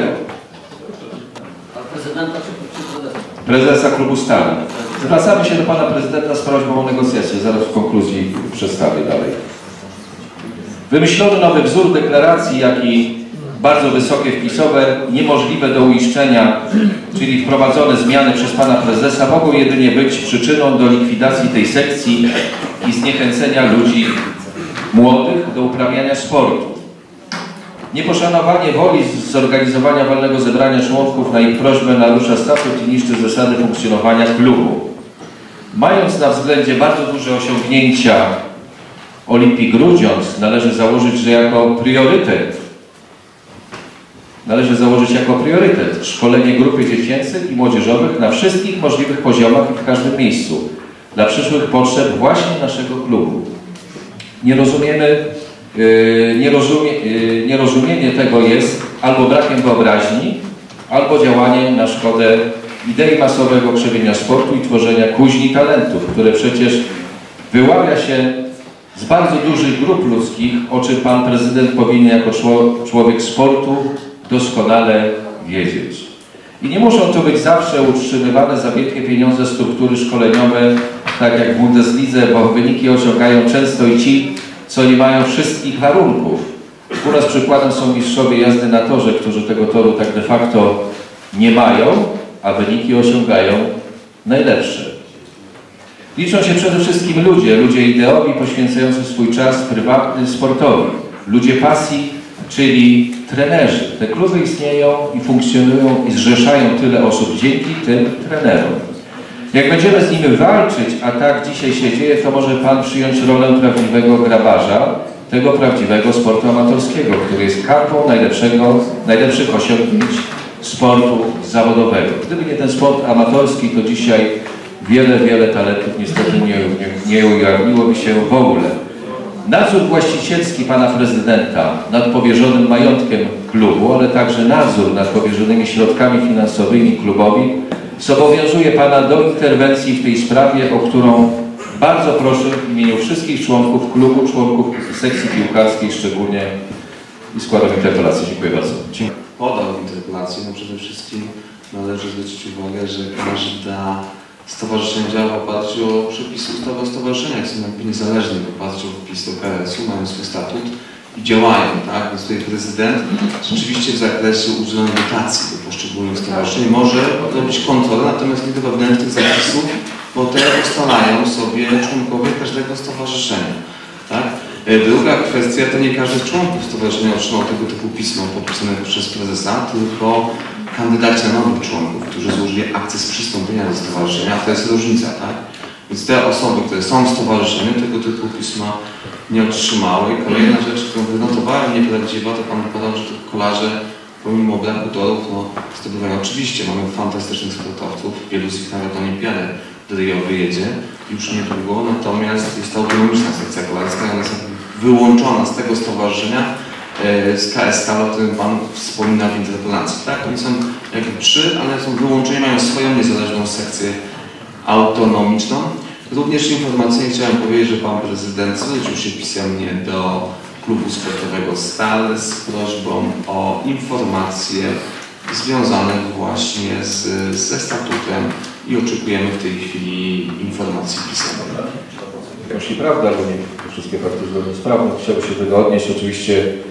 Prezesa klubu Stali. Zwracamy się do pana prezydenta z prośbą o negocjacje. Zaraz w konkluzji przedstawię dalej. Wymyślono nowy wzór deklaracji, jak i bardzo wysokie wpisowe, niemożliwe do uiszczenia, czyli wprowadzone zmiany przez pana prezesa mogą jedynie być przyczyną do likwidacji tej sekcji i zniechęcenia ludzi młodych do uprawiania sportu. Nieposzanowanie woli zorganizowania walnego zebrania członków na ich prośbę narusza statut i niszczy zasady funkcjonowania klubu. Mając na względzie bardzo duże osiągnięcia Olimpii Grudziądz, należy założyć, że jako priorytet Należy założyć jako priorytet szkolenie grupy dziecięcych i młodzieżowych na wszystkich możliwych poziomach i w każdym miejscu dla przyszłych potrzeb właśnie naszego klubu. Nie rozumiemy, yy, nie rozumie, yy, nierozumienie tego jest albo brakiem wyobraźni, albo działaniem na szkodę idei masowego krzewienia sportu i tworzenia kuźni talentów, które przecież wyławia się z bardzo dużych grup ludzkich, o czym pan prezydent powinien jako człowiek sportu doskonale wiedzieć. I nie muszą to być zawsze utrzymywane za wielkie pieniądze struktury szkoleniowe, tak jak w Bundeslidze, bo wyniki osiągają często i ci, co nie mają wszystkich warunków. U nas przykładem są mistrzowie jazdy na torze, którzy tego toru tak de facto nie mają, a wyniki osiągają najlepsze. Liczą się przede wszystkim ludzie, ludzie ideowi poświęcający swój czas prywatny sportowi, ludzie pasji, czyli trenerzy. Te kluby istnieją i funkcjonują i zrzeszają tyle osób dzięki tym trenerom. Jak będziemy z nimi walczyć, a tak dzisiaj się dzieje, to może Pan przyjąć rolę prawdziwego grabarza, tego prawdziwego sportu amatorskiego, który jest kapą najlepszego, najlepszych osiągnięć sportu zawodowego. Gdyby nie ten sport amatorski, to dzisiaj wiele, wiele talentów niestety nie, nie, nie ujawniłoby się w ogóle. Nadzór właścicielski Pana Prezydenta nad powierzonym majątkiem klubu, ale także nadzór nad powierzonymi środkami finansowymi klubowi zobowiązuje Pana do interwencji w tej sprawie, o którą bardzo proszę w imieniu wszystkich członków klubu, członków sekcji piłkarskiej szczególnie i składam interpelację. Dziękuję bardzo. Dziękuję. Podał interpelację, no przede wszystkim należy zwrócić uwagę, że każda stowarzyszenie działa w oparciu o przepisy ustawy o stowarzyszeniach, są jakby niezależni w oparciu o wpis do K R S-u, mają swój statut i działają, tak? Więc tutaj prezydent rzeczywiście w zakresie udzielania dotacji do poszczególnych stowarzyszeń może robić kontrolę, natomiast nie do wewnętrznych zapisów, bo te ustalają sobie członkowie każdego stowarzyszenia, tak? Druga kwestia, to nie każdy z członków stowarzyszenia otrzymał tego typu pismo podpisane przez prezesa, tylko kandydaci na nowych członków, którzy złożyli akcję z przystąpienia do stowarzyszenia, to jest różnica, tak? Więc te osoby, które są w stowarzyszeniu, tego typu pisma nie otrzymały. I kolejna rzecz, którą wynotowałem nieprawdziwa, to Pan podał, że te kolarze pomimo braku torów, no zdobywają. Oczywiście mamy fantastycznych sportowców, wielu z nich nawet na olimpiadę do Rio wyjedzie już niedługo, natomiast jest to autonomiczna sekcja kolarska, ona jest wyłączona z tego stowarzyszenia, z K S K, o którym Pan wspomina w interpelacji. Tak? Oni są jakby trzy, ale są wyłączeni, mają swoją niezależną sekcję autonomiczną. Również informacyjnie chciałem powiedzieć, że Pan Prezydent zwrócił się pisemnie do klubu sportowego Stal z prośbą o informacje związane właśnie z, ze statutem i oczekujemy w tej chwili informacji pisemnej. Jeśli prawda, bo nie wszystkie partie zgodnie z prawem, chciałbym się tego odnieść. Oczywiście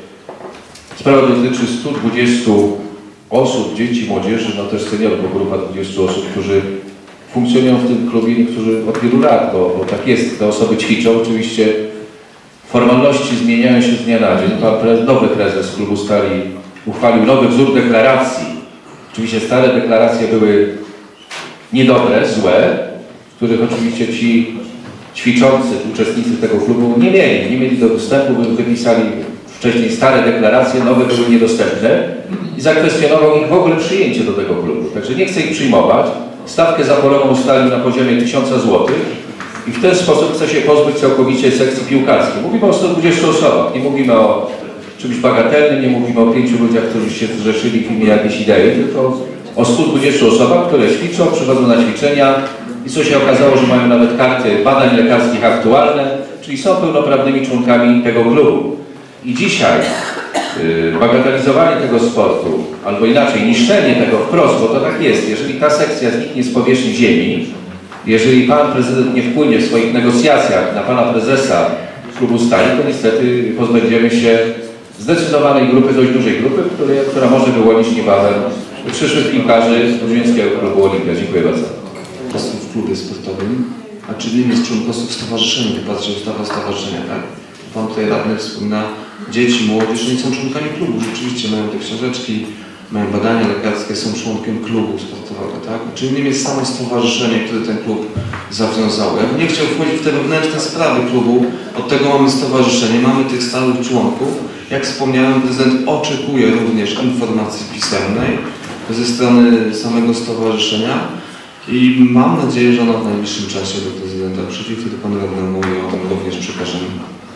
sprawa dotyczy stu dwudziestu osób, dzieci, młodzieży, no też seniorów, bo grupa dwudziestu osób, którzy funkcjonują w tym klubie, niektórzy od wielu lat, bo, bo tak jest, te osoby ćwiczą. Oczywiście formalności zmieniają się z dnia na dzień. Pan prezes, nowy prezes klubu Stali uchwalił nowy wzór deklaracji. Oczywiście stare deklaracje były niedobre, złe, w których oczywiście ci ćwiczący, uczestnicy tego klubu nie mieli, nie mieli dostępu, by wypisali wcześniej stare deklaracje, nowe były niedostępne i zakwestionował ich w ogóle przyjęcie do tego klubu. Także nie chce ich przyjmować. Stawkę zaporową ustalił na poziomie tysiąca złotych i w ten sposób chce się pozbyć całkowicie sekcji piłkarskiej. Mówimy o stu dwudziestu osobach, nie mówimy o czymś bagatelnym, nie mówimy o pięciu ludziach, którzy się zrzeszyli w imię jakiejś idei, tylko o stu dwudziestu osobach, które ćwiczą, przychodzą na ćwiczenia i co się okazało, że mają nawet karty badań lekarskich aktualne, czyli są pełnoprawnymi członkami tego klubu. I dzisiaj yy, bagatelizowanie tego sportu, albo inaczej niszczenie tego wprost, bo to tak jest, jeżeli ta sekcja zniknie z powierzchni ziemi, jeżeli Pan Prezydent nie wpłynie w swoich negocjacjach na Pana Prezesa klubu Stali, to niestety pozbędziemy się zdecydowanej grupy, dość dużej grupy, które, która może wyłonić niebawem przyszłych piłkarzy Lublińskiego Klubu Olimpia. Dziękuję bardzo. W klubie sportowym, a czy nie jest członkostwo w stowarzyszeniu, wypatrzcie ustawa o stowarzyszeniach, tak? Pan tutaj radny wspomina, dzieci, młodzież, nie są członkami klubu, rzeczywiście mają te książeczki, mają badania lekarskie, są członkiem klubu sportowego, tak? Czyli nie jest samo stowarzyszenie, które ten klub zawiązało. Ja bym nie chciał wchodzić w te wewnętrzne sprawy klubu, od tego mamy stowarzyszenie, mamy tych stałych członków. Jak wspomniałem, prezydent oczekuje również informacji pisemnej ze strony samego stowarzyszenia i mam nadzieję, że ona w najbliższym czasie do prezydenta przyjdzie, wtedy pan radnemu o tym również przekażemy.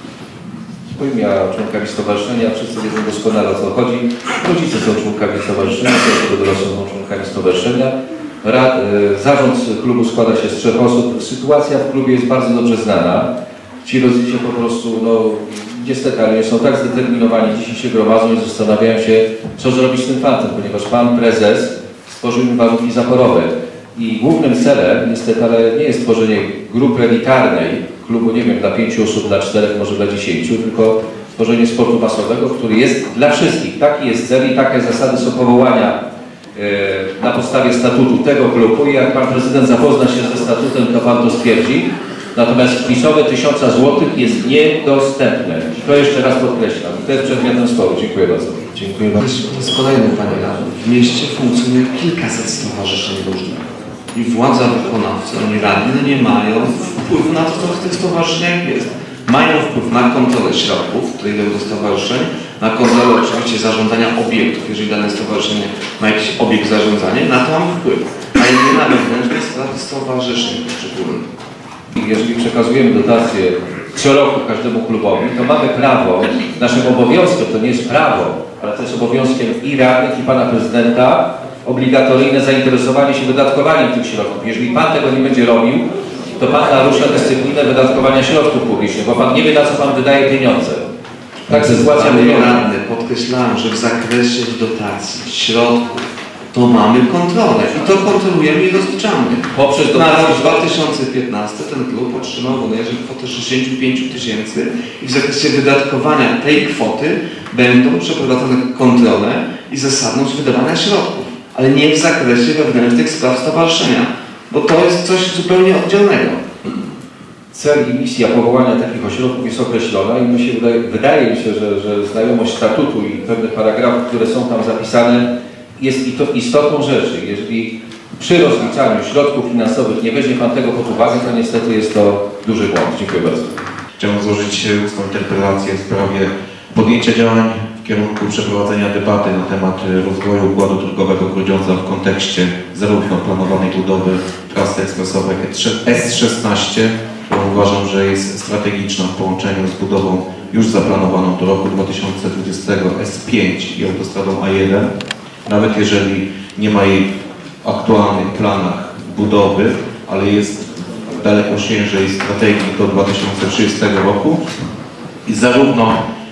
Powiem ja członkami stowarzyszenia, wszyscy wiedzą doskonale, o co chodzi. Rodzice są członkami stowarzyszenia, dorosłe są członkami stowarzyszenia. Rad, zarząd klubu składa się z trzech osób. Sytuacja w klubie jest bardzo dobrze znana. Ci rodzice po prostu, no niestety, ale są tak zdeterminowani, dzisiaj się gromadzą i zastanawiają się, co zrobić z tym fantem, ponieważ Pan Prezes stworzył im warunki zaporowe. I głównym celem, niestety, ale nie jest tworzenie grupy elitarnej, klubu, nie wiem, dla pięciu osób, dla czterech, może dla dziesięciu, tylko tworzenie sportu masowego, który jest dla wszystkich. Taki jest cel i takie zasady są powołania e, na podstawie statutu tego klubu i jak Pan Prezydent zapozna się ze statutem, to Pan to stwierdzi. Natomiast wpisowe tysiąca złotych jest niedostępne. I to jeszcze raz podkreślam. To jest przedmiotem sporu. Dziękuję bardzo. Dziękuję bardzo. To jest kolejny, Panie Radny. W mieście funkcjonuje kilkaset stowarzyszeń różnych. i władza wykonawca, ani radni no nie mają wpływu na to, co w tych stowarzyszeniach jest. Mają wpływ na kontrolę środków, które idą do stowarzyszeń, na kontrolę oczywiście zarządzania obiektów, jeżeli dane stowarzyszenie ma jakiś obiekt zarządzania, na to mamy wpływ, ale nie na wewnętrzne sprawy stowarzyszeń poszczególnych. Jeżeli przekazujemy dotację co roku każdemu klubowi, to mamy prawo, naszym obowiązkiem, to nie jest prawo, ale to jest obowiązkiem i radnych, i pana prezydenta, obligatoryjne zainteresowanie się wydatkowaniem tych środków. Jeżeli pan tego nie będzie robił, to pan narusza dyscyplinę wydatkowania środków publicznych, bo pan nie wie, na co pan wydaje pieniądze. Tak sytuacja wygląda. Radny, podkreślałem, że w zakresie dotacji, środków, to mamy kontrolę i to kontrolujemy i rozliczamy. Poprzez na rok dwa tysiące piętnasty ten klub otrzymał bodajże kwotę sześćdziesiąt pięć tysięcy i w zakresie wydatkowania tej kwoty będą przeprowadzone kontrole i zasadność wydawania środków, ale nie w zakresie wewnętrznych spraw stowarzyszenia, bo to jest coś zupełnie oddzielnego. Cel i misja powołania takich ośrodków jest określona i mi się wydaje, wydaje mi się, że, że znajomość statutu i pewnych paragrafów, które są tam zapisane, jest istotną rzeczy. Jeżeli przy rozliczaniu środków finansowych nie weźmie pan tego pod uwagę, to niestety jest to duży błąd. Dziękuję bardzo. Chciałbym złożyć ustną interpelację w sprawie podjęcia działań w kierunku przeprowadzenia debaty na temat rozwoju układu drogowego Grudziądza w kontekście zarówno planowanej budowy trasy ekspresowej S szesnaście, którą uważam, że jest strategiczna w połączeniu z budową już zaplanowaną do roku dwa tysiące dwudziestego S pięć i autostradą A jeden. Nawet jeżeli nie ma jej w aktualnych planach budowy, ale jest w dalekosiężnej strategii do dwa tysiące trzydziestego roku i zarówno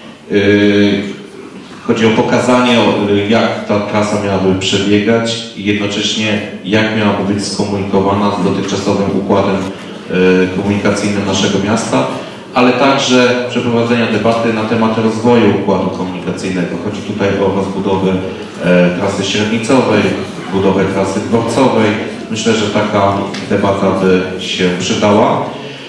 yy, chodzi o pokazanie, jak ta trasa miałaby przebiegać i jednocześnie jak miałaby być skomunikowana z dotychczasowym układem yy, komunikacyjnym naszego miasta, ale także przeprowadzenia debaty na temat rozwoju układu komunikacyjnego. Chodzi tutaj o rozbudowę e, trasy średnicowej, budowę trasy dworcowej. Myślę, że taka debata by się przydała.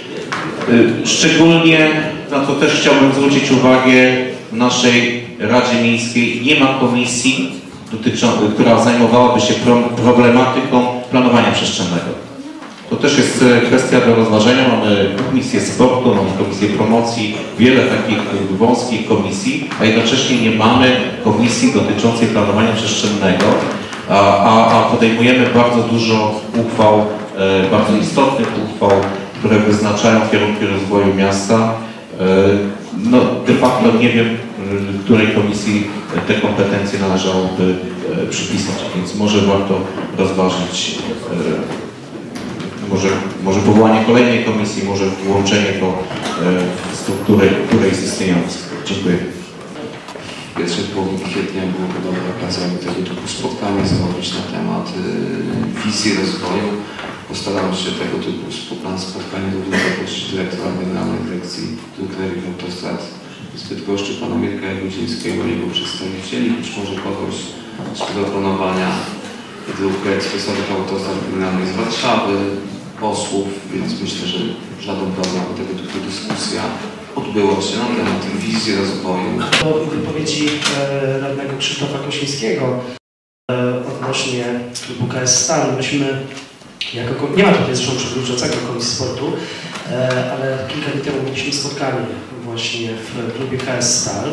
E, szczególnie, na co też chciałbym zwrócić uwagę, w naszej Radzie Miejskiej nie ma komisji, dotyczącej, która zajmowałaby się problematyką planowania przestrzennego. To też jest kwestia do rozważenia. Mamy komisję sportu, mamy komisję promocji, wiele takich wąskich komisji, a jednocześnie nie mamy komisji dotyczącej planowania przestrzennego, a, a, a podejmujemy bardzo dużo uchwał, e, bardzo istotnych uchwał, które wyznaczają kierunki rozwoju miasta. E, no de facto nie wiem, której komisji te kompetencje należałoby e, przypisać, więc może warto rozważyć e, Może, może powołanie kolejnej komisji, może włączenie to e, w strukturę, która jest istniejąca. Dziękuję. W pierwszej połowie kwietnia było dobra okazja, aby tego typu spotkanie zrobić na temat y, wizji rozwoju. Postaram się tego typu spotkanie również zaprosić dyrektora Generalnej Dyrekcji Dróg Krajowych i Autostrad z Bydgoszczy, pana Mirka Jagodzińskiego i jego przedstawicieli, być może kogoś z proponowania dróg ekspresowych autostrad generalnych z Warszawy, posłów, więc myślę, że żaden problem, bo tego typu dyskusja odbyła się na temat wizji rozwoju. Do wypowiedzi e, radnego Krzysztofa Kosińskiego e, odnośnie klubu K S Stal. Myśmy, jako, nie ma tutaj zresztą przewodniczącego Komisji Sportu, e, ale kilka dni temu mieliśmy spotkanie właśnie w klubie K S Stal.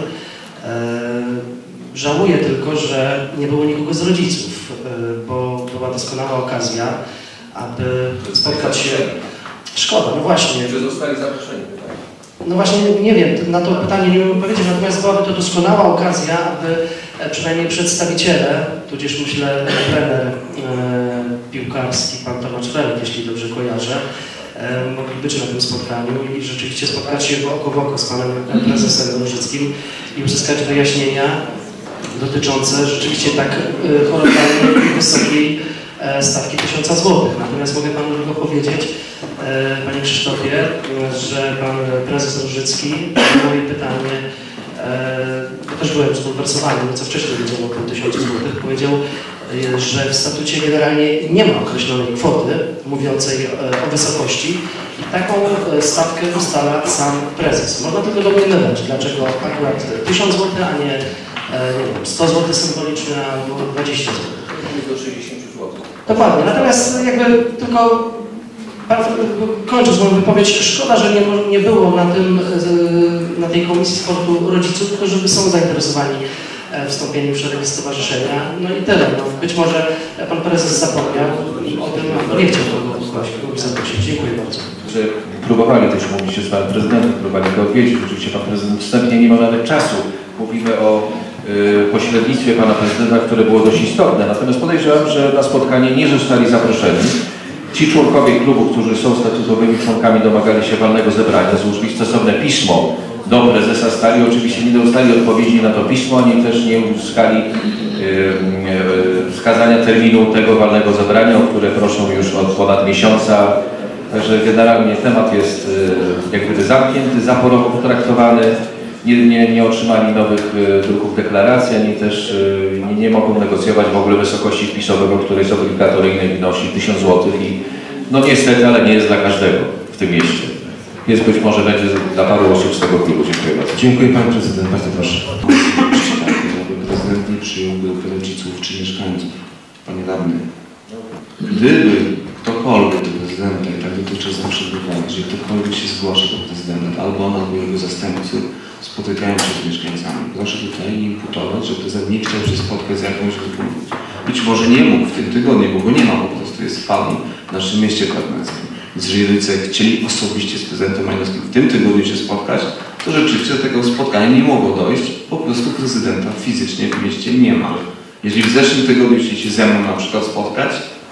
E, Żałuję tylko, że nie było nikogo z rodziców, bo była doskonała okazja, aby spotkać się... Szkoda, no właśnie. Czy zostali zaproszeni? No właśnie, nie wiem, na to pytanie nie wiem powiedzieć, natomiast byłaby to doskonała okazja, aby przynajmniej przedstawiciele, tudzież myślę trener e, piłkarski, pan Tomasz Felik, jeśli dobrze kojarzę, e, mogli być na tym spotkaniu i rzeczywiście spotkać się oko w oko z panem prezesem Różyckim i uzyskać wyjaśnienia dotyczące rzeczywiście tak y, horrendalnej i wysokiej e, stawki tysiąca złotych. Natomiast mogę panu tylko powiedzieć, e, panie Krzysztofie, że pan prezes Różycki na moje pytanie, e, bo też byłem zbulwersowany, co wcześniej wiedział o tym tysiącu złotych, powiedział, e, że w statucie generalnie nie ma określonej kwoty mówiącej e, o wysokości i taką e, stawkę ustala sam prezes. Można tylko domniemywać, dlaczego akurat tysiąc złotych, a nie nie wiem, sto złotych symboliczne albo dwadzieścia złotych. Do sześćdziesiąt złotych. Dokładnie. Natomiast jakby tylko bardzo, kończąc moją wypowiedź, szkoda, że nie, nie było na, tym, na tej Komisji Sportu rodziców, którzy są zainteresowani wstąpieniem w szeregi stowarzyszenia. No i tyle. No, być może pan prezes zapomniał o tym, no nie chciał tego zaprosić. Dziękuję bardzo. Że próbowali też mówić się z panem prezydentem, próbowali go odwiedzić. Oczywiście pan prezydent wstępnie nie ma nawet czasu. Mówimy o y, pośrednictwie pana prezydenta, które było dość istotne. Natomiast podejrzewam, że na spotkanie nie zostali zaproszeni. Ci członkowie klubu, którzy są statutowymi członkami, domagali się walnego zebrania, złożyli stosowne pismo do prezesa Stali. Oczywiście nie dostali odpowiedzi na to pismo, ani też nie uzyskali yy, yy, wskazania terminu tego walnego zebrania, o które proszą już od ponad miesiąca. Także generalnie temat jest yy, jak gdyby zamknięty, zaporowo potraktowany. Nie, nie, nie otrzymali nowych yy, druków deklaracji, ani też yy, nie, nie mogą negocjować w ogóle wysokości wpisowego, który jest obligatoryjny i wynosi tysiąc złotych. I no niestety, ale nie jest dla każdego w tym mieście. Jest być może będzie dla paru osób z tego klubu. Dziękuję bardzo. Dziękuję Pan Prezydent, bardzo proszę. Prezydent nie przyjął grupy rodziców czy mieszkańców. Panie Radny, gdyby ktokolwiek do prezydenta, i tak dotychczas zawsze bywa, jeżeli ktokolwiek się zgłasza do prezydenta, albo on, albo jego zastępcy spotykają się z mieszkańcami, proszę tutaj nie imputować, że prezydent nie chciał się spotkać z jakąś grupą. Być może nie mógł w tym tygodniu, bo go nie ma, po prostu jest falą w naszym mieście tarnackim. Więc jeżeli rodzice chcieli osobiście z prezydentem Majnowskim w tym tygodniu się spotkać, to rzeczywiście do tego spotkania nie mogło dojść, po prostu prezydenta fizycznie w mieście nie ma. Jeżeli w zeszłym tygodniu chcieli się ze mną na przykład spotkać,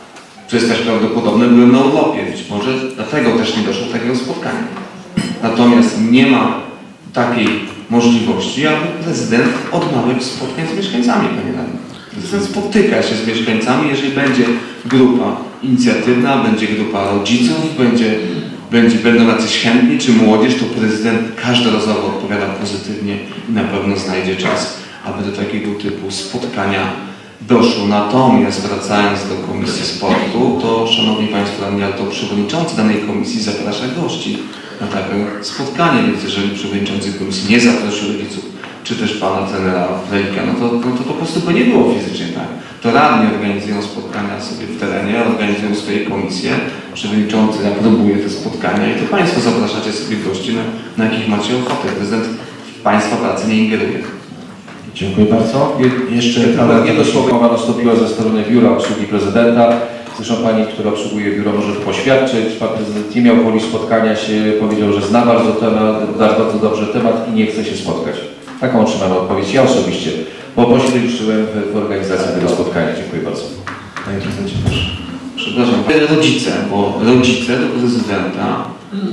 co jest też prawdopodobne, byłem na urlopie, być może dlatego też nie doszło do takiego spotkania. Natomiast nie ma takiej możliwości, aby prezydent odmawiał spotkań z mieszkańcami, panie radny. Prezydent spotyka się z mieszkańcami, jeżeli będzie grupa inicjatywna, będzie grupa rodziców, będzie, będzie, będą jacyś chętni, czy młodzież, to prezydent każdorazowo odpowiada pozytywnie i na pewno znajdzie czas, aby do takiego typu spotkania doszło. Natomiast wracając do Komisji Sportu, to szanowni państwo, to przewodniczący danej komisji zaprasza gości na takie spotkanie, więc jeżeli przewodniczący komisji nie zaprosił rodziców, czy też pana trenera Frejka, no to, no to po prostu by nie było fizycznie, tak? To radni organizują spotkania sobie w terenie, organizują swoje komisje, przewodniczący aprobuje te spotkania i to państwo zapraszacie sobie gości, na, na jakich macie ochotę. Prezydent w państwa pracy nie ingeruje. Dziękuję bardzo. Je, jeszcze ale jedno słowo nastąpiła ze strony Biura Obsługi Prezydenta. Zresztą pani, która obsługuje biuro, może to poświadczyć. Pan prezydent nie miał woli spotkania się, powiedział, że zna bardzo, temat, bardzo dobrze temat i nie chce się spotkać. Taką otrzymałem odpowiedź. Ja osobiście, bo pośredniczyłem w, w organizacji tego spotkania. Dziękuję bardzo. Panie prezydencie, proszę. Przepraszam, rodzice, bo rodzice do prezydenta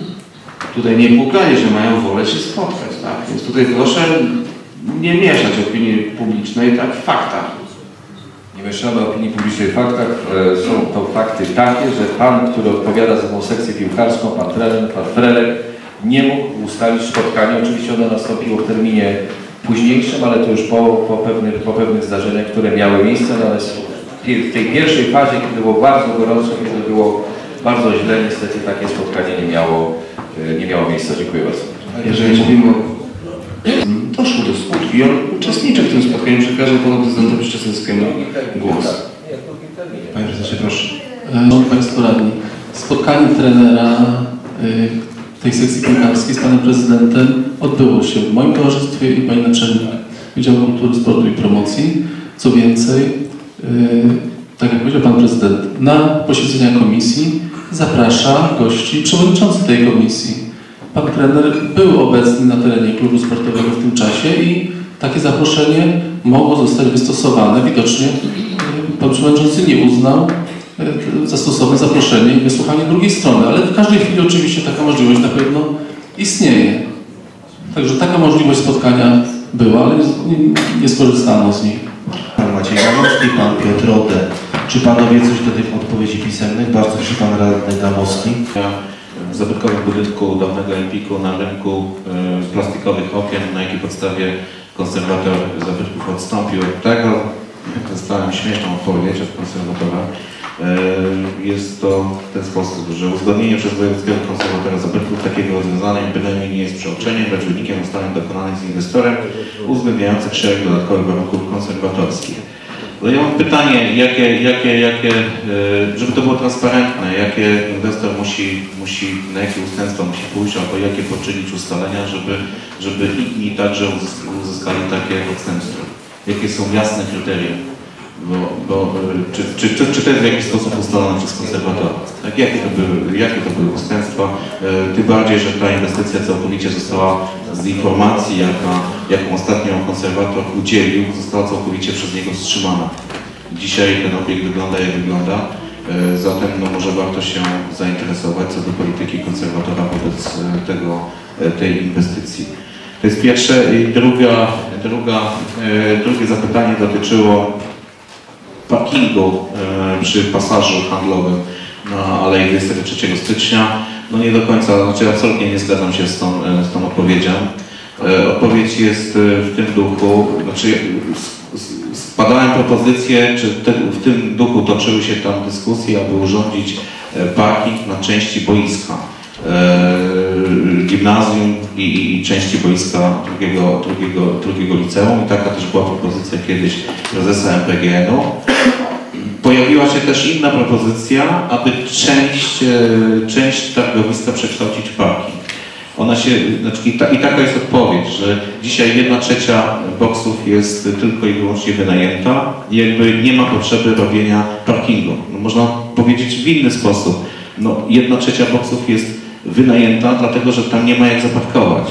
tutaj nie pukali, że mają wolę się spotkać, tak? Więc tutaj proszę nie mieszać opinii publicznej tak w faktach. Nie mieszamy opinii publicznej w faktach. Są to fakty takie, że pan, który odpowiada za tą sekcję piłkarską, pan trener, pan Frelek, nie mógł ustalić spotkania. Oczywiście ono nastąpiło w terminie późniejszym, ale to już po, po, pewnych, po pewnych zdarzeniach, które miały miejsce. Natomiast w tej pierwszej fazie, kiedy było bardzo gorąco, kiedy było bardzo źle, niestety takie spotkanie nie miało, nie miało miejsca. Dziękuję bardzo. Jeżeli mówimy o... Doszło do skutku i on uczestniczy w tym spotkaniu, przekażę panu prezydentowi Szczecińskiemu głos. Panie prezydencie, proszę. Szanowni Państwo Radni, spotkanie trenera tej sekcji piłkarskiej z panem prezydentem odbyło się w moim towarzystwie i pani naczelnik Wydziału Kultury, Sportu i Promocji. Co więcej, tak jak powiedział pan prezydent, na posiedzenia komisji zaprasza gości przewodniczący tej komisji. Pan trener był obecny na terenie klubu sportowego w tym czasie i takie zaproszenie mogło zostać wystosowane. Widocznie pan przewodniczący nie uznał za stosowne zaproszenie i wysłuchanie drugiej strony, ale w każdej chwili oczywiście taka możliwość na pewno istnieje. Także taka możliwość spotkania była, ale nie, nie skorzystano z niej. Pan Maciej Gamowski, pan Piotr Ode. Czy panowie coś do tych odpowiedzi pisemnych? Bardzo proszę, pan radny Gamowski. W zabytkowym budynku dawnego Empiku na rynku y, plastikowych okien, na jakiej podstawie konserwator zabytków odstąpił od tego. Dostałem śmieszną odpowiedź od konserwatora. Y, jest to w ten sposób, że uzgodnienie przez wojewódzkiego konserwatora zabytków takiego rozwiązania bynajmniej nie jest przeoczeniem, lecz wynikiem ustaleń dokonanych z inwestorem uwzględniających szereg dodatkowych warunków konserwatorskich. No ja mam pytanie, jakie, jakie, jakie, żeby to było transparentne, jakie inwestor musi, musi, na jakie ustępstwa musi pójść, albo jakie poczynić ustalenia, żeby, żeby inni także uzyskali takie odstępstwa. Jakie są jasne kryteria? Bo, bo, czy, czy, czy, czy to jest w jakiś sposób ustalone przez konserwatora? Tak, jakie, to były, jakie to były ustępstwa? E, tym bardziej, że ta inwestycja całkowicie została z informacji, jaka, jaką ostatnio konserwator udzielił, została całkowicie przez niego wstrzymana. Dzisiaj ten obiekt wygląda jak wygląda, e, zatem no, może warto się zainteresować co do polityki konserwatora wobec e, tego, e, tej inwestycji. To jest pierwsze. I druga, druga, e, drugie zapytanie dotyczyło parkingu e, przy pasażu handlowym na Alei dwudziestego trzeciego stycznia. No nie do końca, znaczy absolutnie nie zgadzam się z tą, e, z tą odpowiedzią. E, odpowiedź jest w tym duchu, znaczy spadałem propozycje, czy te, w tym duchu toczyły się tam dyskusje, aby urządzić parking na części boiska. E, gimnazjum i, i części boiska drugiego, drugiego, drugiego liceum i taka też była propozycja kiedyś prezesa M P G N-u. Pojawiła się też inna propozycja, aby część, e, część targowiska przekształcić w parking. Ona się, znaczy i, ta, i taka jest odpowiedź, że dzisiaj jedna trzecia boksów jest tylko i wyłącznie wynajęta i jakby nie ma potrzeby robienia parkingu. No, można powiedzieć w inny sposób. No, jedna trzecia boksów jest wynajęta, dlatego że tam nie ma jak zaparkować.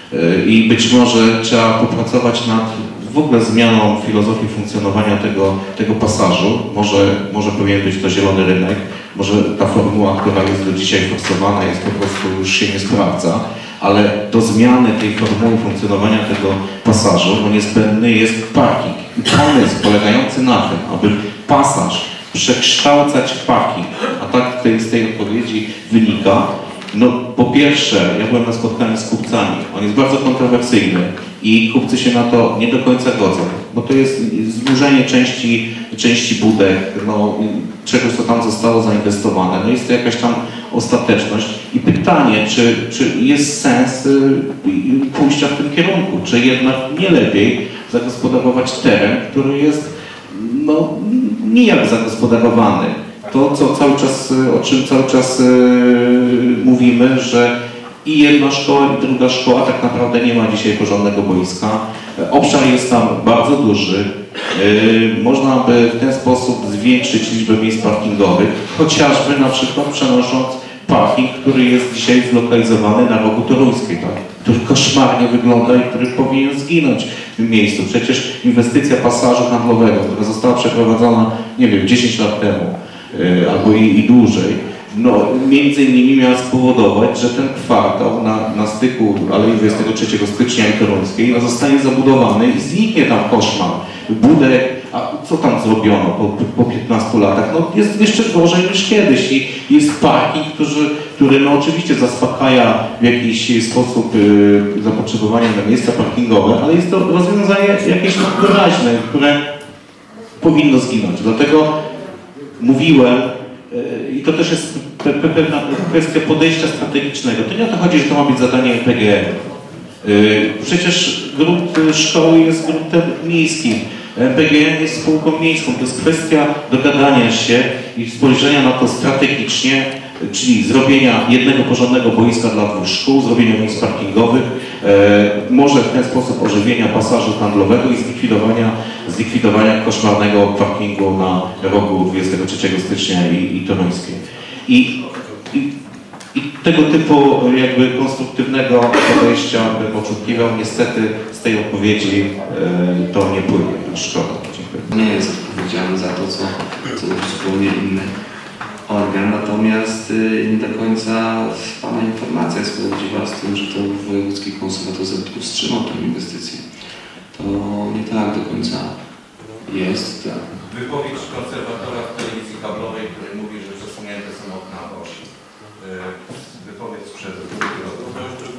I być może trzeba popracować nad w ogóle zmianą filozofii funkcjonowania tego, tego pasażu. Może, może powinien być to zielony rynek, może ta formuła, która jest do dzisiaj forsowana, jest po prostu już się nie sprawdza, ale do zmiany tej formuły funkcjonowania tego pasażu no niezbędny jest parking. I pomysł polegający na tym, aby pasaż przekształcać w parking, a tak tej, z tej odpowiedzi wynika. No po pierwsze, ja byłem na spotkaniu z kupcami, on jest bardzo kontrowersyjny i kupcy się na to nie do końca godzą, bo to jest zburzenie części, części budek, no, czegoś, co tam zostało zainwestowane. No jest to jakaś tam ostateczność i pytanie, czy, czy jest sens pójścia w tym kierunku, czy jednak nie lepiej zagospodarować teren, który jest no, nijak zagospodarowany. To, co cały czas, o czym cały czas yy, mówimy, że i jedna szkoła, i druga szkoła tak naprawdę nie ma dzisiaj porządnego boiska. Obszar jest tam bardzo duży. Yy, można by w ten sposób zwiększyć liczbę miejsc parkingowych, chociażby na przykład przenosząc parking, który jest dzisiaj zlokalizowany na rogu Toruńskiej, tak? Który koszmarnie wygląda i który powinien zginąć w tym miejscu. Przecież inwestycja pasażu handlowego, która została przeprowadzona, nie wiem, dziesięć lat temu, albo i, i dłużej, no między innymi miała spowodować, że ten kwartał na, na styku Alei dwudziestego trzeciego stycznia i Toruńskiej no, zostanie zabudowany i zniknie tam koszmar budek, a co tam zrobiono po, po piętnastu latach? No jest jeszcze gorzej niż kiedyś i jest parking, który, który no oczywiście zaspokaja w jakiś sposób y, zapotrzebowanie na miejsca parkingowe, ale jest to rozwiązanie jakieś no, doraźne, które powinno zginąć. Dlatego mówiłem, i to też jest pewna kwestia podejścia strategicznego. To nie o to chodzi, że to ma być zadanie M P G N. Przecież grunt szkoły jest gruntem miejskim. M P G N jest spółką miejską. To jest kwestia dogadania się i spojrzenia na to strategicznie, czyli zrobienia jednego porządnego boiska dla dwóch szkół, zrobienia miejsc parkingowych, e, może w ten sposób ożywienia pasażu handlowego i zlikwidowania, zlikwidowania koszmarnego parkingu na rogu dwudziestego trzeciego stycznia i, i Toruńskiej. I, i, I tego typu jakby konstruktywnego podejścia bym oczekiwał. Niestety z tej odpowiedzi e, to nie płynie. Szkoda. Dziękuję. Nie jest odpowiedzialny za to, co, co zupełnie inny organ, natomiast y, nie do końca Pana informacja jest prawdziwa z tym, że to wojewódzki konserwator zabytków wstrzymał tę inwestycję. To nie tak do końca jest. Tak. Wypowiedź konserwatora w telewizji kablowej, który mówi, że przesunięte są okna osi. Wypowiedź sprzed dwóch tygodni.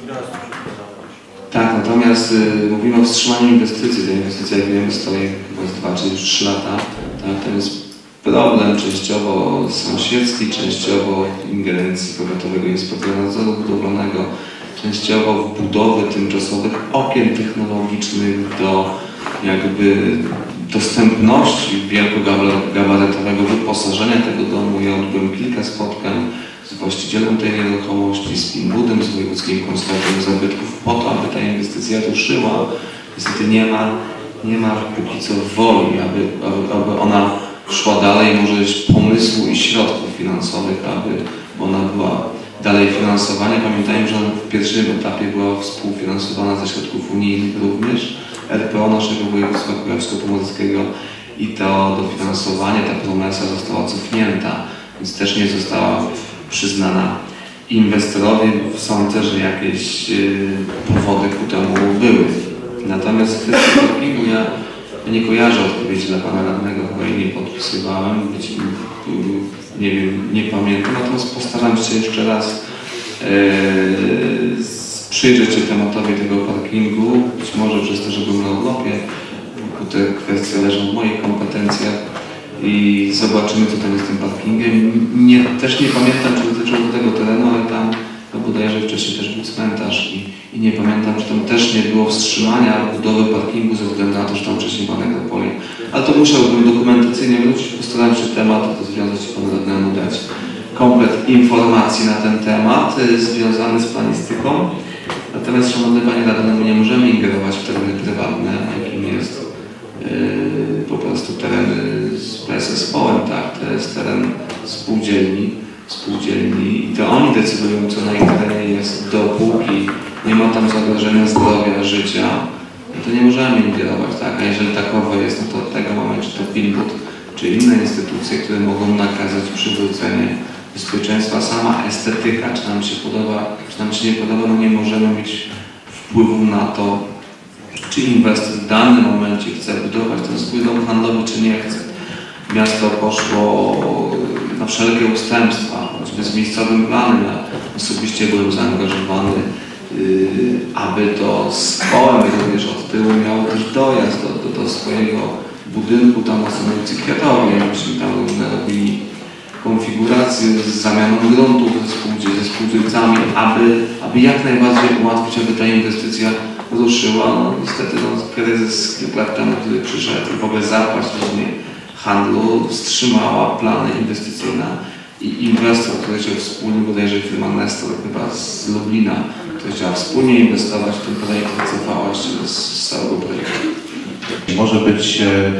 Tak, natomiast y, mówimy o wstrzymaniu inwestycji. Ta inwestycja, jak wiemy, stoi chyba z dwa czy już trzy lata. Tak, to jest problem częściowo sąsiedzki, częściowo ingerencji powiatowego inspektora nadzoru budowlanego, częściowo w budowy tymczasowych okien technologicznych do jakby dostępności wielkogabarytowego wyposażenia tego domu. Ja odbyłem kilka spotkań z właścicielem tej nieruchomości, z Pinbudem, z wojewódzkim konserwatorem zabytków po to, aby ta inwestycja ruszyła. Niestety nie ma, nie ma póki co woli, aby, aby, aby ona szła dalej, może pomysłu i środków finansowych, aby ona była dalej finansowana. Pamiętajmy, że w pierwszym etapie była współfinansowana ze środków unijnych również, R P O naszego województwa kujawsko-pomorskiego i to dofinansowanie, ta promesa została cofnięta, więc też nie została przyznana inwestorowi. Sądzę, że jakieś yy, powody ku temu były. Natomiast w kwestii parkingu ja nie kojarzę odpowiedzi dla pana radnego, chyba jej nie podpisywałem, być, yy, nie wiem, nie pamiętam, natomiast postaram się jeszcze raz yy, przyjrzeć się tematowi tego parkingu, być może przez to, że byłem na urlopie, bo te kwestie leżą w moich kompetencjach i zobaczymy, co tam jest z tym parkingiem. Nie, też nie pamiętam, czy dotyczyło tego terenu, ale tam no bodajże wcześniej też był cmentarz i, i nie pamiętam, czy tam też nie było wstrzymania budowy parkingu ze względu na to, że tam wcześniej była nekropolia. Ale to musiałbym dokumentacyjnie wrócić, postaram się temat, to związać się panu radnemu, dać komplet informacji na ten temat y, związany z planistyką. Natomiast, szanowny panie radny, nie możemy ingerować w tereny prywatne, jakim jest yy, po prostu teren z P S S O-em, tak? To jest teren spółdzielni, spółdzielni i to oni decydują, co na ich terenie jest, dopóki nie ma tam zagrożenia zdrowia, życia, no to nie możemy ingerować, tak? A jeżeli takowe jest, no to od tego mamy, czy to Pinbud, czy inne instytucje, które mogą nakazać przywrócenie bezpieczeństwa. Sama estetyka, czy nam się podoba, czy nam się nie podoba, no nie możemy mieć wpływu na to, czy inwestor w danym momencie chce budować ten swój dom handlowy, czy nie chce. Miasto poszło na wszelkie ustępstwa, choćby z miejscowym planem. Ja osobiście byłem zaangażowany, yy, aby to z kołem również od tyłu miało też dojazd do, do, do swojego budynku, tam na stanowicy kwiatowej, myśmy tam robili konfigurację z zamianą gruntów ze spółdzielcami, aby, aby jak najbardziej ułatwić, aby ta inwestycja ruszyła. No, niestety no, kryzys kilka lat temu, który przyszedł i w ogóle zapaść w handlu wstrzymała plany inwestycyjne i inwestor, który chciał wspólnie, bodajże firma Nestor chyba z Lublina, który chciał wspólnie inwestować w tym projekcie, wycofała się z, z całego projektu. Może być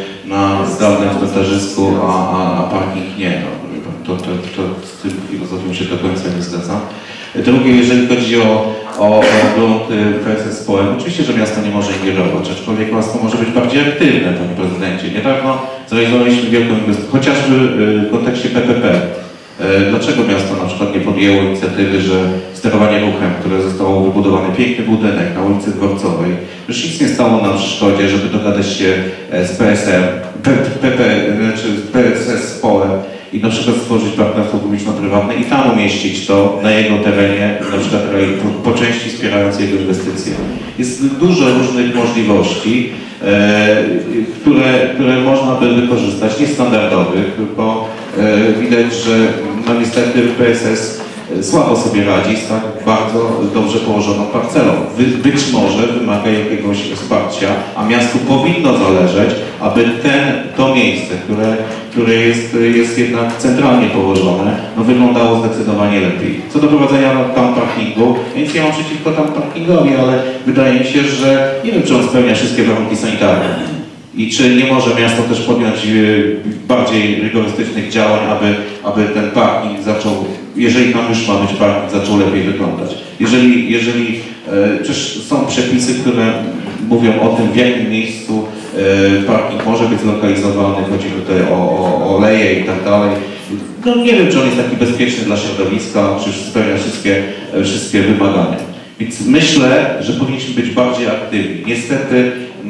na zdalnym cmentarzysku, a, a, a parking nie. No. To, to, to z tym filozofią się do końca nie zgadzam. Drugie, jeżeli chodzi o, o, o grunt P S S O-em, oczywiście, że miasto nie może ingerować, aczkolwiek miasto może być bardziej aktywne, panie prezydencie. Niedawno zrealizowaliśmy wielką inwestycję, chociażby w kontekście P P P. Dlaczego miasto na przykład nie podjęło inicjatywy, że sterowanie ruchem, które zostało wybudowane, piękny budynek na ulicy Dworcowej, już nic nie stało na przeszkodzie, żeby dogadać się z P S M, P P, znaczy z P S S O-em i na przykład stworzyć partnerstwo publiczno-prywatne i tam umieścić to na jego terenie, na przykład po, po części wspierając jego inwestycje. Jest dużo różnych możliwości, e, które, które można by wykorzystać, niestandardowych, bo e, widać, że no niestety P S S słabo sobie radzi z tak bardzo dobrze położoną parcelą. Wy, być może wymaga jakiegoś wsparcia, a miastu powinno zależeć, aby ten, to miejsce, które, które jest, jest jednak centralnie położone, no wyglądało zdecydowanie lepiej. Co do prowadzenia tam parkingu, więc ja mam przeciwko tam parkingowi, ale wydaje mi się, że nie wiem, czy on spełnia wszystkie warunki sanitarne. I czy nie może miasto też podjąć bardziej rygorystycznych działań, aby, aby ten parking zaczął, jeżeli tam już ma być parking, zaczął lepiej wyglądać. Jeżeli, jeżeli e, przecież są przepisy, które mówią o tym, w jakim miejscu e, parking może być zlokalizowany, chodzi tutaj o, o, o leje i tak dalej. No nie wiem, czy on jest taki bezpieczny dla środowiska, czy spełnia wszystkie, wszystkie wymagania. Więc myślę, że powinniśmy być bardziej aktywni. Niestety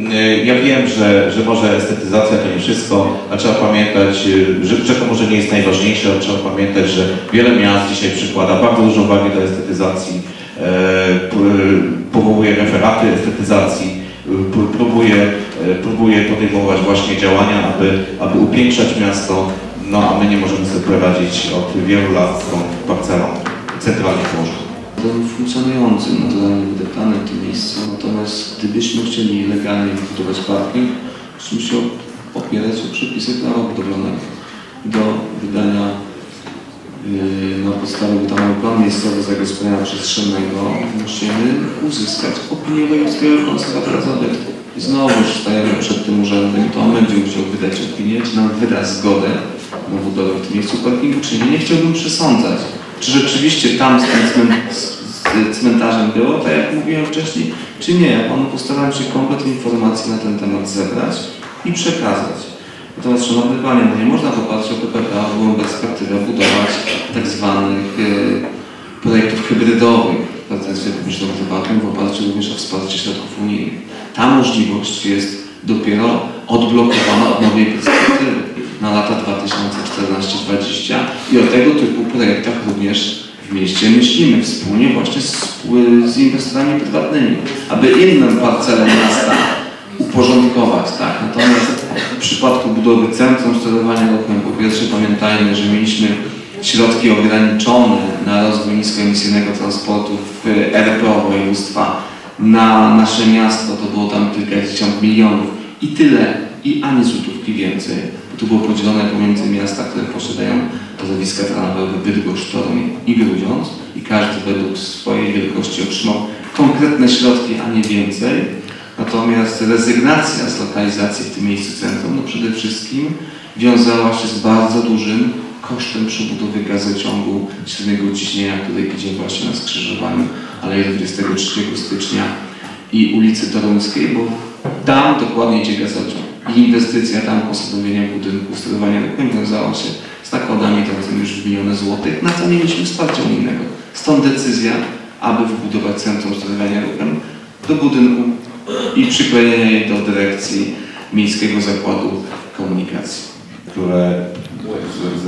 ja wiem, że, że może estetyzacja to nie wszystko, a trzeba pamiętać, że, że to może nie jest najważniejsze, ale trzeba pamiętać, że wiele miast dzisiaj przykłada bardzo dużą wagę do estetyzacji, e, powołuje referaty estetyzacji, próbuje, próbuje podejmować właśnie działania, aby, aby upiększać miasto, no a my nie możemy sobie poradzić od wielu lat z tą parcelą centralnie położoną. Funkcjonujący, naturalnie wydeptany w tym miejscu, natomiast gdybyśmy chcieli legalnie wybudować parking, musimy się opierać o przepisy prawa budowlanego do wydania yy, na podstawie wydanego planu miejscowy zagospodarowania przestrzennego. Musimy uzyskać opinię wojewódzkiego konserwatora zabytków. I znowu stajemy przed tym urzędem, to on będzie musiał wydać opinię, czy nam wyda zgodę na budowę w tym miejscu parkingu, czy nie. Nie chciałbym przesądzać, czy rzeczywiście tam z tym cmentarzem było, tak jak mówiłem wcześniej, czy nie. Ja panu postaram się komplet informacji na ten temat zebrać i przekazać. Natomiast, szanowny panie, no nie można w oparciu o P P K w ogóle perspektywę budować tak zwanych e, projektów hybrydowych w partnerstwie publiczno-prywatnym w oparciu również o wsparcie środków unijnych. Ta możliwość jest dopiero odblokowana od nowej perspektywy na lata dwa tysiące czternasty do dwudziestego i o tego typu projektach również w mieście myślimy wspólnie właśnie z, z inwestorami prywatnymi, aby inne parcele miasta uporządkować. Tak. Natomiast w przypadku budowy centrum sterowania ruchem, po pierwsze pamiętajmy, że mieliśmy środki ograniczone na rozwój niskoemisyjnego transportu w R P O województwa. Na nasze miasto to było tam kilkadziesiąt milionów i tyle, i ani złotówki więcej. Bo to było podzielone pomiędzy miasta, które posiadają torowiska tramwajowe Bydgoszcz, Toruń i Grudziądz i każdy według swojej wielkości otrzymał konkretne środki, a nie więcej. Natomiast rezygnacja z lokalizacji w tym miejscu centrum no przede wszystkim wiązała się z bardzo dużym kosztem przebudowy gazociągu średniego ciśnienia, który idzie właśnie na skrzyżowaniu Aleje dwudziestego trzeciego stycznia i ulicy Toruńskiej, bo tam dokładnie idzie gazociąg. I inwestycja tam posadowienia budynku, sterowania ruchem wiązała się z nakładami tracącymi już w miliony złotych, na co nie mieliśmy wsparcia unijnego. Stąd decyzja, aby wybudować centrum sterowania ruchem do budynku i przyklejenia jej do dyrekcji Miejskiego Zakładu Komunikacji. Które z, z,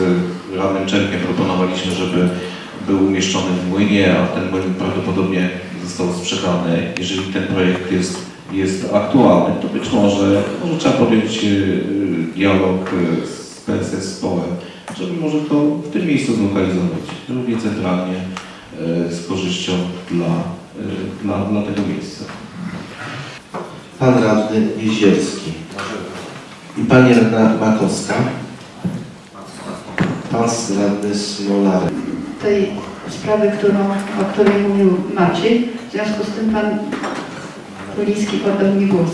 z radnym Czerkiem proponowaliśmy, żeby był umieszczony w młynie, a ten młyn prawdopodobnie został sprzedany. Jeżeli ten projekt jest, jest aktualny, to być może, może trzeba podjąć y, dialog z P S S zespołem, żeby może to w tym miejscu zlokalizować, równie centralnie y, z korzyścią dla, y, dla, dla tego miejsca. Pan radny Jezierski i pani radna Makowska. Pan radny Smolarek. Tej sprawy, którą, o której mówił Maciej, w związku z tym pan Poliński oddał mi głos.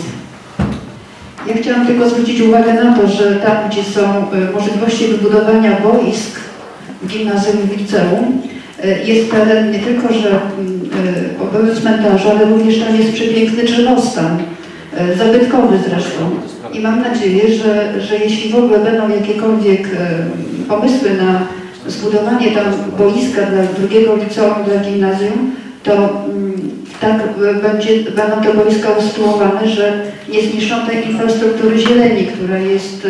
Ja chciałam tylko zwrócić uwagę na to, że tam, gdzie są możliwości wybudowania boisk w gimnazjum i w liceum, jest teren nie tylko, że o byłym cmentarzu, ale również tam jest przepiękny drzewostan, zabytkowy zresztą. I mam nadzieję, że, że jeśli w ogóle będą jakiekolwiek pomysły na zbudowanie tam boiska dla drugiego liceum, dla gimnazjum, to tak będzie, będą te boiska usytuowane, że nie zniszczą tej infrastruktury zieleni, która jest,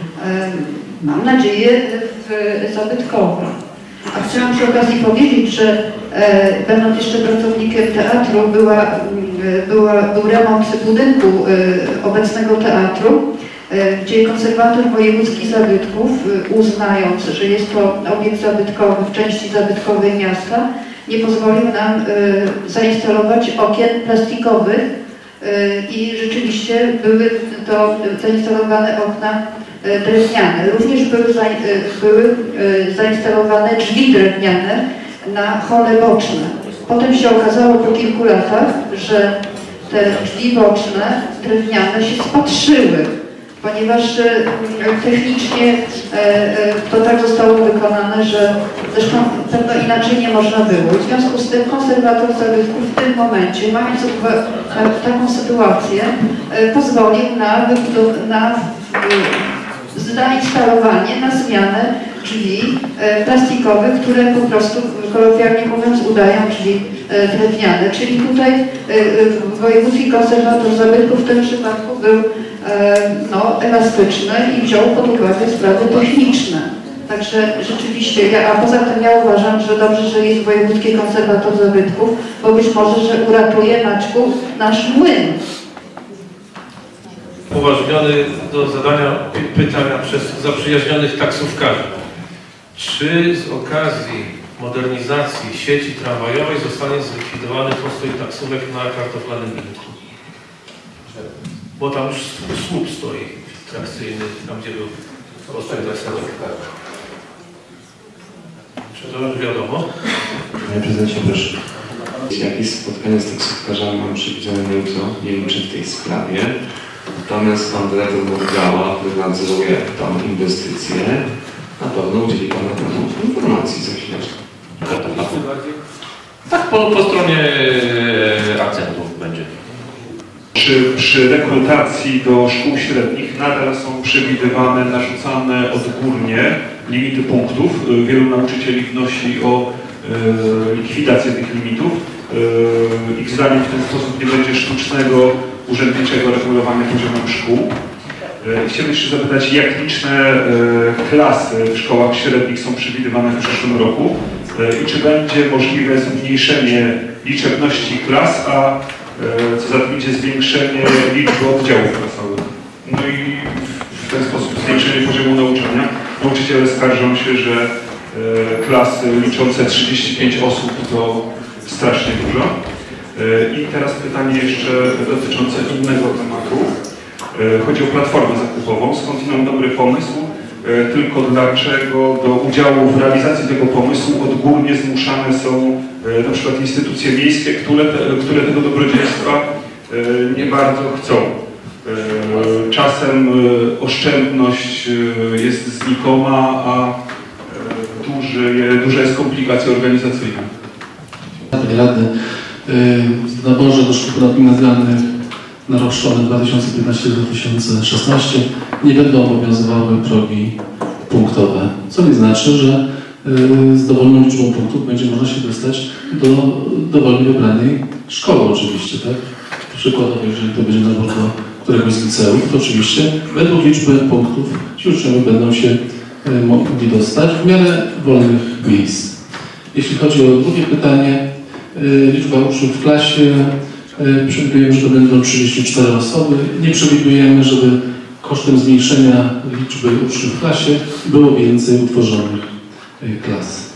mam nadzieję, zabytkowa. A chciałam przy okazji powiedzieć, że e, będąc jeszcze pracownikiem teatru, była, była, był remont budynku e, obecnego teatru, e, gdzie konserwator wojewódzki zabytków, e, uznając, że jest to obiekt zabytkowy w części zabytkowej miasta, nie pozwolił nam e, zainstalować okien plastikowych e, i rzeczywiście były to zainstalowane okna drewniane. Również były, za, były zainstalowane drzwi drewniane na hole boczne. Potem się okazało po kilku latach, że te drzwi boczne drewniane się spatrzyły, ponieważ technicznie to tak zostało wykonane, że zresztą pewno inaczej nie można było. W związku z tym konserwator zabytków w tym momencie, mając taką sytuację, pozwolił na, na zainstalowanie, na zmianę drzwi e, plastikowych, które po prostu, kolokwialnie mówiąc, udają drzwi e, drewniane. Czyli tutaj e, wojewódzki konserwator zabytków w tym przypadku był e, no, elastyczny i wziął pod uwagę sprawy techniczne. Także rzeczywiście, ja, a poza tym ja uważam, że dobrze, że jest wojewódzki konserwator zabytków, bo być może, że uratuje Maćku nasz młyn. Uważniony do zadania pytania przez zaprzyjaźnionych taksówkarzy. Czy z okazji modernizacji sieci tramwajowej zostanie zlikwidowany postój taksówek na kartoflanym rynku? Bo tam już słup stoi. abstrakcyjny, tam gdzie był postój weselny. Czy to już wiadomo? Panie prezydencie, proszę. Jakieś spotkanie z taksówkarzami mam przewidziane jutro, nie wiem czy w tej sprawie. Natomiast pan dyrektor Morgała, który nadzoruje tam inwestycje, na pewno udzieli pan na temat informacji za chwileczkę. Tak, po, po stronie akcentów będzie. Czy przy rekrutacji do szkół średnich nadal są przewidywane, narzucane odgórnie limity punktów? Wielu nauczycieli wnosi o e, likwidację tych limitów. E, ich zdaniem w ten sposób nie będzie sztucznego, urzędniczego regulowania poziomu szkół. E, chciałbym jeszcze zapytać, jak liczne e, klasy w szkołach średnich są przewidywane w przyszłym roku e, i czy będzie możliwe zmniejszenie liczebności klas, a co za tym idzie zwiększenie liczby oddziałów klasowych. No i w ten sposób zwiększenie poziomu nauczania. Nauczyciele skarżą się, że e, klasy liczące trzydzieści pięć osób to strasznie dużo. E, I teraz pytanie jeszcze dotyczące innego tematu. E, chodzi o platformę zakupową. Skądinąd dobry pomysł, e, tylko dlaczego do udziału w realizacji tego pomysłu odgórnie zmuszane są na przykład instytucje miejskie, które, te, które tego dobrodziejstwa nie bardzo chcą. Czasem oszczędność jest znikoma, a duży, duża jest komplikacja organizacyjna. Rady w naborze do szkół ponadgimnazjalnych na rok szkolny dwa tysiące piętnasty do dwa tysiące szesnastego nie będą obowiązywały progi punktowe, co nie znaczy, że z dowolną liczbą punktów będzie można się dostać do dowolnie wybranej szkoły oczywiście, tak? Przykładowo, jeżeli to będzie nabór do któregoś z liceów, to oczywiście według liczby punktów ci uczniowie będą się mogli dostać w miarę wolnych miejsc. Jeśli chodzi o drugie pytanie, liczba uczniów w klasie, przewidujemy, że to będą trzydzieści cztery osoby. Nie przewidujemy, żeby kosztem zmniejszenia liczby uczniów w klasie było więcej utworzonych klas.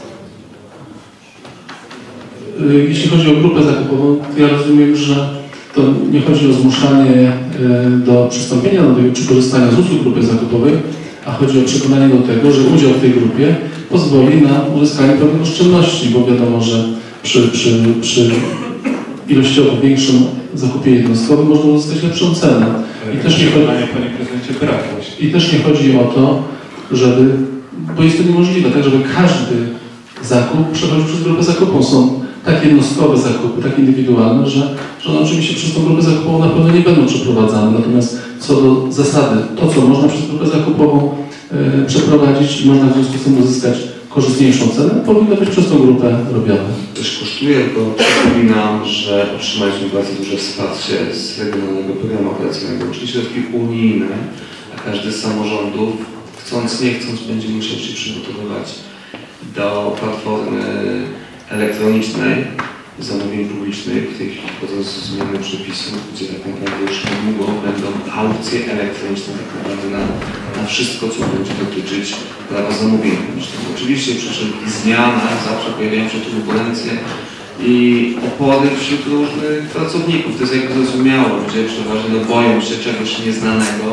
Jeśli chodzi o grupę zakupową, to ja rozumiem, że to nie chodzi o zmuszanie do przystąpienia do tej, czy korzystania z usług grupy zakupowej, a chodzi o przekonanie do tego, że udział w tej grupie pozwoli na uzyskanie pewnych oszczędności, bo wiadomo, że przy, przy, przy ilościowo większym zakupie jednostkowym można uzyskać lepszą cenę. I też nie chodzi, Panie prezydencie, brak właśnie. I też nie chodzi o to, żeby, bo jest to niemożliwe, tak, żeby każdy zakup przechodził przez grupę zakupową. Są tak jednostkowe zakupy, tak indywidualne, że, że one oczywiście przez tą grupę zakupową na pewno nie będą przeprowadzane. Natomiast co do zasady, to co można przez grupę zakupową e, przeprowadzić i można w związku z tym uzyskać korzystniejszą cenę, powinno być przez tą grupę robione. Też kosztuje, tylko przypominam, że otrzymaliśmy bardzo duże wsparcie z Regionalnego Programu Operacyjnego, czyli środki unijne, a każdy z samorządów, chcąc nie chcąc, będzie musiał się przygotowywać do platformy elektronicznej zamówień publicznych, w tej chwili wchodzą zmiany przepisów, gdzie tak naprawdę już niedługo będą aukcje elektroniczne tak naprawdę na, na wszystko, co będzie dotyczyć prawa zamówień publicznych. Oczywiście przy wszelkich zmianach zawsze pojawiają się turbulencje i opory wśród różnych pracowników. To jest jakby zrozumiałe, ludzie przeważnie no, boją się czegoś nieznanego,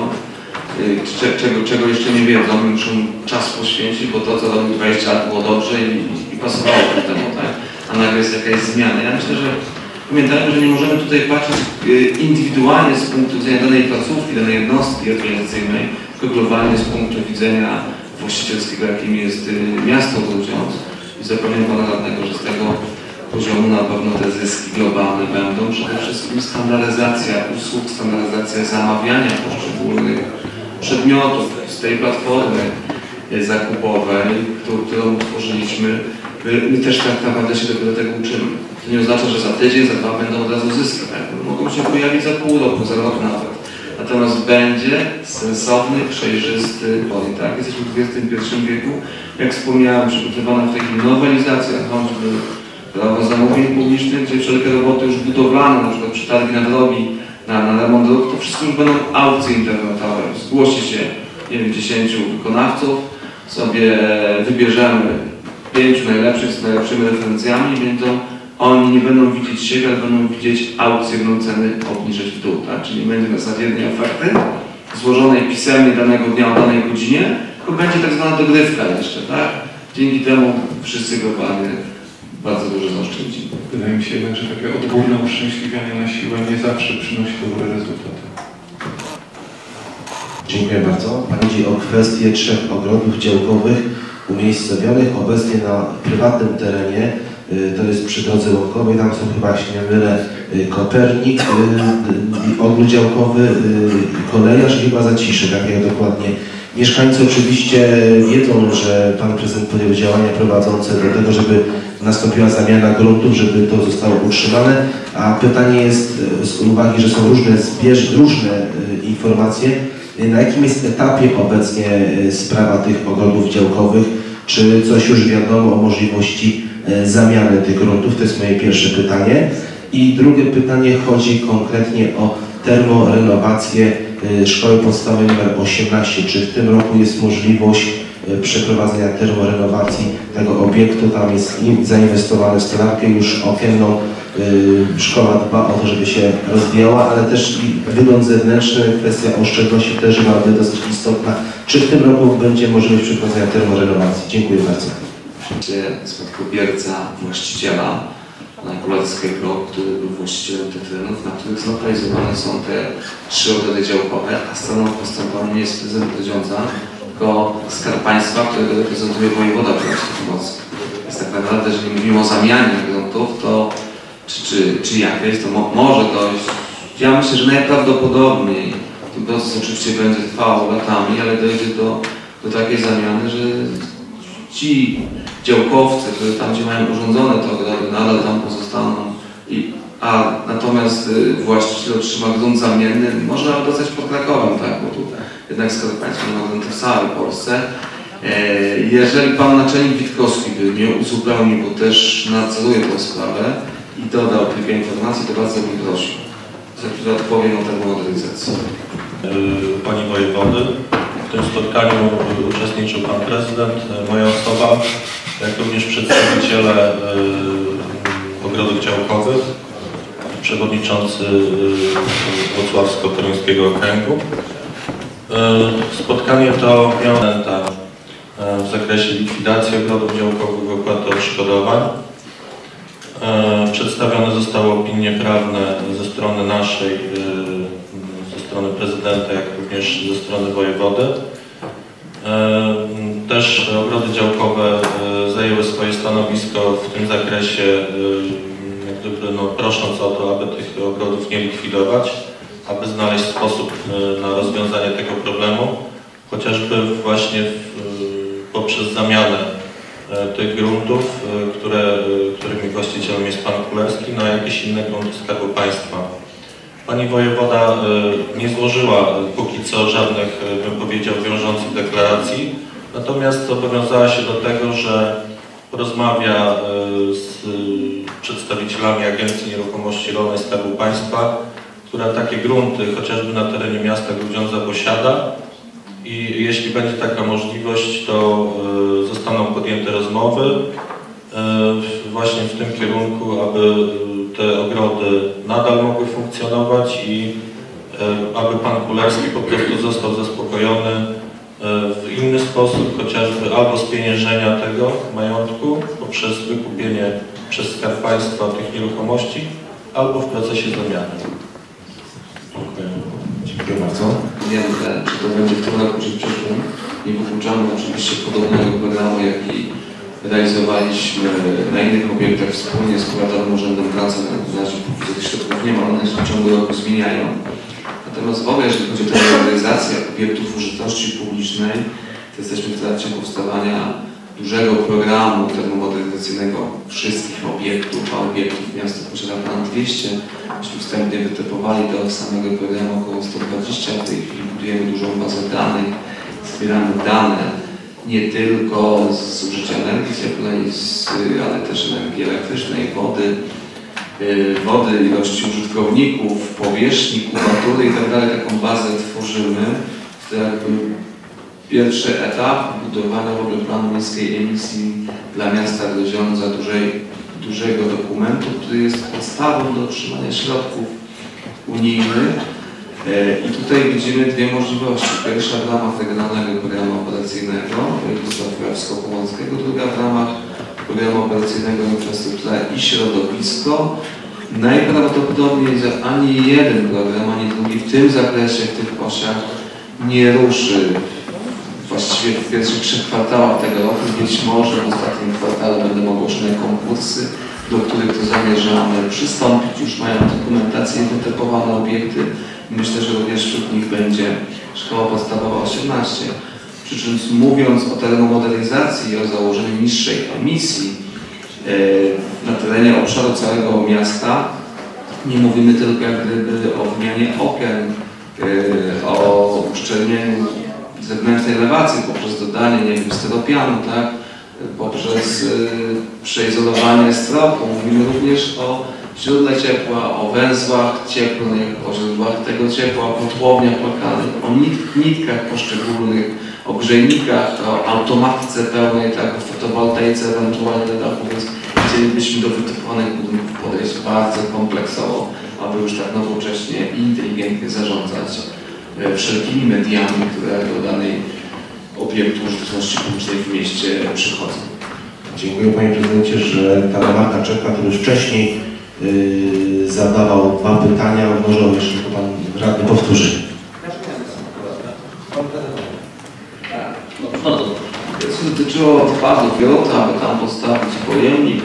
czego, czego jeszcze nie wiedzą, muszą czas poświęcić, bo to, co robił dwadzieścia lat było dobrze i, i pasowało do temu, tak? A nagle jest jakaś zmiana. Ja myślę, że pamiętajmy, że nie możemy tutaj patrzeć indywidualnie z punktu widzenia danej placówki, danej jednostki organizacyjnej, tylko globalnie z punktu widzenia właścicielskiego, jakim jest miasto Grudziądz. I zapewniam Pana Radnego, że z tego poziomu na pewno te zyski globalne będą. Przede wszystkim standaryzacja usług, standaryzacja zamawiania poszczególnych przedmiotów z tej platformy zakupowej, którą utworzyliśmy. My też tak naprawdę się dopiero tego uczymy. To nie oznacza, że za tydzień, za dwa będą od razu zyski. Tak? Mogą się pojawić za pół roku, za rok nawet. Natomiast będzie sensowny, przejrzysty boj. Tak? Jesteśmy w dwudziestym pierwszym wieku. Jak wspomniałem, przygotowana w tej chwili nowelizacja, choćby prawo zamówień publicznych, gdzie wszelkie roboty już budowlane, na przykład przetargi na drogi, na, na remont dróg, to wszystko już będą aukcje internetowe. Zgłosi się, nie wiem, dziesięciu wykonawców, sobie wybierzemy pięciu najlepszych z najlepszymi referencjami, będą, oni nie będą widzieć siebie, ale będą widzieć aukcję, będą ceny obniżyć w dół, tak? Czyli nie będzie na zasadzie jednej oferty, złożonej pisemnie danego dnia o danej godzinie, tylko będzie tak zwana dogrywka jeszcze, tak? Dzięki temu wszyscy globalnie bardzo dużo zaoszczędzimy. Wydaje mi się jednak, że takie odgórne uszczęśliwianie na siłę nie zawsze przynosi dobre rezultaty. Dziękuję bardzo. Chodzi o kwestię trzech ogrodów działkowych umiejscowionych obecnie na prywatnym terenie. To jest przy drodze łąkowej, tam są chyba, jeśli nie mylę, Kopernik, ogród działkowy, kolejarz i chyba Zacisze, tak jak dokładnie. Mieszkańcy oczywiście wiedzą, że Pan Prezydent podjął działania prowadzące do tego, żeby nastąpiła zamiana gruntów, żeby to zostało utrzymane, a pytanie jest z uwagi, że są różne, zbież, różne informacje, na jakim jest etapie obecnie sprawa tych ogrodów działkowych, czy coś już wiadomo o możliwości zamiany tych gruntów? To jest moje pierwsze pytanie. I drugie pytanie chodzi konkretnie o termorenowację Szkoły Podstawowej nr osiemnaście. Czy w tym roku jest możliwość przeprowadzenia termorenowacji tego obiektu? Tam jest zainwestowane w stolarkę już okienną. Szkoła dba o to, żeby się rozwijała, ale też wygląd zewnętrzny, kwestia oszczędności też byłaby dosyć istotna. Czy w tym roku będzie możliwość przeprowadzenia termorenowacji? Dziękuję bardzo. Spadkobierca właściciela Kularskiego, który był właścicielem tych terenów, na których zlokalizowane są te trzy ogrody działkowe, a stroną w postępowaniu nie jest prezydent Grodziądza, tylko Skarb Państwa, którego reprezentuje wojewoda kujawsko-pomorski. Więc tak naprawdę, jeżeli mówimy o zamianie gruntów, to czy, czy, czy jakieś, to mo może dojść. Ja myślę, że najprawdopodobniej ten proces oczywiście będzie trwał latami, ale dojdzie do, do takiej zamiany, że ci działkowcy, którzy tam, gdzie mają urządzone te ogrody, nadal tam pozostaną, i, a natomiast y, właściciel otrzyma grunt zamienny, można dostać pod Krakowem, tak, bo tu jednak Skarb Państwa ma grunty w całej Polsce. E, jeżeli pan naczelnik Witkowski by mnie uzupełnił, bo też nadzoruje tę sprawę i dodał kilka informacji, to bardzo bym prosił. Za chwilę odpowiem o termomodernizacji. Pani Wojewody, w tym spotkaniu uczestniczył Pan Prezydent, moja osoba, jak również przedstawiciele ogrodów działkowych, przewodniczący Włocławsko-Toruńskiego Okręgu. Spotkanie to miało w zakresie likwidacji ogrodów działkowych, opłaty odszkodowań. Przedstawione zostały opinie prawne ze strony naszej, ze strony prezydenta, jak również ze strony wojewody. Też ogrody działkowe zajęły swoje stanowisko w tym zakresie, jak gdyby, no, prosząc o to, aby tych ogrodów nie likwidować, aby znaleźć sposób na rozwiązanie tego problemu, chociażby właśnie w, poprzez zamianę tych gruntów, które, którymi właścicielem jest Pan Kulerski, na jakieś inne grunty Skarbu Państwa. Pani wojewoda nie złożyła póki co żadnych, bym powiedział, wiążących deklaracji, natomiast zobowiązała się do tego, że porozmawia z przedstawicielami Agencji Nieruchomości Rolnej Skarbu Państwa, która takie grunty chociażby na terenie miasta Grudziądza posiada, i jeśli będzie taka możliwość, to zostaną podjęte rozmowy właśnie w tym kierunku, aby te ogrody nadal mogły funkcjonować i aby Pan Kulerski po prostu został zaspokojony w inny sposób, chociażby albo spieniężenia tego majątku poprzez wykupienie przez Skarb Państwa tych nieruchomości, albo w procesie zamiany. Dziękuję. Dziękuję bardzo. Nie wiem, czy to będzie w tym roku, czy w przyszłym. Nie wykluczamy oczywiście podobnego programu, jaki realizowaliśmy na innych obiektach wspólnie z Powiatowym Urzędem Pracy. Na razie tych środków nie ma, one się w ciągu roku zmieniają. Natomiast w ogóle, jeżeli chodzi o termomodernizację obiektów użyteczności publicznej, to jesteśmy w trakcie powstawania dużego programu termomodernizacyjnego wszystkich obiektów, a obiektów miasto posiada ponad dwieście. Myśmy wstępnie wytypowali do samego programu około sto dwadzieścia. W tej chwili budujemy dużą bazę danych, zbieramy dane nie tylko z zużycia energii cieplnej, ale też energii elektrycznej, wody, wody, ilości użytkowników, powierzchni, kubatury itd. Taką bazę tworzymy. To jakby pierwszy etap budowania w ogóle planu miejskiej emisji dla miasta Grodziądza, dużej, dużego dokumentu, który jest podstawą do otrzymania środków unijnych. I tutaj widzimy dwie możliwości. Pierwsza w ramach Regionalnego Programu Operacyjnego Województwa Kujawsko-Pomorskiego, druga w ramach Programu Operacyjnego Infrastruktura i Środowisko. Najprawdopodobniej ani jeden program, ani drugi w tym zakresie, w tych osiach nie ruszy właściwie w pierwszych trzech kwartałach tego roku. Być może w ostatnim kwartale będą ogłoszone konkursy, do których to zamierzamy przystąpić. Już mają dokumentację wytypowane obiekty. Myślę, że również wśród nich będzie Szkoła Podstawowa osiemnaście. Przy czym mówiąc o termomodernizacji i o założeniu niższej emisji na terenie obszaru całego miasta, nie mówimy tylko jak gdyby o wymianie okien, o uszczelnieniu zewnętrznej elewacji poprzez dodanie, nie wiem, styropianu, tak? Poprzez y, przeizolowanie stropu. Mówimy również o źródle ciepła, o węzłach cieplnych, o źródłach tego ciepła, o kotłowniach lokalnych, o nit nitkach poszczególnych, o grzejnikach, o automatce pełnej, tak, o fotowoltaice ewentualnie na dachu, więc chcielibyśmy do wytypowanych budynków podejść bardzo kompleksowo, aby już tak nowocześnie i inteligentnie zarządzać wszelkimi mediami, które do danej obiektu użyteczności publicznej w mieście przychodzą. Dziękuję Panie Prezydencie, że ta remarka czeka, który już wcześniej yy, zadawał dwa pytania, może jeszcze to Pan radny powtórzy. Co dotyczyło odpadów, wielota, aby tam postawić pojemnik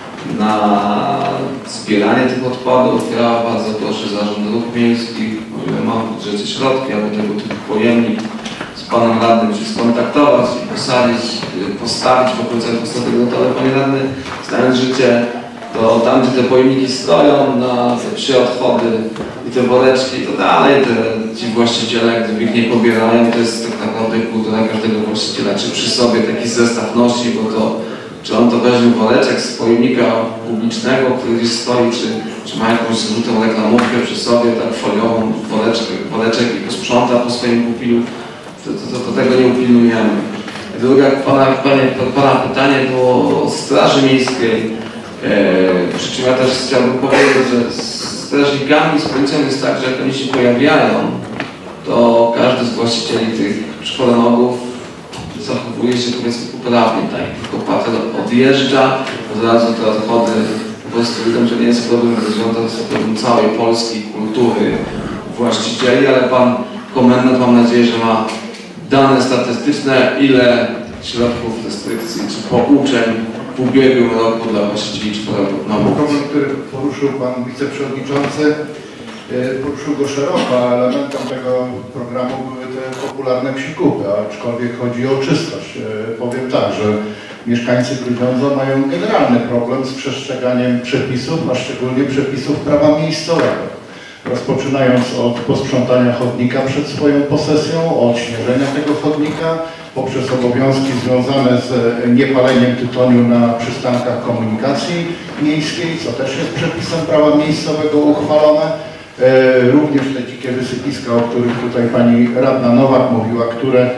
na zbieranie tych odpadów, ja bardzo proszę Zarząd Dróg Miejskich, o ile mam w budżecie środki, aby tego typu pojemnik z Panem Radnym się skontaktować i posadzić, postawić w okolicach tego gruntu, ale Panie Radny, znając życie, to tam, gdzie te pojemniki stoją, na te psie odchody i te woreczki, to dalej te, ci właściciele, jak gdyby ich nie pobierają, to jest tak naprawdę kultura każdego właściciela, czy przy sobie taki zestaw nosi, bo to czy on to weźmie woreczek z pojemnika publicznego, który gdzieś stoi, czy, czy ma jakąś żółtą reklamówkę przy sobie, tak foliową woreczek, woreczek i posprząta po swoim kupilu, to, to, to, to tego nie upilnujemy. Druga pana, pana, pana pytanie było o Straży Miejskiej. E, przy czym ja też chciałbym powiedzieć, że z strażnikami, z policją jest tak, że jak oni się pojawiają, to każdy z właścicieli tych czworonogów zachowuje się powiedzmy poprawnie, tak? Tylko patrol odjeżdża, od razu te odchody po prostu widzą, że nie jest problem rozwiązany z problemem całej Polski, kultury, właścicieli, ale Pan Komendant, mam nadzieję, że ma dane statystyczne, ile środków restrykcji czy pouczeń w ubiegłym roku dla właścicieli czworonogów. Problem, który poruszył Pan Wiceprzewodniczący, poruszył go szeroko, a elementem tego programu były te popularne psikupy, aczkolwiek chodzi o czystość. Powiem tak, że mieszkańcy Grudziądza mają generalny problem z przestrzeganiem przepisów, a szczególnie przepisów prawa miejscowego. Rozpoczynając od posprzątania chodnika przed swoją posesją, od śnieżenia tego chodnika, poprzez obowiązki związane z niepaleniem tytoniu na przystankach komunikacji miejskiej, co też jest przepisem prawa miejscowego uchwalone. Również te dzikie wysypiska, o których tutaj pani radna Nowak mówiła, które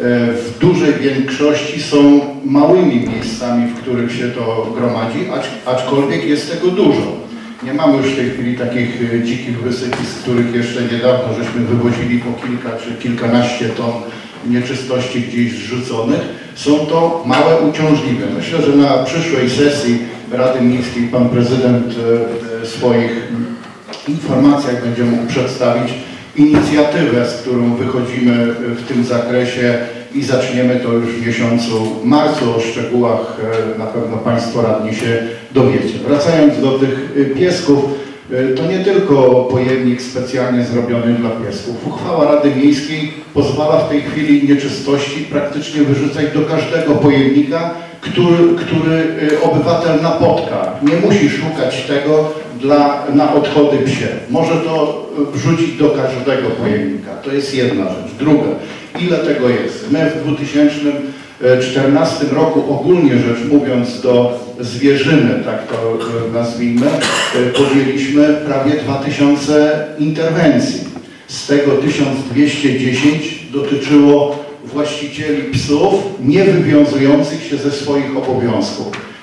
w dużej większości są małymi miejscami, w których się to gromadzi, aczkolwiek jest tego dużo. Nie mamy już w tej chwili takich dzikich wysypisk, których jeszcze niedawno żeśmy wywozili po kilka czy kilkanaście ton nieczystości gdzieś zrzuconych. Są to małe uciążliwe. Myślę, że na przyszłej sesji Rady Miejskiej Pan Prezydent w swoich informacjach będzie mógł przedstawić inicjatywę, z którą wychodzimy w tym zakresie i zaczniemy to już w miesiącu marcu. O szczegółach na pewno Państwo radni się dowiecie. Wracając do tych piesków, to nie tylko pojemnik specjalnie zrobiony dla piesków. Uchwała Rady Miejskiej pozwala w tej chwili nieczystości praktycznie wyrzucać do każdego pojemnika, który, który obywatel napotka. Nie musi szukać tego dla, na odchody psie. Może to wrzucić do każdego pojemnika. To jest jedna rzecz. Druga, ile tego jest? My w dwa tysiące czternastym roku, ogólnie rzecz mówiąc, do zwierzyny, tak to nazwijmy, podjęliśmy prawie dwa tysiące interwencji. Z tego tysiąc dwieście dziesięć dotyczyło właścicieli psów nie wywiązujących się ze swoich obowiązków.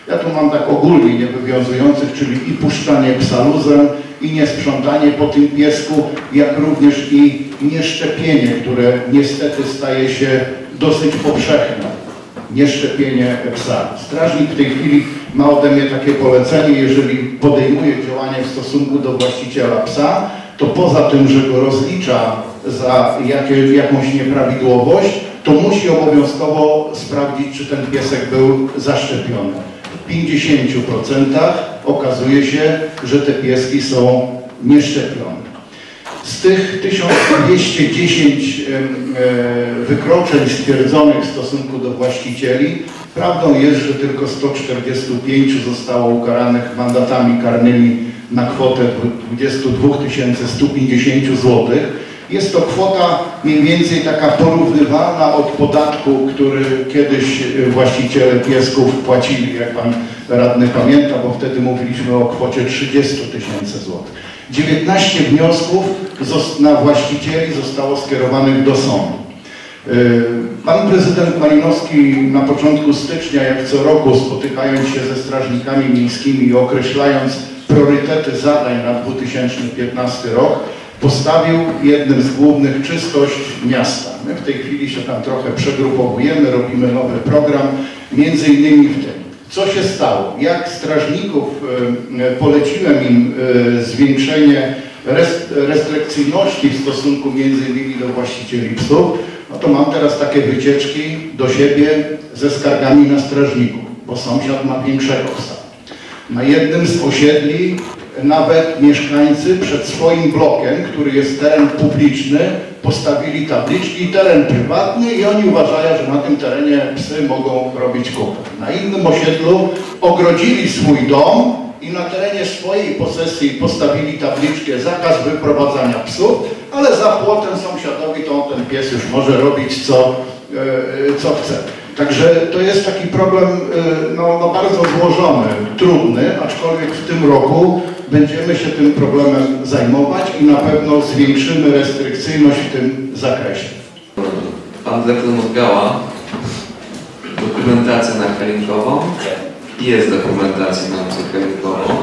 Ja tu mam tak ogólnie niewywiązujących, czyli i puszczanie psa luzem, i niesprzątanie po tym piesku, jak również i nieszczepienie, które niestety staje się dosyć powszechne. Nieszczepienie psa. Strażnik w tej chwili ma ode mnie takie polecenie, jeżeli podejmuje działanie w stosunku do właściciela psa, to poza tym, że go rozlicza za jakie, jakąś nieprawidłowość, to musi obowiązkowo sprawdzić, czy ten piesek był zaszczepiony. W pięćdziesięciu procentach okazuje się, że te pieski są nieszczepione. Z tych tysiąc dwieście dziesięć wykroczeń stwierdzonych w stosunku do właścicieli, prawdą jest, że tylko sto czterdzieści pięć zostało ukaranych mandatami karnymi na kwotę dwadzieścia dwa tysiące sto pięćdziesiąt złotych. Jest to kwota mniej więcej taka porównywalna od podatku, który kiedyś właściciele piesków płacili, jak pan radny pamięta, bo wtedy mówiliśmy o kwocie trzydziestu tysięcy złotych. dziewiętnaście wniosków na właścicieli zostało skierowanych do sądu. Pan prezydent Malinowski na początku stycznia, jak co roku, spotykając się ze strażnikami miejskimi i określając priorytety zadań na dwa tysiące piętnasty rok, postawił jednym z głównych czystość miasta. My w tej chwili się tam trochę przegrupowujemy, robimy nowy program, między innymi w tym. Co się stało? Jak strażników poleciłem im zwiększenie restrykcyjności w stosunku między innymi do właścicieli psów, no to mam teraz takie wycieczki do siebie ze skargami na strażników, bo sąsiad ma większego psa. Na jednym z osiedli nawet mieszkańcy przed swoim blokiem, który jest teren publiczny, postawili tabliczki teren prywatny i oni uważają, że na tym terenie psy mogą robić kupę. Na innym osiedlu ogrodzili swój dom i na terenie swojej posesji postawili tabliczkę zakaz wyprowadzania psów, ale za płotem sąsiadowi to ten pies już może robić co, yy, co chce. Także to jest taki problem no, no bardzo złożony, trudny, aczkolwiek w tym roku będziemy się tym problemem zajmować i na pewno zwiększymy restrykcyjność w tym zakresie. Pan dyrektor Modgała, dokumentacja na Kalinkową, jest dokumentacja na Kalinkową.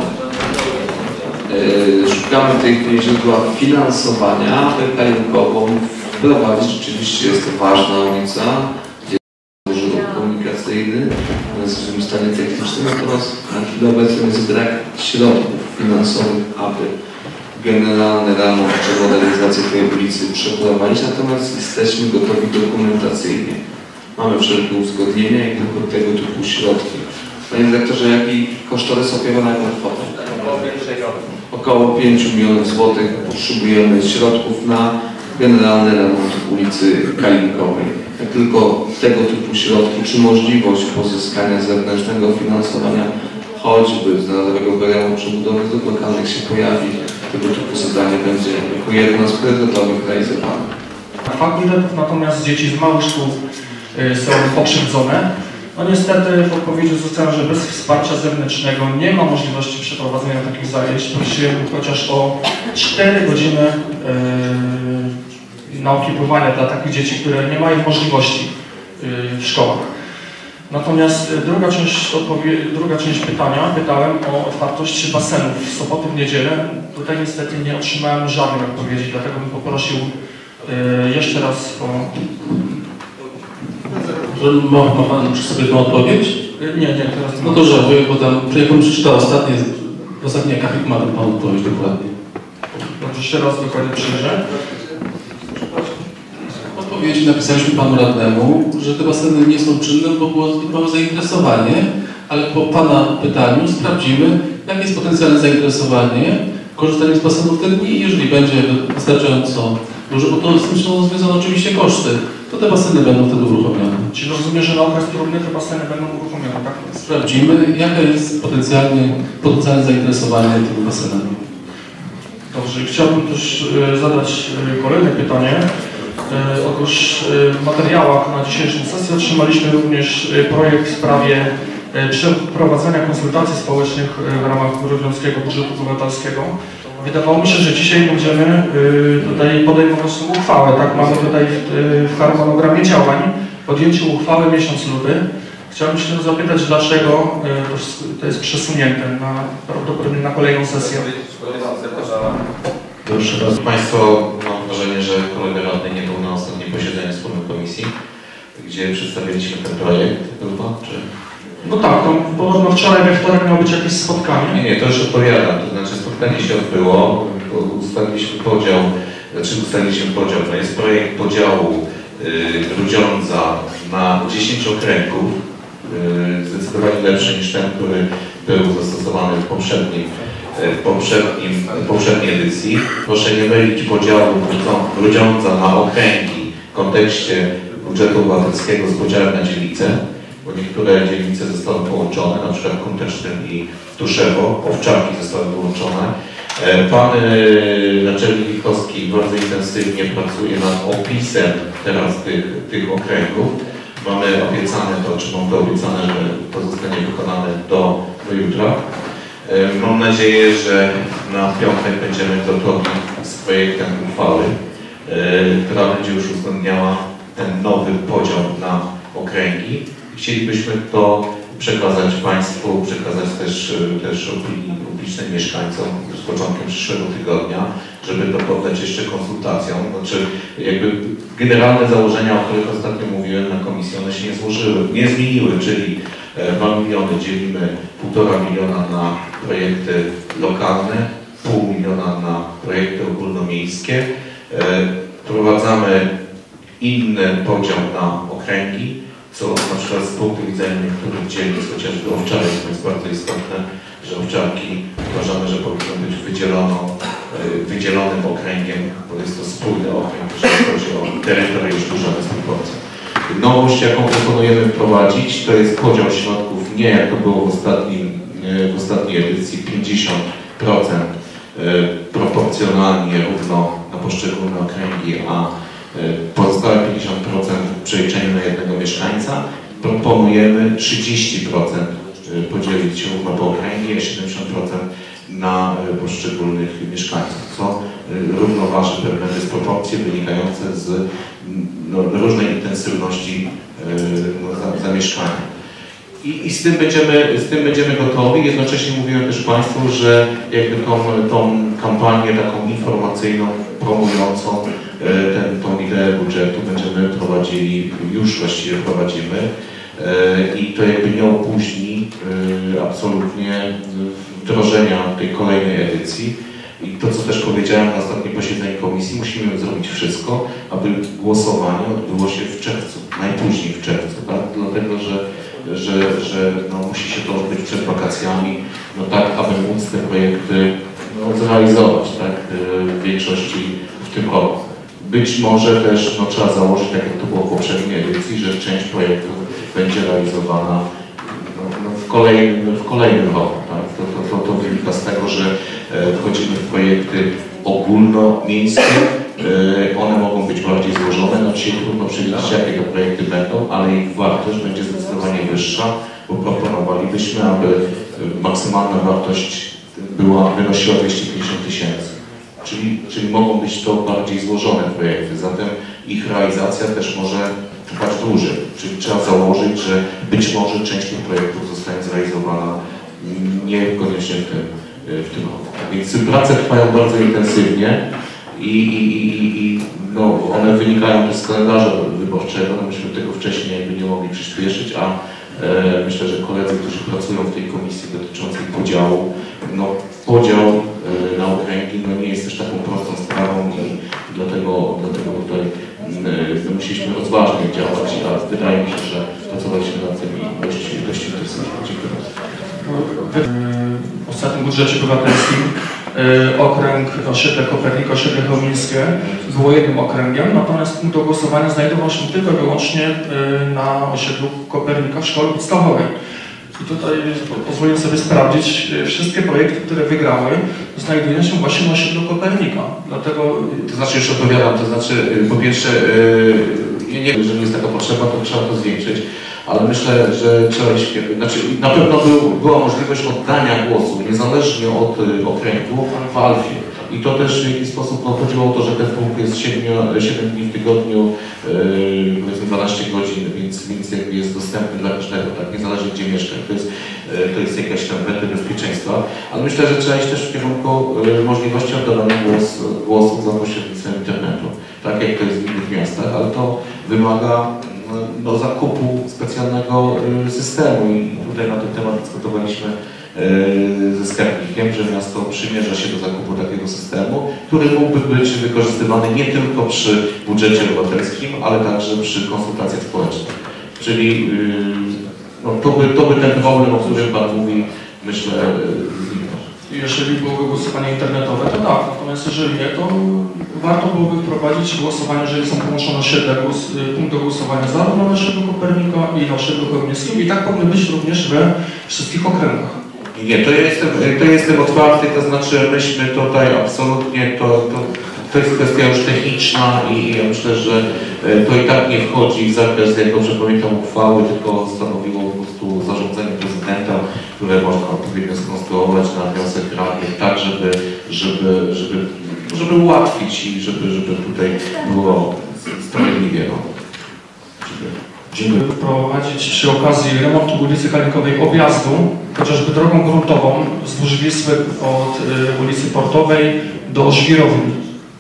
Yy, szukamy w tej chwili źródła finansowania, aby Kalinkową wprowadzić. Rzeczywiście jest to ważna ulica, komunikacyjny, jest w stanie technicznym, natomiast na chwilę obecną jest brak środków finansowych, aby generalny remont czy modernizację tej ulicy przeprowadzić, natomiast jesteśmy gotowi dokumentacyjnie. Mamy wszelkie uzgodnienia i tylko tego typu środki. Panie dyrektorze, jaki kosztorys opiewana na kwotę? Około pięć milionów złotych potrzebujemy środków na generalny remont ulicy Kalinkowej. Jak tylko tego typu środki, czy możliwość pozyskania zewnętrznego finansowania, choćby z Narodowego Programu Przebudowy Dróg Lokalnych się pojawi, tego typu zadanie będzie jako jedno z priorytetowych realizowane. Fakultetów natomiast dzieci z małych szkół y, są pokrzywdzone. No niestety w odpowiedzi zostało, że bez wsparcia zewnętrznego nie ma możliwości przeprowadzenia takich zajęć. Prosiłem chociaż o cztery godziny yy, nauki pływania dla takich dzieci, które nie mają możliwości yy, w szkołach. Natomiast druga część, druga część pytania, pytałem o otwartość basenów w soboty, w niedzielę. Tutaj niestety nie otrzymałem żadnej odpowiedzi, dlatego bym poprosił yy, jeszcze raz o... Że ma, ma Pan przy sobie tą odpowiedź? Nie, nie, teraz no to żałuję, bo tam, jak Pan przeczytał ostatnie, w ostatniej akapit ma Pan odpowiedź dokładnie. Dobrze, jeszcze raz dokładnie przyjrzę. W odpowiedzi napisaliśmy Panu radnemu, że te baseny nie są czynne, bo było zbyt małe zainteresowanie, ale po Pana pytaniu sprawdzimy, jakie jest potencjalne zainteresowanie korzystaniem z basenów ten dni, jeżeli będzie wystarczająco duże, bo to z tym są związane oczywiście koszty, to te baseny będą wtedy uruchomione. Czyli rozumiem, że na okres próbny te baseny będą uruchomione, tak? Sprawdzimy, jakie jest potencjalnie, potencjalne zainteresowanie tymi basenami. Dobrze, chciałbym też e, zadać e, kolejne pytanie. E, otóż e, w materiałach na dzisiejszą sesję otrzymaliśmy również e, projekt w sprawie e, przeprowadzenia konsultacji społecznych e, w ramach Grudziąckiego Budżetu Obywatelskiego. Wydawało mi się, że dzisiaj będziemy y, tutaj podejmować tą uchwałę, tak? Mamy tutaj w, y, w harmonogramie działań podjęcie uchwały miesiąc luty. Chciałbym się zapytać, dlaczego to jest przesunięte na, prawdopodobnie na kolejną sesję. Proszę bardzo. Państwo, mam wrażenie, że kolega radny nie był na ostatnim posiedzeniu wspólnej komisji, gdzie przedstawiliśmy ten projekt. Był pan, czy... No tak, to podobno wczoraj we wtorek miało być jakieś spotkanie. Nie, nie, to już odpowiadam. To znaczy spotkanie się odbyło, ustaliliśmy podział, znaczy ustaliliśmy podział, to jest projekt podziału y, Grudziądza na dziesięć okręgów, y, zdecydowanie lepszy niż ten, który był zastosowany w poprzednim, w poprzednim, w poprzedniej edycji. Proszę nie mylić podziału Grudziądza na okręgi w kontekście budżetu obywatelskiego z podziałem na dzielnice, bo niektóre dzielnice zostały połączone, na przykład Kąteczyn i Tuszewo, Owczarki zostały połączone. Pan naczelnik Witkowski bardzo intensywnie pracuje nad opisem teraz tych, tych okręgów. Mamy obiecane to, czy mam to obiecane, że to zostanie wykonane do, do jutra. Mam nadzieję, że na piątek będziemy gotowi z projektem uchwały, która będzie już uwzględniała ten nowy podział na okręgi. Chcielibyśmy to przekazać Państwu, przekazać też, też opinii publicznej mieszkańcom z początkiem przyszłego tygodnia, żeby to poddać jeszcze konsultacjom. Znaczy, jakby generalne założenia, o których ostatnio mówiłem na komisji, one się nie złożyły, nie zmieniły, czyli dwa miliony dzielimy półtora miliona na projekty lokalne, pół miliona na projekty ogólnomiejskie. Wprowadzamy inny podział na okręgi, co na przykład z punktu widzenia niektórych dzielnic, chociażby Owczarek, to jest bardzo istotne, że Owczarki uważamy, że powinno być wydzielono, wydzielonym okręgiem, bo jest to spójny okręg, jeżeli chodzi o terytorium duże dysproporcje. Nowość, jaką proponujemy wprowadzić, to jest podział środków nie jak to było w, ostatnim, w ostatniej edycji pięćdziesiąt procent proporcjonalnie równo na poszczególne okręgi, a pozostałe pięćdziesiąt procent w przeliczeniu na jednego mieszkańca. Proponujemy trzydzieści procent podzielić się równo po okręgi, a siedemdziesiąt procent na poszczególnych mieszkańców, co równoważy pewne dysproporcje wynikające z no, różnej intensywności no, zamieszkania. I, I z, tym będziemy, z tym będziemy gotowi. Jednocześnie mówiłem też Państwu, że jakby tą, tą kampanię taką informacyjną, promującą ten, tą ideę budżetu będziemy prowadzili, już właściwie prowadzimy i to jakby nie opóźni absolutnie wdrożenia tej kolejnej edycji. I to, co też powiedziałem na ostatnim posiedzeniu komisji, musimy zrobić wszystko, aby głosowanie odbyło się w czerwcu, najpóźniej w czerwcu, tak? Dlatego, że, że, że no, musi się to odbyć przed wakacjami, no tak, aby móc te projekty no, zrealizować, tak? W większości w tym roku. Być może też no, trzeba założyć, tak jak to było w poprzedniej edycji, że część projektów będzie realizowana no, no, w, kolejnym, w kolejnym roku. Tak? To, to, to, to wynika z tego, że e, wchodzimy w projekty ogólnomiejskie. E, one mogą być bardziej złożone. No, dzisiaj trudno przewidzieć, jakie te projekty będą, ale ich wartość będzie zdecydowanie wyższa, bo proponowalibyśmy, aby maksymalna wartość była, wynosiła dwieście pięćdziesiąt tysięcy. Czyli, czyli mogą być to bardziej złożone projekty, zatem ich realizacja też może trwać dłużej. Czyli trzeba założyć, że być może część tych projektów zostanie zrealizowana niekoniecznie w tym, w tym roku. Więc prace trwają bardzo intensywnie i, i, i, i no, one wynikają też z kalendarza wyborczego. No, myśmy tego wcześniej jakby nie mogli przyspieszyć, a e, myślę, że koledzy, którzy pracują w tej komisji dotyczącej podziału, no, podział e, na okręgi no, nie jest też taką prostą sprawą i dlatego, dlatego tutaj e, musieliśmy rozważnie działać, a wydaje mi się, że pracowaliśmy nad tym i dość, dość intensywnie. Dziękuję bardzo. W ostatnim budżecie obywatelskim okręg osiedle Kopernik, osiedle Chełmińskie było jednym okręgiem, natomiast punkt do głosowania znajdował się tylko i wyłącznie na osiedlu Kopernika w szkole podstawowej. I tutaj pozwolę sobie sprawdzić, wszystkie projekty, które wygrały, znajdują się właśnie na osiedlu Kopernika. Dlatego... To znaczy, już odpowiadam, to znaczy, po pierwsze, nie, nie, jeżeli jest taka potrzeba, to trzeba to zwiększyć, ale myślę, że trzeba iść, znaczy na pewno był, była możliwość oddania głosu, niezależnie od okręgu, w Alfie. I to też w jakiś sposób no, chodziło o to, że ten punkt jest siedem dni w tygodniu, yy, powiedzmy dwanaście godzin, więc, więc jakby jest dostępny dla każdego. Tak? to jest jakaś tam wety bezpieczeństwa, ale myślę, że trzeba iść też w kierunku y, możliwości oddawania głos, głosów za pośrednictwem internetu, tak jak to jest w innych miastach, ale to wymaga no, zakupu specjalnego y, systemu i tutaj na ten temat dyskutowaliśmy y, ze skarbnikiem, że miasto przymierza się do zakupu takiego systemu, który mógłby być wykorzystywany nie tylko przy budżecie obywatelskim, ale także przy konsultacjach społecznych. Czyli y, no, to, by, to by ten problem, o którym Pan mówi, myślę, zniknął. Jeżeli byłoby głosowanie internetowe, to tak. Natomiast jeżeli nie, to warto byłoby wprowadzić głosowanie, jeżeli są połączone osiedle, głos, punkt do głosowania zarówno na osiedlu Kopernika i na osiedlu chełmskim i tak powinno być również we wszystkich okręgach. Nie, to ja jestem, to jestem otwarty, to znaczy myśmy tutaj absolutnie, to, to, to jest kwestia już techniczna i ja myślę, że to i tak nie wchodzi w zakres, jak dobrze pamiętam, uchwały, tylko stanowiło po prostu zarządzenie prezydenta, które można odpowiednio skonstruować na wniosek radnych, tak żeby, żeby, żeby, żeby ułatwić i żeby, żeby tutaj było sprawiedliwie. No. Dziękuję. Wprowadzić przy okazji remontu ulicy Kalinkowej objazdu, chociażby drogą gruntową wzdłuż Wisły od y, ulicy Portowej do Żwirowni.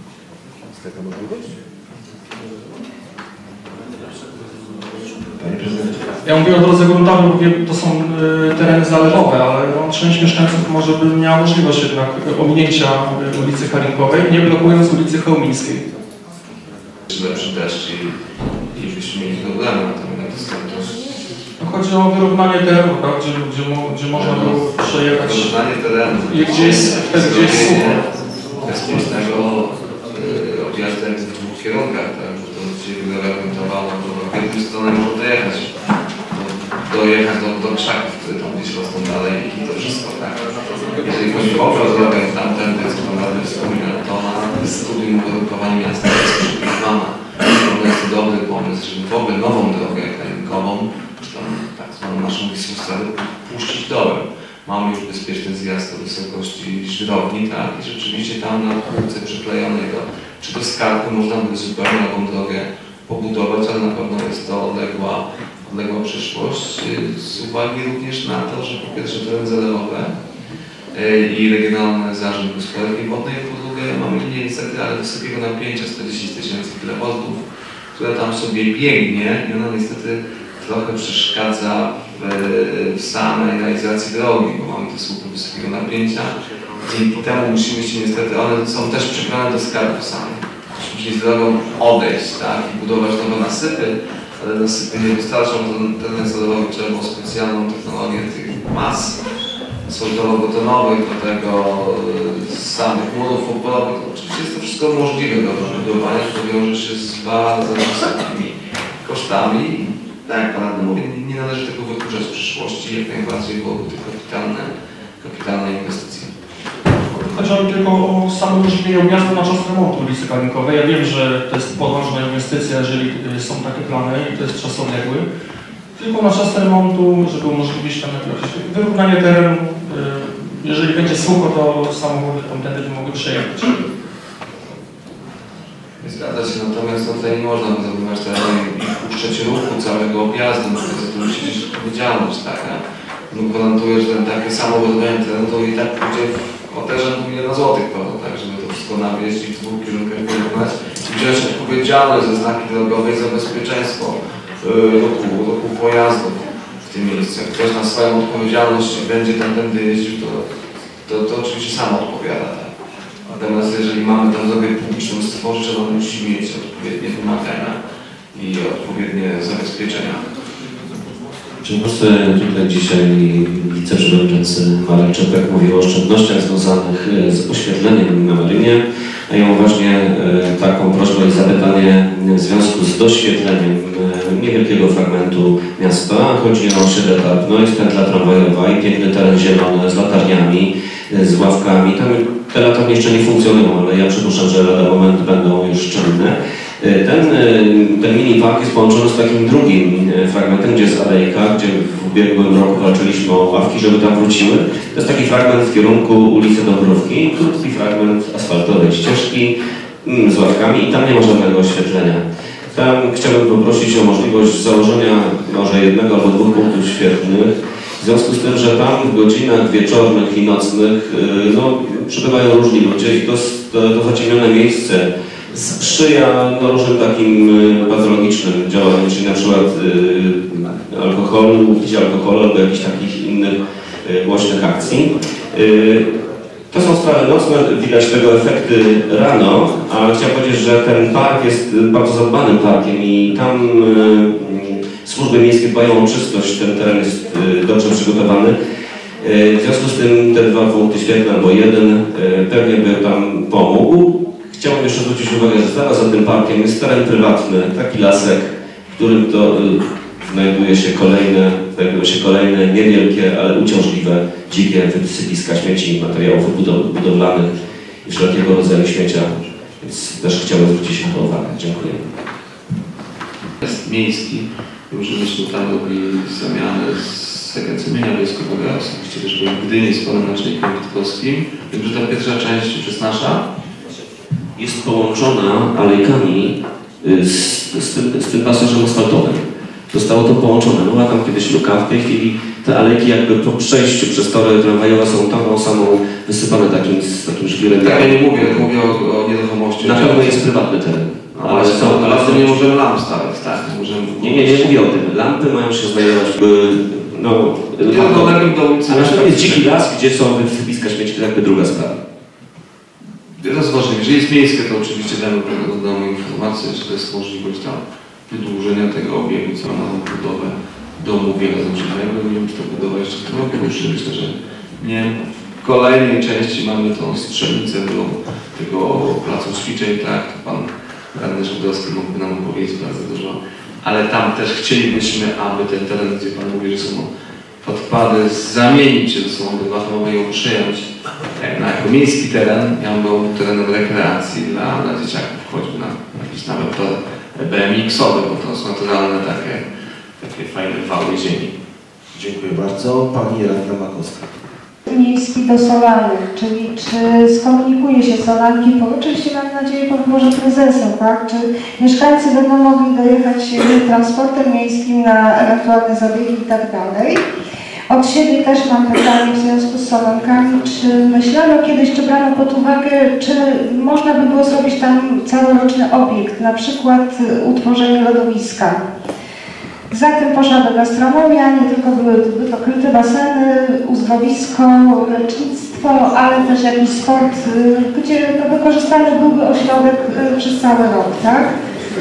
Ja mówię o drodze gruntowej, mówię, to są y, tereny zalewowe, ale no, część mieszkańców może by miała możliwość jednak ominięcia y, ulicy Kalinkowej, nie blokując ulicy Chełmińskiej. Lepszy deszcz i, i byśmy mieli problemy na tym dostępność. Chodzi o wyrównanie terenu, tak? gdzie, gdzie, mo, gdzie można było przejechać. Wyrównanie terenu. I gdzie jest, gdzie jest sucho. Bezpiecznego y, objazdem w dwóch kierunkach, tak? Że to się wyorientowało, to w jedną stronę można dojechać. dojechać do, do krzaków, które tam gdzieś rosną dalej i to wszystko, tak? Jeżeli chodzi o obraz drogę tamtędy, co Pan Radny wspominał, to na studium uwarunkowań miasta jest przygotowana. To jest dobry pomysł, żeby w ogóle nową drogę kalinkową, czy tam tak zwaną naszą Wisłustrawę, puścić dołem. Mamy już bezpieczny zjazd do wysokości żwirowni, tak? I rzeczywiście tam na półce przyklejonej do, czy do skarpu można by zupełnie nową drogę pobudować, ale na pewno jest to odległa odległa przyszłość, z uwagi również na to, że po pierwsze teren zalewowe i Regionalny Zarząd Gospodarki Wodnej, po drugie mamy linię niestety, ale wysokiego napięcia sto dziesięć tysięcy kilovoltów, która tam sobie biegnie i ona niestety trochę przeszkadza w, w samej realizacji drogi, bo mamy te słupy wysokiego napięcia. Dzięki temu musimy się niestety, one są też przyklejone do skarbu samej. Musimy z drogą odejść, tak, i budować nowe nasypy, ale nasypy nie wystarczą, teren zalewowy trzeba było specjalną technologię tych mas solidowo-betonowych, do tego samych murów oporowych. Oczywiście jest to wszystko możliwe do budowania, to wiąże się z bardzo wysokimi kosztami. Tak jak Pan Radny mówi, nie należy tego wykluczać w przyszłości, jak najbardziej byłoby to kapitalne, kapitalne inwestycje. Chodzi tylko o samo umożliwienie objazdu na czas remontu ulicy Kalinkowej. Ja wiem, że to jest podważna inwestycja, jeżeli są takie plany i to jest czas odległy. Tylko na czas remontu, żeby umożliwić tam jakieś wyrównanie terenu. Jeżeli będzie sucho, to samochody tamtędy by mogły przejechać. Zgadza się, natomiast tutaj nie można zabudować terenu i wpuszczać ruchu całego objazdu, no to to musi być odpowiedzialność taka. No gwarantuję, że ten takie samo wyrównanie terenu to i tak pójdzie kwotę miliona złotych, prawda, tak, żeby to wszystko nawieźć i w dwóch kierunkach wyrównać i wziąć odpowiedzialność za znaki drogowe i za bezpieczeństwo yy, ruchu, ruchu pojazdów w tym miejscu. Jak ktoś na swoją odpowiedzialność będzie tam będę jeździł, to, to, to oczywiście sam odpowiada. Tak. Natomiast jeżeli mamy tę drogę publiczną stworzyć, to ona musi mieć odpowiednie wymagania i odpowiednie zabezpieczenia. Tutaj dzisiaj wiceprzewodniczący Marek Czepek mówił o oszczędnościach związanych z oświetleniem na Marynie. A ja mam właśnie taką prośbę i zapytanie w związku z doświetleniem niewielkiego fragmentu miasta. Chodzi o osiedle Tarpno, jest pętla tramwajowa i piękny teren zielony z latarniami, z ławkami. Tam te latarnie jeszcze nie funkcjonują, ale ja przypuszczam, że lada moment będą już czynne. Ten, ten mini park jest połączony z takim drugim fragmentem, gdzie jest alejka, gdzie w ubiegłym roku walczyliśmy o ławki, żeby tam wróciły. To jest taki fragment w kierunku ulicy Dąbrówki, krótki fragment asfaltowej ścieżki z ławkami i tam nie ma żadnego oświetlenia. Tam chciałbym poprosić o możliwość założenia może jednego albo dwóch punktów świetlnych W związku z tym, że tam w godzinach wieczornych i nocnych no, przybywają różni ludzie i to, to, to zaciemnione miejsce sprzyja no, różnym takim patologicznym działaniom, czyli na przykład y, alkoholu, picie alkoholu albo jakichś takich innych y, głośnych akcji. Y, to są sprawy nocne, widać tego efekty rano, ale chciałem powiedzieć, że ten park jest bardzo zadbanym parkiem i tam y, służby miejskie dbają o czystość, ten teren jest y, dobrze przygotowany. Y, w związku z tym te dwa punkty świetne albo jeden y, pewnie by tam pomógł. Chciałbym jeszcze zwrócić uwagę, że zaraz za tym parkiem jest teren prywatny, taki lasek, w którym to y, znajduje się kolejne, znajdują się kolejne niewielkie, ale uciążliwe, dzikie wysypiska śmieci, materiałów budowlanych i wszelkiego rodzaju śmiecia. Więc też chciałbym zwrócić na to uwagę. Dziękuję. Jest miejski, żebyśmy tam robili zamianę z Agencją Mienia Wojskowego, osobiście też byłem w Gdyni z panem naczelnikiem Witkowskim. Wiem, że ta pierwsza część już jest nasza. Jest połączona alejkami z, z, tym, z tym pasażem asfaltowym. Zostało to połączone. Była tam kiedyś luka, w tej chwili te alejki jakby po przejściu przez tory tramwajowe są taką samą wysypane takim, z takim żwirem. Tak, ja nie mówię, mówię o, o nieruchomości. Na pewno jest prywatny teren. Ale, ale, są, ale to nie możemy lamp stawiać, tak? Możemy... Nie, nie, nie mówię o tym. Lampy mają się znajdować w, no... do ulicy. Ale na przykład jest dziki las, gdzie są wysypiska śmieci, to jakby druga sprawa. Rozważam, jeżeli jest miejskie, to oczywiście damy, damy informację, czy to jest możliwość tam wydłużenia tego obiegu, co ma budowę domu wielorodzinnego. Nie wiem, czy ta budowa jeszcze w tym roku ruszy. Myślę, że nie. W kolejnej części mamy tą strzelnicę do tego placu ćwiczeń, tak? To pan radny Żydowski mógłby nam opowiedzieć bardzo dużo. Ale tam też chcielibyśmy, aby ten teren, gdzie pan mówi, że są odpady, zamienić się ze sobą prywatną i ją przyjąć na jako miejski teren. Ja był terenem rekreacji dla, dla dzieciaków, choćby na jakiś nawet to B M X-owe, bo to są naturalne takie, takie fajne wały ziemi. Dziękuję bardzo. Pani Radna Makowska. Miejski do Solanek, czyli czy skomunikuje się Solanki, bo oczywiście mam nadzieję po wyborze prezesa, tak? Czy mieszkańcy będą mogli dojechać transportem miejskim na ewentualne zabiegi i tak dalej. Od siebie też mam pytanie w związku z Solankami, czy myślano kiedyś, czy brano pod uwagę, czy można by było zrobić tam całoroczny obiekt, na przykład utworzenie lodowiska. Za tym poszła gastronomia, nie tylko były, były to kryte baseny, uzdrowisko, lecznictwo, ale też jakiś sport, gdzie to wykorzystany byłby ośrodek przez cały rok, tak?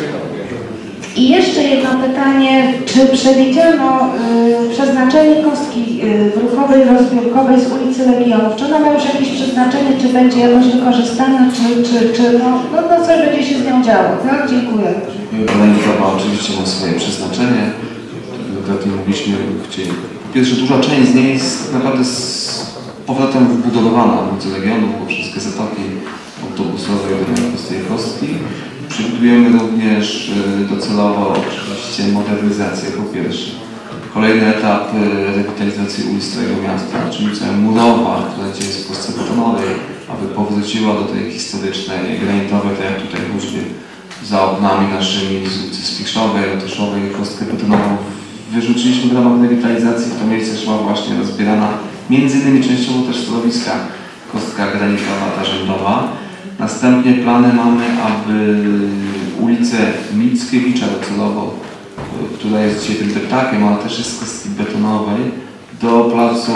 I jeszcze jedno pytanie, czy przewidziano y, przeznaczenie kostki y, ruchowej, rozbiórkowej z ulicy Legionów? Czy ona ma już jakieś przeznaczenie, czy będzie jakoś wykorzystana, czy, czy, czy no, no, no coś będzie się z nią działo, tak? Dziękuję. Dziękuję. Oczywiście ma swoje przeznaczenie. Wielokrotnie mogliśmy chcieli. Po pierwsze, duża część z niej jest naprawdę z powrotem wbudowana w ulicy Legionów, bo wszystkie zatoki autobusowe z tej kostki. Przewidujemy również docelowo oczywiście modernizację po pierwsze. Kolejny etap rewitalizacji ulic Starego Miasta, czyli ulica Murowa, która dzisiaj jest w kostce betonowej, aby powróciła do tej historycznej, granitowej, tak jak tutaj choćby za oknami naszymi z ulicy Spichrzowej, Rotyszowej, kostkę betonową wyrzuciliśmy w ramach rewitalizacji. W to miejsce szła właśnie rozbierana między innymi częściowo też stanowiska, kostka granitowa, ta rzędowa. Następnie plany mamy, aby ulicę Mickiewicza docelowo, która jest dzisiaj tym deptakiem, ale też jest z kostki betonowej, do placu,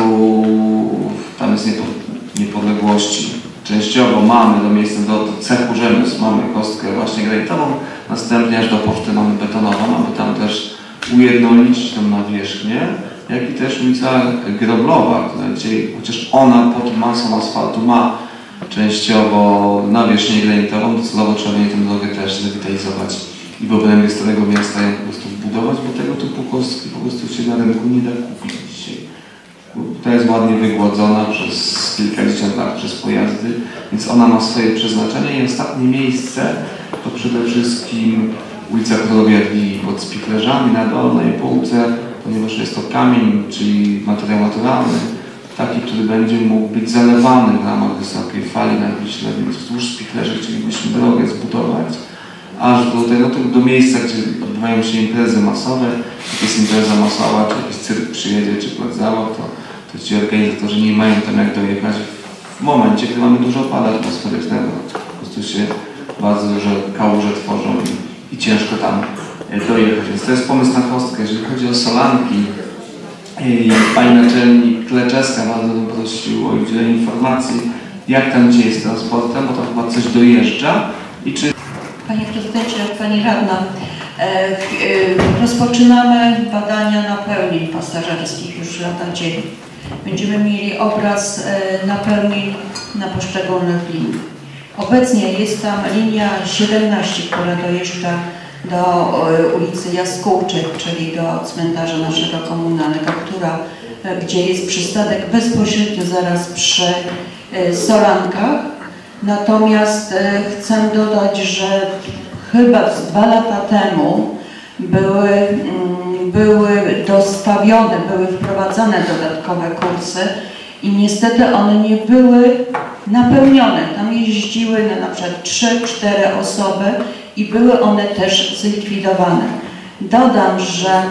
tam jest niepodległości. Częściowo mamy do miejsca, do cechu rzemiosł mamy kostkę właśnie granitową, następnie aż do poczty mamy betonową, mamy tam też ujednolicić tą nawierzchnię, jak i też ulica Groblowa, która dzisiaj, chociaż ona pod masą asfaltu ma częściowo nawierzchnię granitową, docelowo trzeba będzie tę drogę też zrewitalizować i w obrębie Starego Miasta ją po prostu wbudować, bo tego typu kostki po prostu się na rynku nie da kupić dzisiaj. Ta jest ładnie wygłodzona przez kilkadziesiąt lat przez pojazdy, więc ona ma swoje przeznaczenie i ostatnie miejsce to przede wszystkim ulica Królowej Jadwigi pod Spichlerzami na Dolnej Półce, ponieważ jest to kamień, czyli materiał naturalny, taki, który będzie mógł być zalewany w ramach wysokiej fali na Wiśle, więc wzdłuż Spichlerzy chcielibyśmy drogę zbudować, aż do, tutaj, no, do miejsca, gdzie odbywają się imprezy masowe. Jak jest impreza masowa, czy jakiś cyrk przyjedzie, czy plac zabaw, to, to ci organizatorzy nie mają tam jak dojechać w momencie, gdy mamy dużo opada atmosferycznego. Po prostu się bardzo duże kałuże tworzą i, i ciężko tam dojechać. Więc to jest pomysł na kostkę. Jeżeli chodzi o solanki, i pani naczelnik Kleczewska bardzo bym prosił o udzielenie informacji, jak tam gdzie jest z transportem, bo to chyba coś dojeżdża i czy... Panie Prezydencie, Pani Radna, e, e, rozpoczynamy badania napełnień pasażerskich już lata dziewięć. Będziemy mieli obraz e, napełnień na poszczególnych liniach. Obecnie jest tam linia siedemnaście, która dojeżdża do e, ulicy Jaskółczyk, czyli do cmentarza naszego komunalnego, która, e, gdzie jest przystanek bezpośrednio zaraz przy e, Solankach. Natomiast e, chcę dodać, że chyba z dwa lata temu były, mm, były dostawione, były wprowadzane dodatkowe kursy i niestety one nie były napełnione. Tam jeździły na, na przykład trzy cztery osoby i były one też zlikwidowane. Dodam, że mm,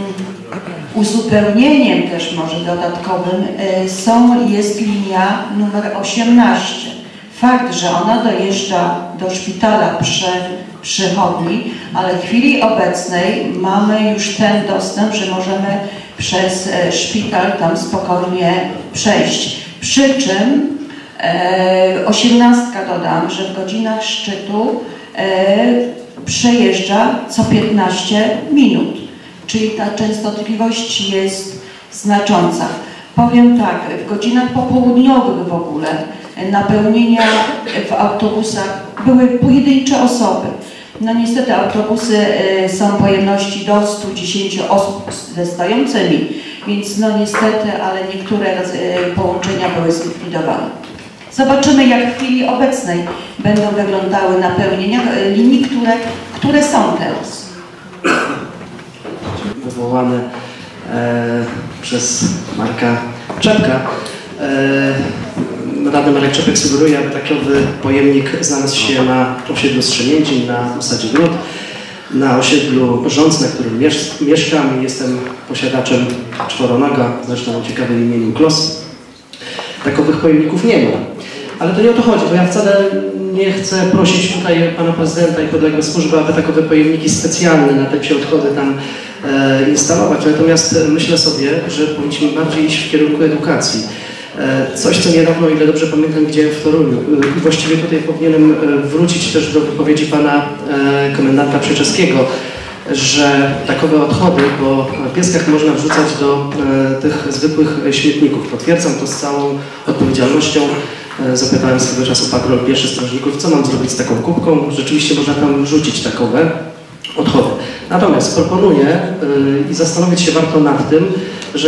uzupełnieniem też może dodatkowym y, są, jest linia numer osiemnaście. Fakt, że ona dojeżdża do szpitala przy przychodni, ale w chwili obecnej mamy już ten dostęp, że możemy przez e, szpital tam spokojnie przejść. Przy czym e, osiemnastka dodam, że w godzinach szczytu e, przejeżdża co piętnaście minut, czyli ta częstotliwość jest znacząca. Powiem tak, w godzinach popołudniowych w ogóle napełnienia w autobusach były pojedyncze osoby. No niestety autobusy y, są pojemności do stu dziesięciu osób ze stojącymi, więc no niestety, ale niektóre y, połączenia były zlikwidowane. Zobaczymy, jak w chwili obecnej będą wyglądały napełnienia y, linii, które, które są teraz. Wywołane e, przez Marka Czepka. E, Radny Marek Czepek sugeruje, aby takowy pojemnik znalazł się na osiedlu Strzemięcin, na osadzie Gród, na osiedlu Rząc, na którym miesz mieszkam. Jestem posiadaczem czworonoga, zresztą o ciekawym imieniu Klos. Takowych pojemników nie ma. Ale to nie o to chodzi, bo ja wcale nie chcę prosić tutaj pana prezydenta i podległe służby, aby takowe pojemniki specjalne na te odchody tam e, instalować. Natomiast myślę sobie, że powinniśmy bardziej iść w kierunku edukacji. Coś, co niedawno, o ile dobrze pamiętam, widziałem w Toruniu. Właściwie tutaj powinienem wrócić też do wypowiedzi pana komendanta Przyczeskiego, że takowe odchody po pieskach można wrzucać do tych zwykłych śmietników. Potwierdzam to z całą odpowiedzialnością. Zapytałem swego czasu patrol pieszy strażników, co mam zrobić z taką kubką. Rzeczywiście można tam wrzucić takowe odchody. Natomiast proponuję i zastanowić się warto nad tym, że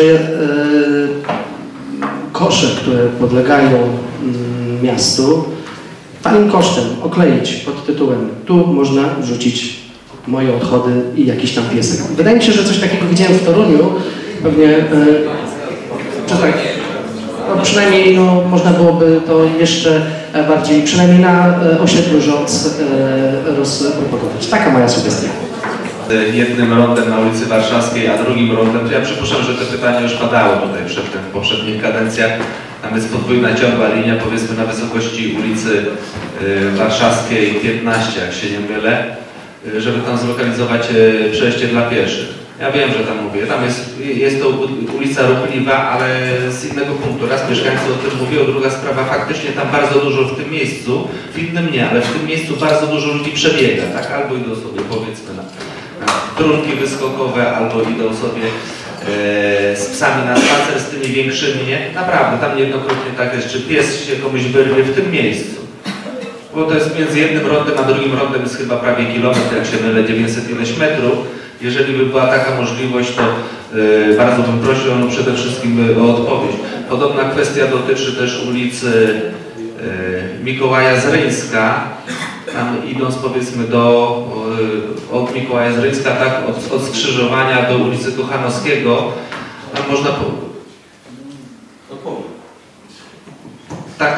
kosze, które podlegają mm, miastu, tanim kosztem okleić pod tytułem tu można wrzucić moje odchody i jakiś tam piesek. Wydaje mi się, że coś takiego widziałem w Toruniu, pewnie, e, czy tak, no przynajmniej no, można byłoby to jeszcze bardziej, przynajmniej na e, osiedlu Rząc e, rozpropagować. Taka moja sugestia. Jednym rondem na ulicy Warszawskiej, a drugim rondem, to ja przypuszczam, że te pytania już padały tutaj przedtem, w poprzednich kadencjach. Tam jest podwójna ciągła linia, powiedzmy na wysokości ulicy y, Warszawskiej piętnaście, jak się nie mylę, y, żeby tam zlokalizować y, przejście dla pieszych. Ja wiem, że tam mówię, tam jest, jest to ulica ruchliwa, ale z innego punktu. Raz mieszkańcy o tym mówią, druga sprawa, faktycznie tam bardzo dużo w tym miejscu, w innym nie, ale w tym miejscu bardzo dużo ludzi przebiega, tak? Albo idą sobie, powiedzmy, na trunki wyskokowe, albo idą sobie e, z psami na spacer, z tymi większymi, nie? Naprawdę, tam niejednokrotnie tak jest, czy pies się komuś wyrwie w tym miejscu. Bo to jest między jednym rondem a drugim rondem jest chyba prawie kilometr, jak się mylę, dziewięćset ileś metrów. Jeżeli by była taka możliwość, to e, bardzo bym prosił o przede wszystkim o odpowiedź. Podobna kwestia dotyczy też ulicy e, Mikołaja Zryńska. Tam idąc powiedzmy do, od Mikołaja Zryńska, tak, od, od skrzyżowania do ulicy Kochanowskiego, tam można... Po... Tak, tak, bo tam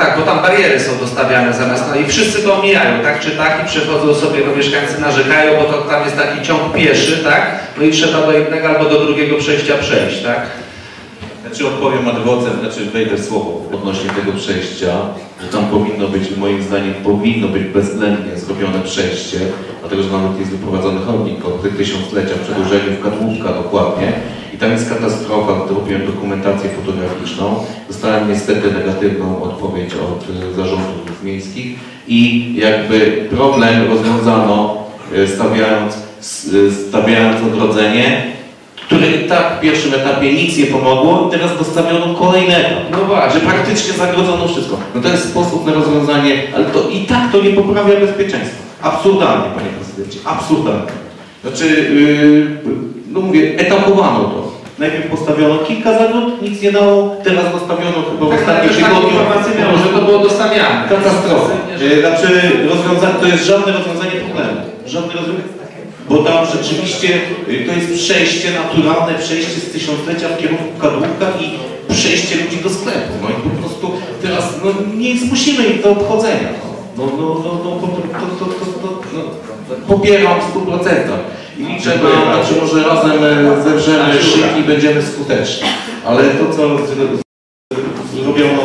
bariery są dostawiane zamiast, no i wszyscy to omijają, tak czy tak, i przychodzą sobie, no mieszkańcy narzekają, bo to tam jest taki ciąg pieszy, tak, no i trzeba do jednego albo do drugiego przejścia przejść, tak. Znaczy odpowiem adwocem, znaczy wejdę w słowo odnośnie tego przejścia, że tam powinno być, moim zdaniem, powinno być bezwzględnie zrobione przejście, dlatego że nawet jest wyprowadzony chodnik od tysiąclecia w przedłużeniu w Kadłubka dokładnie i tam jest katastrofa, zrobiłem dokumentację fotograficzną, dostałem niestety negatywną odpowiedź od zarządów miejskich i jakby problem rozwiązano stawiając, stawiając odrodzenie, które i tak w pierwszym etapie nic nie pomogło, teraz dostawiono kolejny etap. No właśnie. Że praktycznie zagrodzono wszystko. No to jest sposób na rozwiązanie, ale to i tak to nie poprawia bezpieczeństwa. Absurdalnie, panie prezydencie, absurdalnie. Znaczy, yy, no mówię, etapowano to. Najpierw postawiono kilka zagród, nic nie dało, teraz dostawiono chyba w tak, ostatnich tygodniu. Miało, że to było dostawiane. Katastrofa. Yy, znaczy, rozwiązanie, to jest żadne rozwiązanie problemu. Żadne rozwiązanie. Bo tam rzeczywiście to jest przejście, naturalne przejście z tysiąclecia w kierunku Kadłubka i przejście ludzi do sklepu. No i po prostu teraz no, nie zmusimy ich do obchodzenia. No, no, no, no, to, to, to, to, to, no, popieram w stu procentach. I liczę na, znaczy może razem zewrzemy szyki i będziemy skuteczni. Ale to, co zrobiono,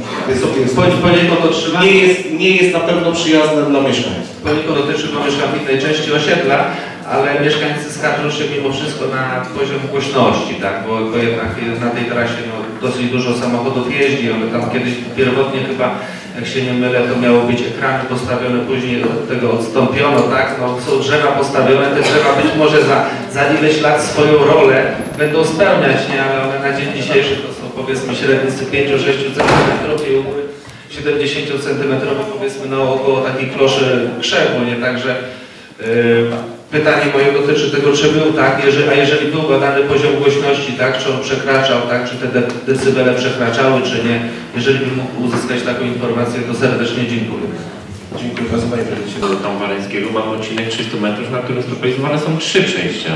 nie jest, nie jest na pewno przyjazne dla mieszkańców. Poniekąd dotyczy to mieszkań w innej części osiedla, ale mieszkańcy skarżą się mimo wszystko na poziom głośności, tak? Bo, bo jednak na tej trasie no, dosyć dużo samochodów jeździ, ale tam kiedyś pierwotnie chyba, jak się nie mylę, to miało być ekrany postawione, później od tego odstąpiono, tak? No, są drzewa postawione, te drzewa być może za, za ileś lat swoją rolę będą spełniać, nie? Ale one na dzień dzisiejszy to są powiedzmy średnicy pięć do sześciu centymetrów i siedemdziesięciocentymetrowe powiedzmy no około takiej kloszy krzewu, nie? Także yy, pytanie moje dotyczy tego, czy był tak, jeżeli, a jeżeli był badany poziom głośności, tak, czy on przekraczał, tak, czy te de decybele przekraczały, czy nie. Jeżeli bym mógł uzyskać taką informację, to serdecznie dziękuję. Dziękuję bardzo, panie prezydencie. Do tam Waleńskiego mamy odcinek trzysta metrów, na którym zlokalizowane są trzy przejścia.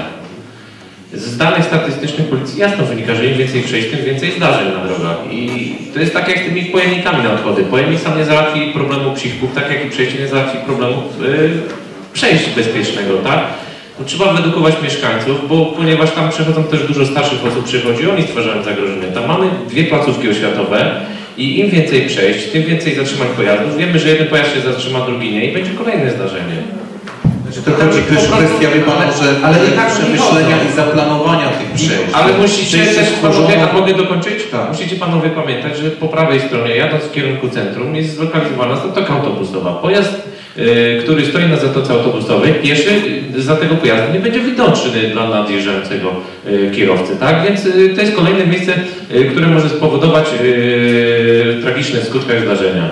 Z danych statystycznych policji jasno wynika, że im więcej przejść, tym więcej zdarzeń na drogach. I to jest tak jak z tymi pojemnikami na odchody. Pojemnik sam nie załatwi problemu psików, tak jak i przejście nie załatwi problemu yy, przejść bezpiecznego, tak? No, trzeba wyedukować mieszkańców, bo ponieważ tam przechodzą też dużo starszych osób przychodzi, oni stwarzają zagrożenie. Tam mamy dwie placówki oświatowe i im więcej przejść, tym więcej zatrzymań pojazdów. Wiemy, że jeden pojazd się zatrzyma, drugi nie i będzie kolejne zdarzenie. To chodzi też kwestia, wie pan, że ale tak przemyślenia i zaplanowania tych przejść. Ale musicie też panowie, a mogę dokończyć? Tak. Musicie panowie pamiętać, że po prawej stronie, jadąc w kierunku centrum, jest zlokalizowana zatoka autobusowa. Pojazd, yy, który stoi na zatoce autobusowej, pieszy za tego pojazdu nie będzie widoczny dla nadjeżdżającego yy, kierowcy, tak? Więc yy, to jest kolejne miejsce, yy, które może spowodować yy, tragiczne w skutkach zdarzenia.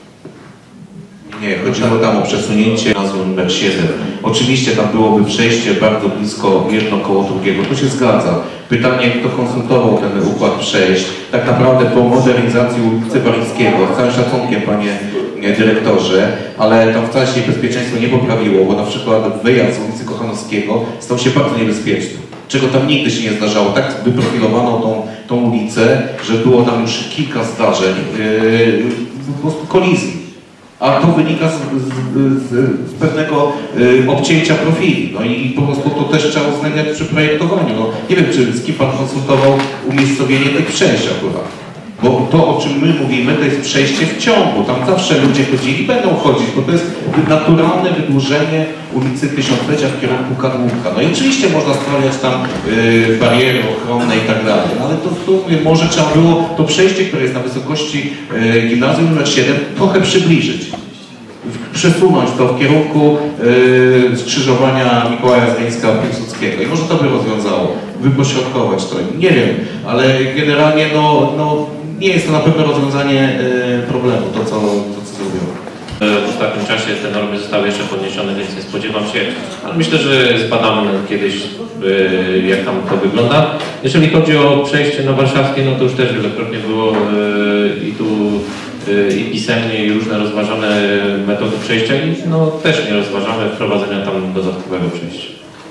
Nie, chodziło tam o przesunięcie nazwy numer siedem. Oczywiście tam byłoby przejście bardzo blisko jedno koło drugiego, to się zgadza. Pytanie, kto konsultował ten układ przejść, tak naprawdę po modernizacji ulicy Baryńskiego, z całym szacunkiem panie dyrektorze, ale tam wcale się bezpieczeństwo nie poprawiło, bo na przykład wyjazd z ulicy Kochanowskiego stał się bardzo niebezpieczny. Czego tam nigdy się nie zdarzało. Tak wyprofilowano tą, tą ulicę, że było tam już kilka zdarzeń, yy, po prostu kolizji. A to wynika z, z, z, z pewnego y, obcięcia profili. No i po prostu to też trzeba uwzględniać przy projektowaniu. No, nie wiem, czy z kim pan konsultował umiejscowienie tych przejść akurat. Bo to, o czym my mówimy, to jest przejście w ciągu. Tam zawsze ludzie chodzili, będą chodzić, bo to jest naturalne wydłużenie ulicy Tysiąclecia w kierunku Kadłubka. No i oczywiście można stawiać tam y, bariery ochronne i tak dalej, no ale to, to mówię, może trzeba było to przejście, które jest na wysokości y, gimnazjum numer siedem, trochę przybliżyć. Przesunąć to w kierunku y, skrzyżowania Mikołaja Zgieńska-Piłsudskiego i może to by rozwiązało, wypośrodkować to, nie wiem, ale generalnie no, no, nie jest to na pewno rozwiązanie y, problemu, to co, to, co zrobiono. W ostatnim czasie te normy zostały jeszcze podniesione, więc nie spodziewam się, ale myślę, że zbadamy kiedyś, y, jak tam to wygląda. Jeżeli chodzi o przejście na warszawskie, no to już też wielokrotnie było y, i tu i pisemnie i różne rozważane metody przejścia i no, też nie rozważamy wprowadzenia tam dodatkowego przejścia.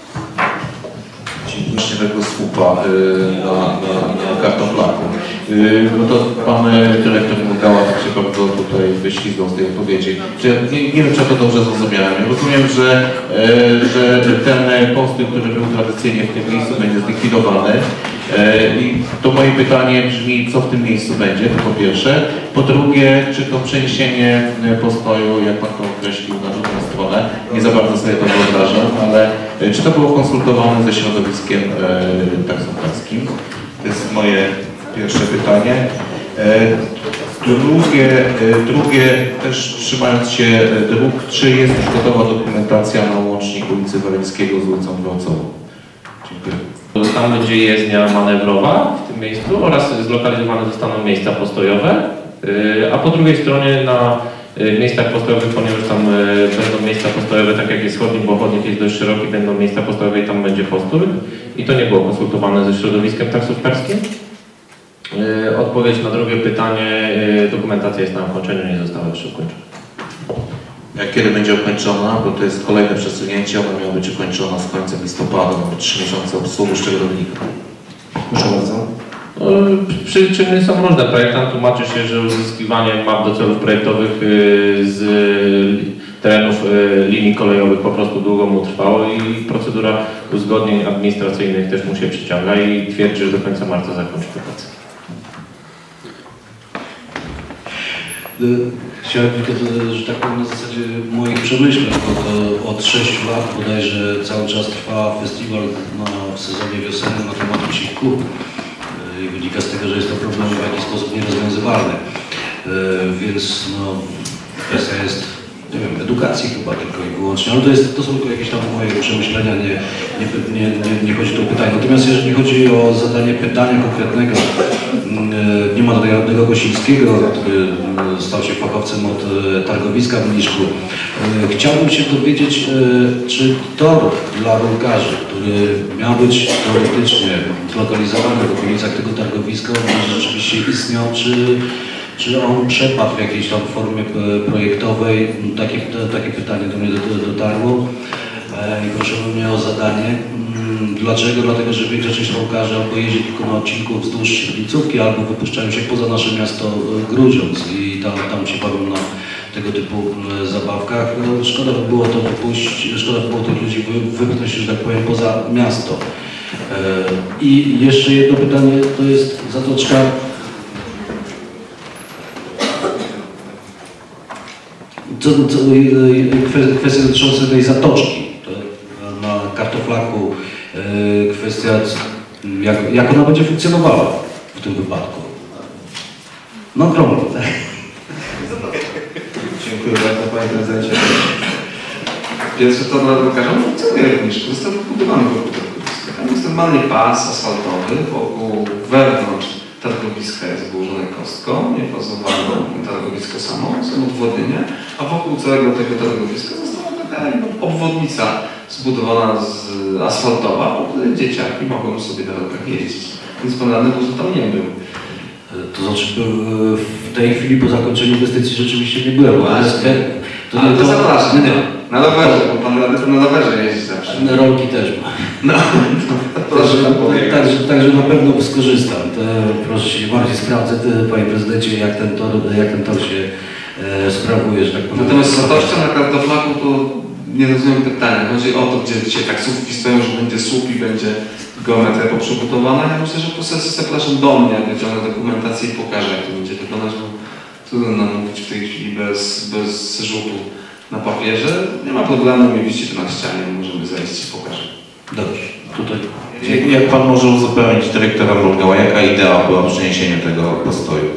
Właśnie tego słupa y, na, na, na karton flaku. Y, no to pan dyrektor mówi Gała tak się bardzo tutaj wyślizgnął z tej odpowiedzi. Nie, nie wiem, czy ja to dobrze zrozumiałem. Ja rozumiem, że, e, że ten postój, który był tradycyjnie w tym miejscu, będzie zlikwidowany. E, I to moje pytanie brzmi, co w tym miejscu będzie, to po pierwsze. Po drugie, czy to przeniesienie postoju, jak Pan to określił, na drugą stronę, nie za bardzo sobie to wyobrażam, ale czy to było konsultowane ze środowiskiem e, taksówkarskim? To jest moje pierwsze pytanie. E, drugie, e, drugie, też trzymając się dróg, czy jest już gotowa dokumentacja na łącznik ulicy Waleckiego z ulicą Dworcową? Dziękuję. Tam będzie jezdnia manewrowa w tym miejscu oraz zlokalizowane zostaną miejsca postojowe, a po drugiej stronie na miejscach postojowych, ponieważ tam będą miejsca postojowe, tak jak jest chodnik, bo chodnik jest dość szeroki, będą miejsca postojowe i tam będzie postój. I to nie było konsultowane ze środowiskiem taksówkarskim. Odpowiedź na drugie pytanie, dokumentacja jest na ukończeniu, nie została jeszcze ukończona. Jak kiedy będzie ukończona, bo to jest kolejne przesunięcie, ona miała być ukończona z końcem listopada, mamy trzy miesiące obsługi, z czego wynika. Proszę bardzo. No, przyczyny są różne. Projektant tłumaczy się, że uzyskiwanie map do celów projektowych z terenów linii kolejowych po prostu długo mu trwało i procedura uzgodnień administracyjnych też mu się przyciąga i twierdzi, że do końca marca zakończy tę pracę. Chciałem tylko, że tak powiem, na zasadzie moich przemyśleń, bo to od sześciu lat bodajże cały czas trwa festiwal na, w sezonie wiosennym na temat psików i wynika z tego, że jest to problem w jakiś sposób nierozwiązywalny. Więc no, kwestia jest, nie wiem, edukacji chyba tylko i wyłącznie, ale to, jest, to są tylko jakieś tam moje przemyślenia, nie, nie, nie, nie, nie chodzi tu o pytanie. Natomiast jeżeli chodzi o zadanie pytania konkretnego, nie ma tutaj radnego Kosińskiego, który stał się fachowcem od targowiska w Mniszku. Chciałbym się dowiedzieć, czy tor dla rolkarzy, który miał być teoretycznie zlokalizowany w okolicach tego targowiska, rzeczywiście istniał, czy Czy on przepadł w jakiejś tam formie projektowej? Takie, takie pytanie do mnie dotarło i proszono mnie o zadanie. Dlaczego? Dlatego, że większa część rolkarzy albo jeździ tylko na odcinku wzdłuż Świetlicówki, albo wypuszczają się poza nasze miasto Grudziądz i tam, tam się bawią na tego typu zabawkach. Szkoda by było to wypuścić, szkoda by było tych ludzi wypchnąć, że tak powiem, poza miasto. I jeszcze jedno pytanie, to jest zatoczka. Co, co, kwestia dotycząca tej zatoczki, to na kartoflaku, kwestia jak, jak ona będzie funkcjonowała w tym wypadku. No krągło, tak? Dziękuję bardzo Panie Prezydencie. Pierwsze to dla drukarza funkcjonuje w Mniszku, jest to wybudowany wokół targowiska. Tam jest normalnie pas asfaltowy, wokół wewnątrz targowiska jest wyłożone kostką, niefazowaną, targowisko samo, są odwodnienie, a wokół całego tego targowiska została taka obwodnica zbudowana z asfaltowa, po której dzieciaki mogą sobie na drogach jeździć. Więc planany buzu tam nie był. To znaczy w tej chwili po zakończeniu inwestycji rzeczywiście nie byłem. Właśnie. To, ale to, to zapraszam. Nie, na rowerze, bo pan rady to na rowerze jeździ zawsze. Na rolki też ma. No, proszę pan powiedzieć. Także, także na pewno skorzystam. To, proszę się bardziej sprawdzę, Panie Prezydencie, jak ten tor, jak ten tor się e, sprawuje, że tak powiem. Natomiast zatoczka na kartoflaku to nie rozumiem pytania. Chodzi o to, gdzie dzisiaj taksówki stoją, że będzie słup i będzie geometria poprzygotowana. Ja myślę, że poselscy zapraszam do mnie, jak wyciągnę dokumentację i pokażę, jak to będzie wyglądać, bo trudno nam mówić w tej chwili bez, bez rzutu na papierze. Nie ma problemu, nie widzicie to na ścianie, możemy zejść i pokażę. Dobrze, tutaj. Jak, jak Pan może uzupełnić dyrektora Mrugała, jaka idea była przeniesienia tego postoju?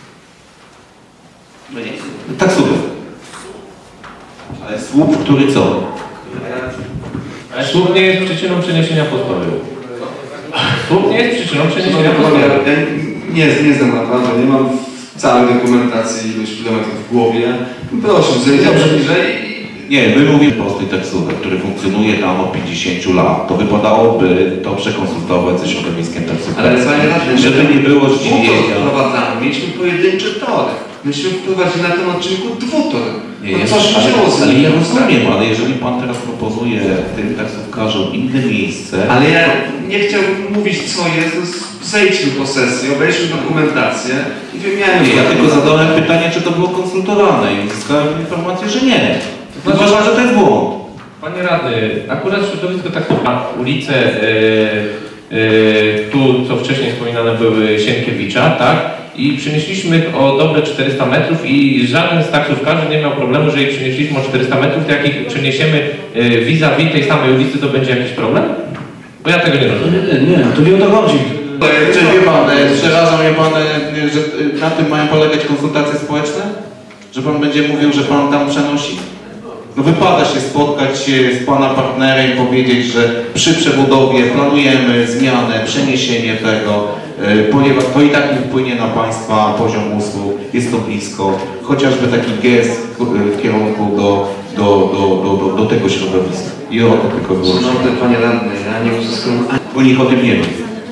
Taksówek. Ale słup, który co? Słup nie jest przyczyną przeniesienia postoju. Słup nie jest przyczyną przeniesienia postoju. Ja, ja nie, nie znam naprawdę, nie mam całej dokumentacji ilość kilometrów w głowie. Proszę, zejdziemy bliżej. Nie, my mówimy postój taksówek, który funkcjonuje tam od pięćdziesięciu lat. To wypadałoby to przekonsultować ze środowiskiem taksówkarskim. Ale Panie Radny, żeby nie było, że dwutor wprowadzamy. Mieliśmy pojedynczy tor. Myśmy wprowadzili na tym odcinku dwutor. Nie, No ja, coś się ale, działo z ale nimi. ja rozumiem, ale jeżeli pan teraz proponuje tym taksówkarzom inne miejsce... Ale ja nie chciałbym mówić co jest, to zejdźmy po sesji, obejrzmy dokumentację i wymianimy. Nie, ja tylko zadałem pytanie, czy to było konsultowane i uzyskałem informację, że nie. znaczy, Uważam, że to jest błąd. Panie radny, akurat środowisko taksówkarz, ulice yy, yy, tu, co wcześniej wspominane były Sienkiewicza, tak? I przenieśliśmy o dobre czterysta metrów i żaden z taksówkarzy nie miał problemu, że ich przenieśliśmy o czterysta metrów, to jak ich przeniesiemy yy, vis-a-vis tej samej ulicy, to będzie jakiś problem? Bo ja tego nie rozumiem. Nie, nie, to nie o to chodzi. Czy wie pan, przeraża mnie pan, że na tym mają polegać konsultacje społeczne? Że pan będzie mówił, że pan tam przenosi? No wypada się spotkać z pana partnerem i powiedzieć, że przy przebudowie planujemy zmianę, przeniesienie tego, ponieważ to i tak nie wpłynie na państwa poziom usług, jest to blisko. Chociażby taki gest w kierunku do, do, do, do, do, do tego środowiska. I o to tylko było. Szanowny panie radny, ja nie uzyskałem ani... Bo nikt o tym nie wie.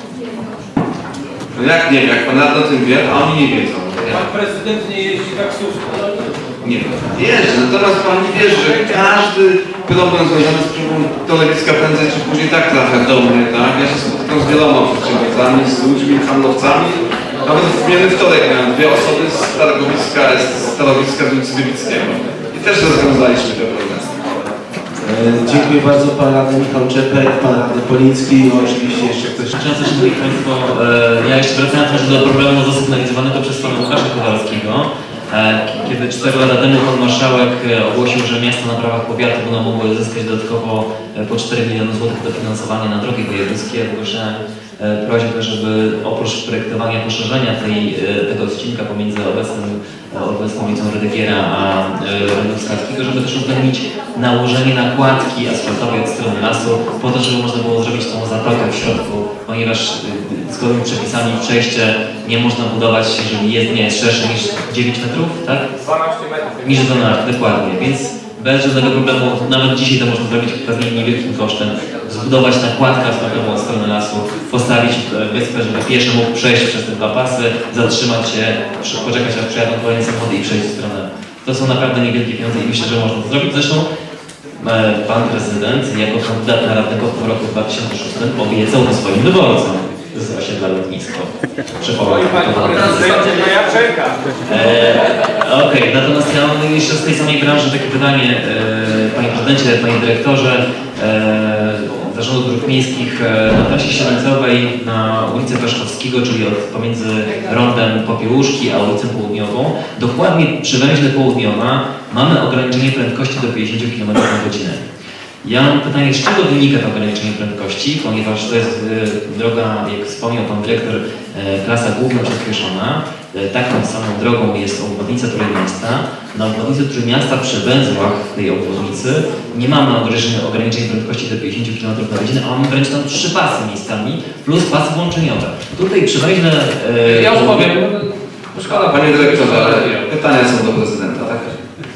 No jak nie wie, jak pan radny o tym wie, a oni nie wiedzą. Pan prezydent nie jeździ taksówką. Nie, jeżdżę, natomiast pan nie wie, że każdy problem związany z sprawą telewizyjska prędzej czy później tak trafia do mnie, tak? Ja się spotykam z wieloma przedsiębiorcami, z ludźmi, handlowcami. Nawet w miniony wtorek miałem dwie osoby z Targowiska, z Targowiska z ulicy Wybickiego. I też rozwiązaliśmy te problemy. E, dziękuję bardzo, pan radny Michał Czepek, pan radny Poliński, no oczywiście jeszcze ktoś... Przewodniczący, Szanowni Państwo, e, ja jeszcze wracając może do problemu zasygnalizowanego przez pana Łukasza Kowalskiego. Kiedy cztery lata temu pan marszałek ogłosił, że miasto na prawach powiatu będą mogły zyskać dodatkowo po cztery miliony złotych dofinansowanie na drogi wojewódzkie, zgłaszałem prośbę, żeby oprócz projektowania poszerzenia tej, tego odcinka pomiędzy obecnym, obecną ulicą Rydygiera a Rynku Wskazkiego, żeby też uwzględnić nałożenie nakładki asfaltowej od strony lasu, po to, żeby można było zrobić tą zatokę w środku, ponieważ zgodnie z przepisami przejście nie można budować, jeżeli jest, nie jest szersze niż dziewięć metrów, tak? dwanaście metrów. Niż dwanaście, dokładnie, więc bez żadnego problemu, nawet dzisiaj to można zrobić pewnie niewielkim kosztem, zbudować nakładkę asfaltową od strony lasu, postawić wyspę, żeby pieszy mógł przejść przez te dwa pasy, zatrzymać się, poczekać aż przejadą kolejne samochody i przejść w stronę. To są naprawdę niewielkie pieniądze i myślę, że można to zrobić. Zresztą pan prezydent jako kandydat na radnego w roku dwa tysiące szóstym obiecał to swoim wyborcom z osiedla Lotnisko. Przypominam. Ja czekam. Okej, okay, natomiast ja mam jeszcze z tej samej branży takie pytanie, e, panie prezydencie, panie dyrektorze e, Zarządu Dróg Miejskich e, na trasie Siedemcowej na ulicę Waszkowskiego, czyli od, pomiędzy rondem Popiełuszki a ulicą Południową, dokładnie przy węźle Południowa mamy ograniczenie prędkości do pięćdziesiąt kilometrów na godzinę. Ja mam pytanie, z czego wynika to ograniczenie prędkości, ponieważ to jest y, droga, jak wspomniał pan dyrektor, y, klasa główna przyspieszona. Y, taką samą drogą jest obwodnica Trójmiasta. Na obwodnicy Trójmiasta przy węzłach tej obwodnicy nie mamy ograniczenia, ograniczenia prędkości do pięćdziesiąt kilometrów na godzinę, a mamy wręcz tam trzy pasy miejscami plus pasy włączeniowe. Tutaj przy węźle... Y, ja już powiem, szkoda panie dyrektorze, ale pytania są do prezydenta, tak?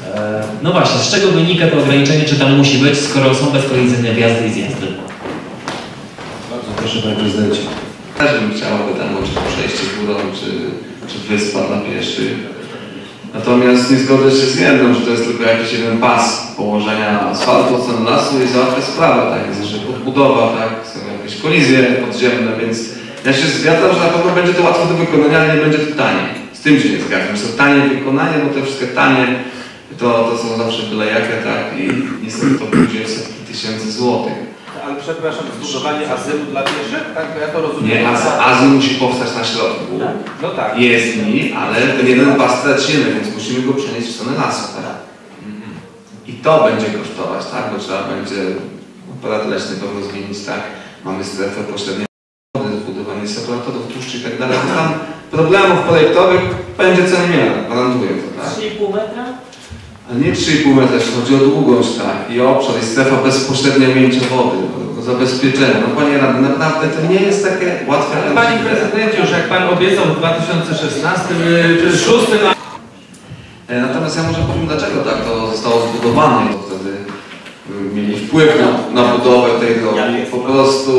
No właśnie, z czego wynika to ograniczenie, czy tam musi być, skoro są bezkolizyjne wjazdy i zjazdy? Bardzo proszę panie prezydencie. Też bym chciał, aby tam było czy przejście górą, czy, czy wyspa dla pieszych. Natomiast nie zgodzę się z jedną, że to jest tylko jakiś jeden pas położenia asfaltu od strony lasu i załatwia sprawę, tak? Jest jeszcze podbudowa, tak? Są jakieś kolizje podziemne, więc ja się zgadzam, że na pewno będzie to łatwe do wykonania, ale nie będzie to tanie. Z tym się nie zgadzam. Jest to tanie wykonanie, bo te wszystkie tanie To, to są zawsze byle jakie, tak, i niestety to pójdzie w setki tysięcy złotych. Ale przepraszam, zbudowanie azylu dla pieszych? Tak, ja to rozumiem. Nie, az, azyl musi powstać na środku. No tak. Jest mi, ale ten jeden pas tracimy, więc musimy go przenieść w stronę lasu, tak. I to będzie kosztować, tak, bo trzeba będzie aparat leśny pewno zmienić, tak. Mamy strefę pośredniej wody, zbudowanie separatorów, tłuszczy i tak dalej. Tam problemów projektowych będzie co niemiara, gwarantuję to, tak. trzy i pół metra? Ale nie trzy i pół metra, jeśli chodzi o długość, tak, i obszar, i strefa bezpośrednio ujęcia wody, o zabezpieczenie. No panie radny, naprawdę to nie jest takie łatwe. Panie prezydencie, już jak pan obiecał w dwa tysiące szesnastym czy dwa tysiące szóstym... Natomiast ja może powiem, dlaczego tak to zostało zbudowane, to wtedy mieli wpływ na, na budowę tej drogi. Po prostu...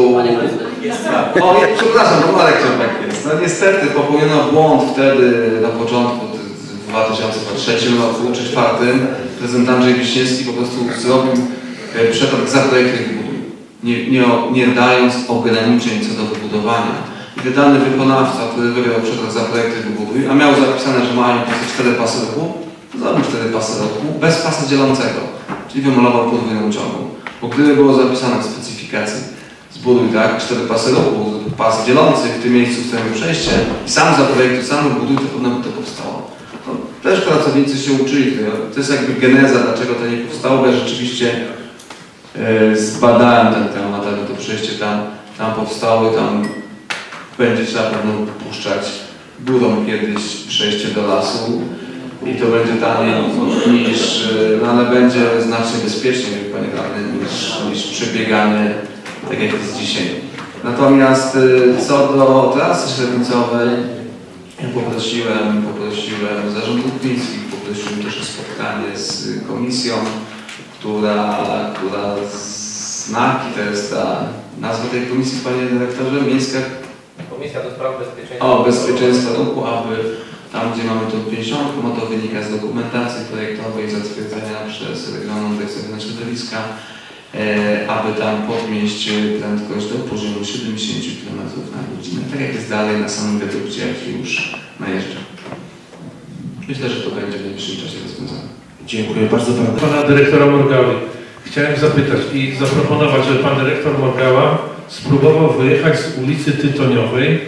O, ja, przepraszam, to Marek Ciąpek jest. No niestety popełniono błąd wtedy na początku w dwa tysiące trzecim roku, czy czwartym, prezydent Andrzej Wiśniewski po prostu zrobił przetarg za projekty wybuduj, nie, nie, nie dając ograniczeń co do wybudowania. I wydany wykonawca, który wybrał przetarg za projekty wybuduj, a miał zapisane, że mają cztery pasy ruchu, zrobił cztery pasy ruchu bez pasa dzielącego, czyli wymalował podwójną ciągą. Bo gdyby było zapisane w specyfikacji zbuduj tak, cztery pasy ruchu, pas dzielący w tym miejscu chcemy przejście i sam zaprojektuj, sam wybuduj, to pewno by to powstało. No, też pracownicy się uczyli, to jest jakby geneza, dlaczego to nie powstało, bo ja rzeczywiście e, zbadałem ten temat, ale to przejście tam, tam powstało, tam będzie trzeba pewno puszczać górą kiedyś przejście do lasu i to będzie taniej niż, no ale będzie znacznie bezpieczniej, panie radny, niż, niż przebieganie tak jak jest dzisiaj. Natomiast co do trasy średnicowej, ja poprosiłem, poprosiłem Zarząd Lotniski, poprosiłem też o spotkanie z komisją, która, która znaki, to jest ta nazwa tej komisji, panie dyrektorze, miejska Komisja do Spraw Bezpieczeństwa. O, bezpieczeństwa ruchu, aby tam, gdzie mamy tą pięćdziesiątkę, no to wynika z dokumentacji projektowej zatwierdzenia przez Regionalną Dyrekcję Ochrony Środowiska, e, aby tam podnieść prędkość do poziomu siedemdziesiąt kilometrów na godzinę, tak jak jest dalej na samym redukcie, jak już najeżdża. Myślę, że to będzie w najbliższym czasie rozwiązane. Dziękuję bardzo panu. Pana dyrektora Morgały. Chciałem zapytać i zaproponować, żeby pan dyrektor Morgała spróbował wyjechać z ulicy Tytoniowej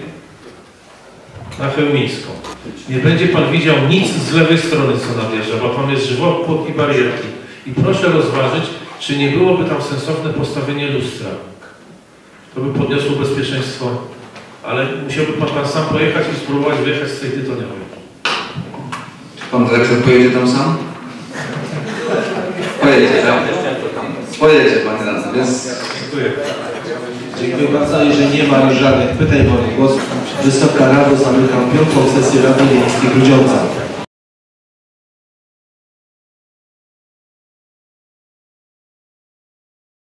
na Chełmińską. Nie będzie pan widział nic z lewej strony, co nadjeżdża, bo tam jest żywopłot i barierki. I proszę rozważyć, czy nie byłoby tam sensowne postawienie lustra. To by podniosło bezpieczeństwo, ale musiałby pan tam sam pojechać i spróbować wyjechać z tej Tytoniowej. Czy pan dyrektor pojedzie tam sam? Pojedzie, tak? Pojedzie pan razem, więc... Dziękuję. Dziękuję bardzo. Jeżeli nie ma żadnych pytań, bo głos Wysoka Rado, zamykam piątą sesję Rady Miejskiej Grudziądza.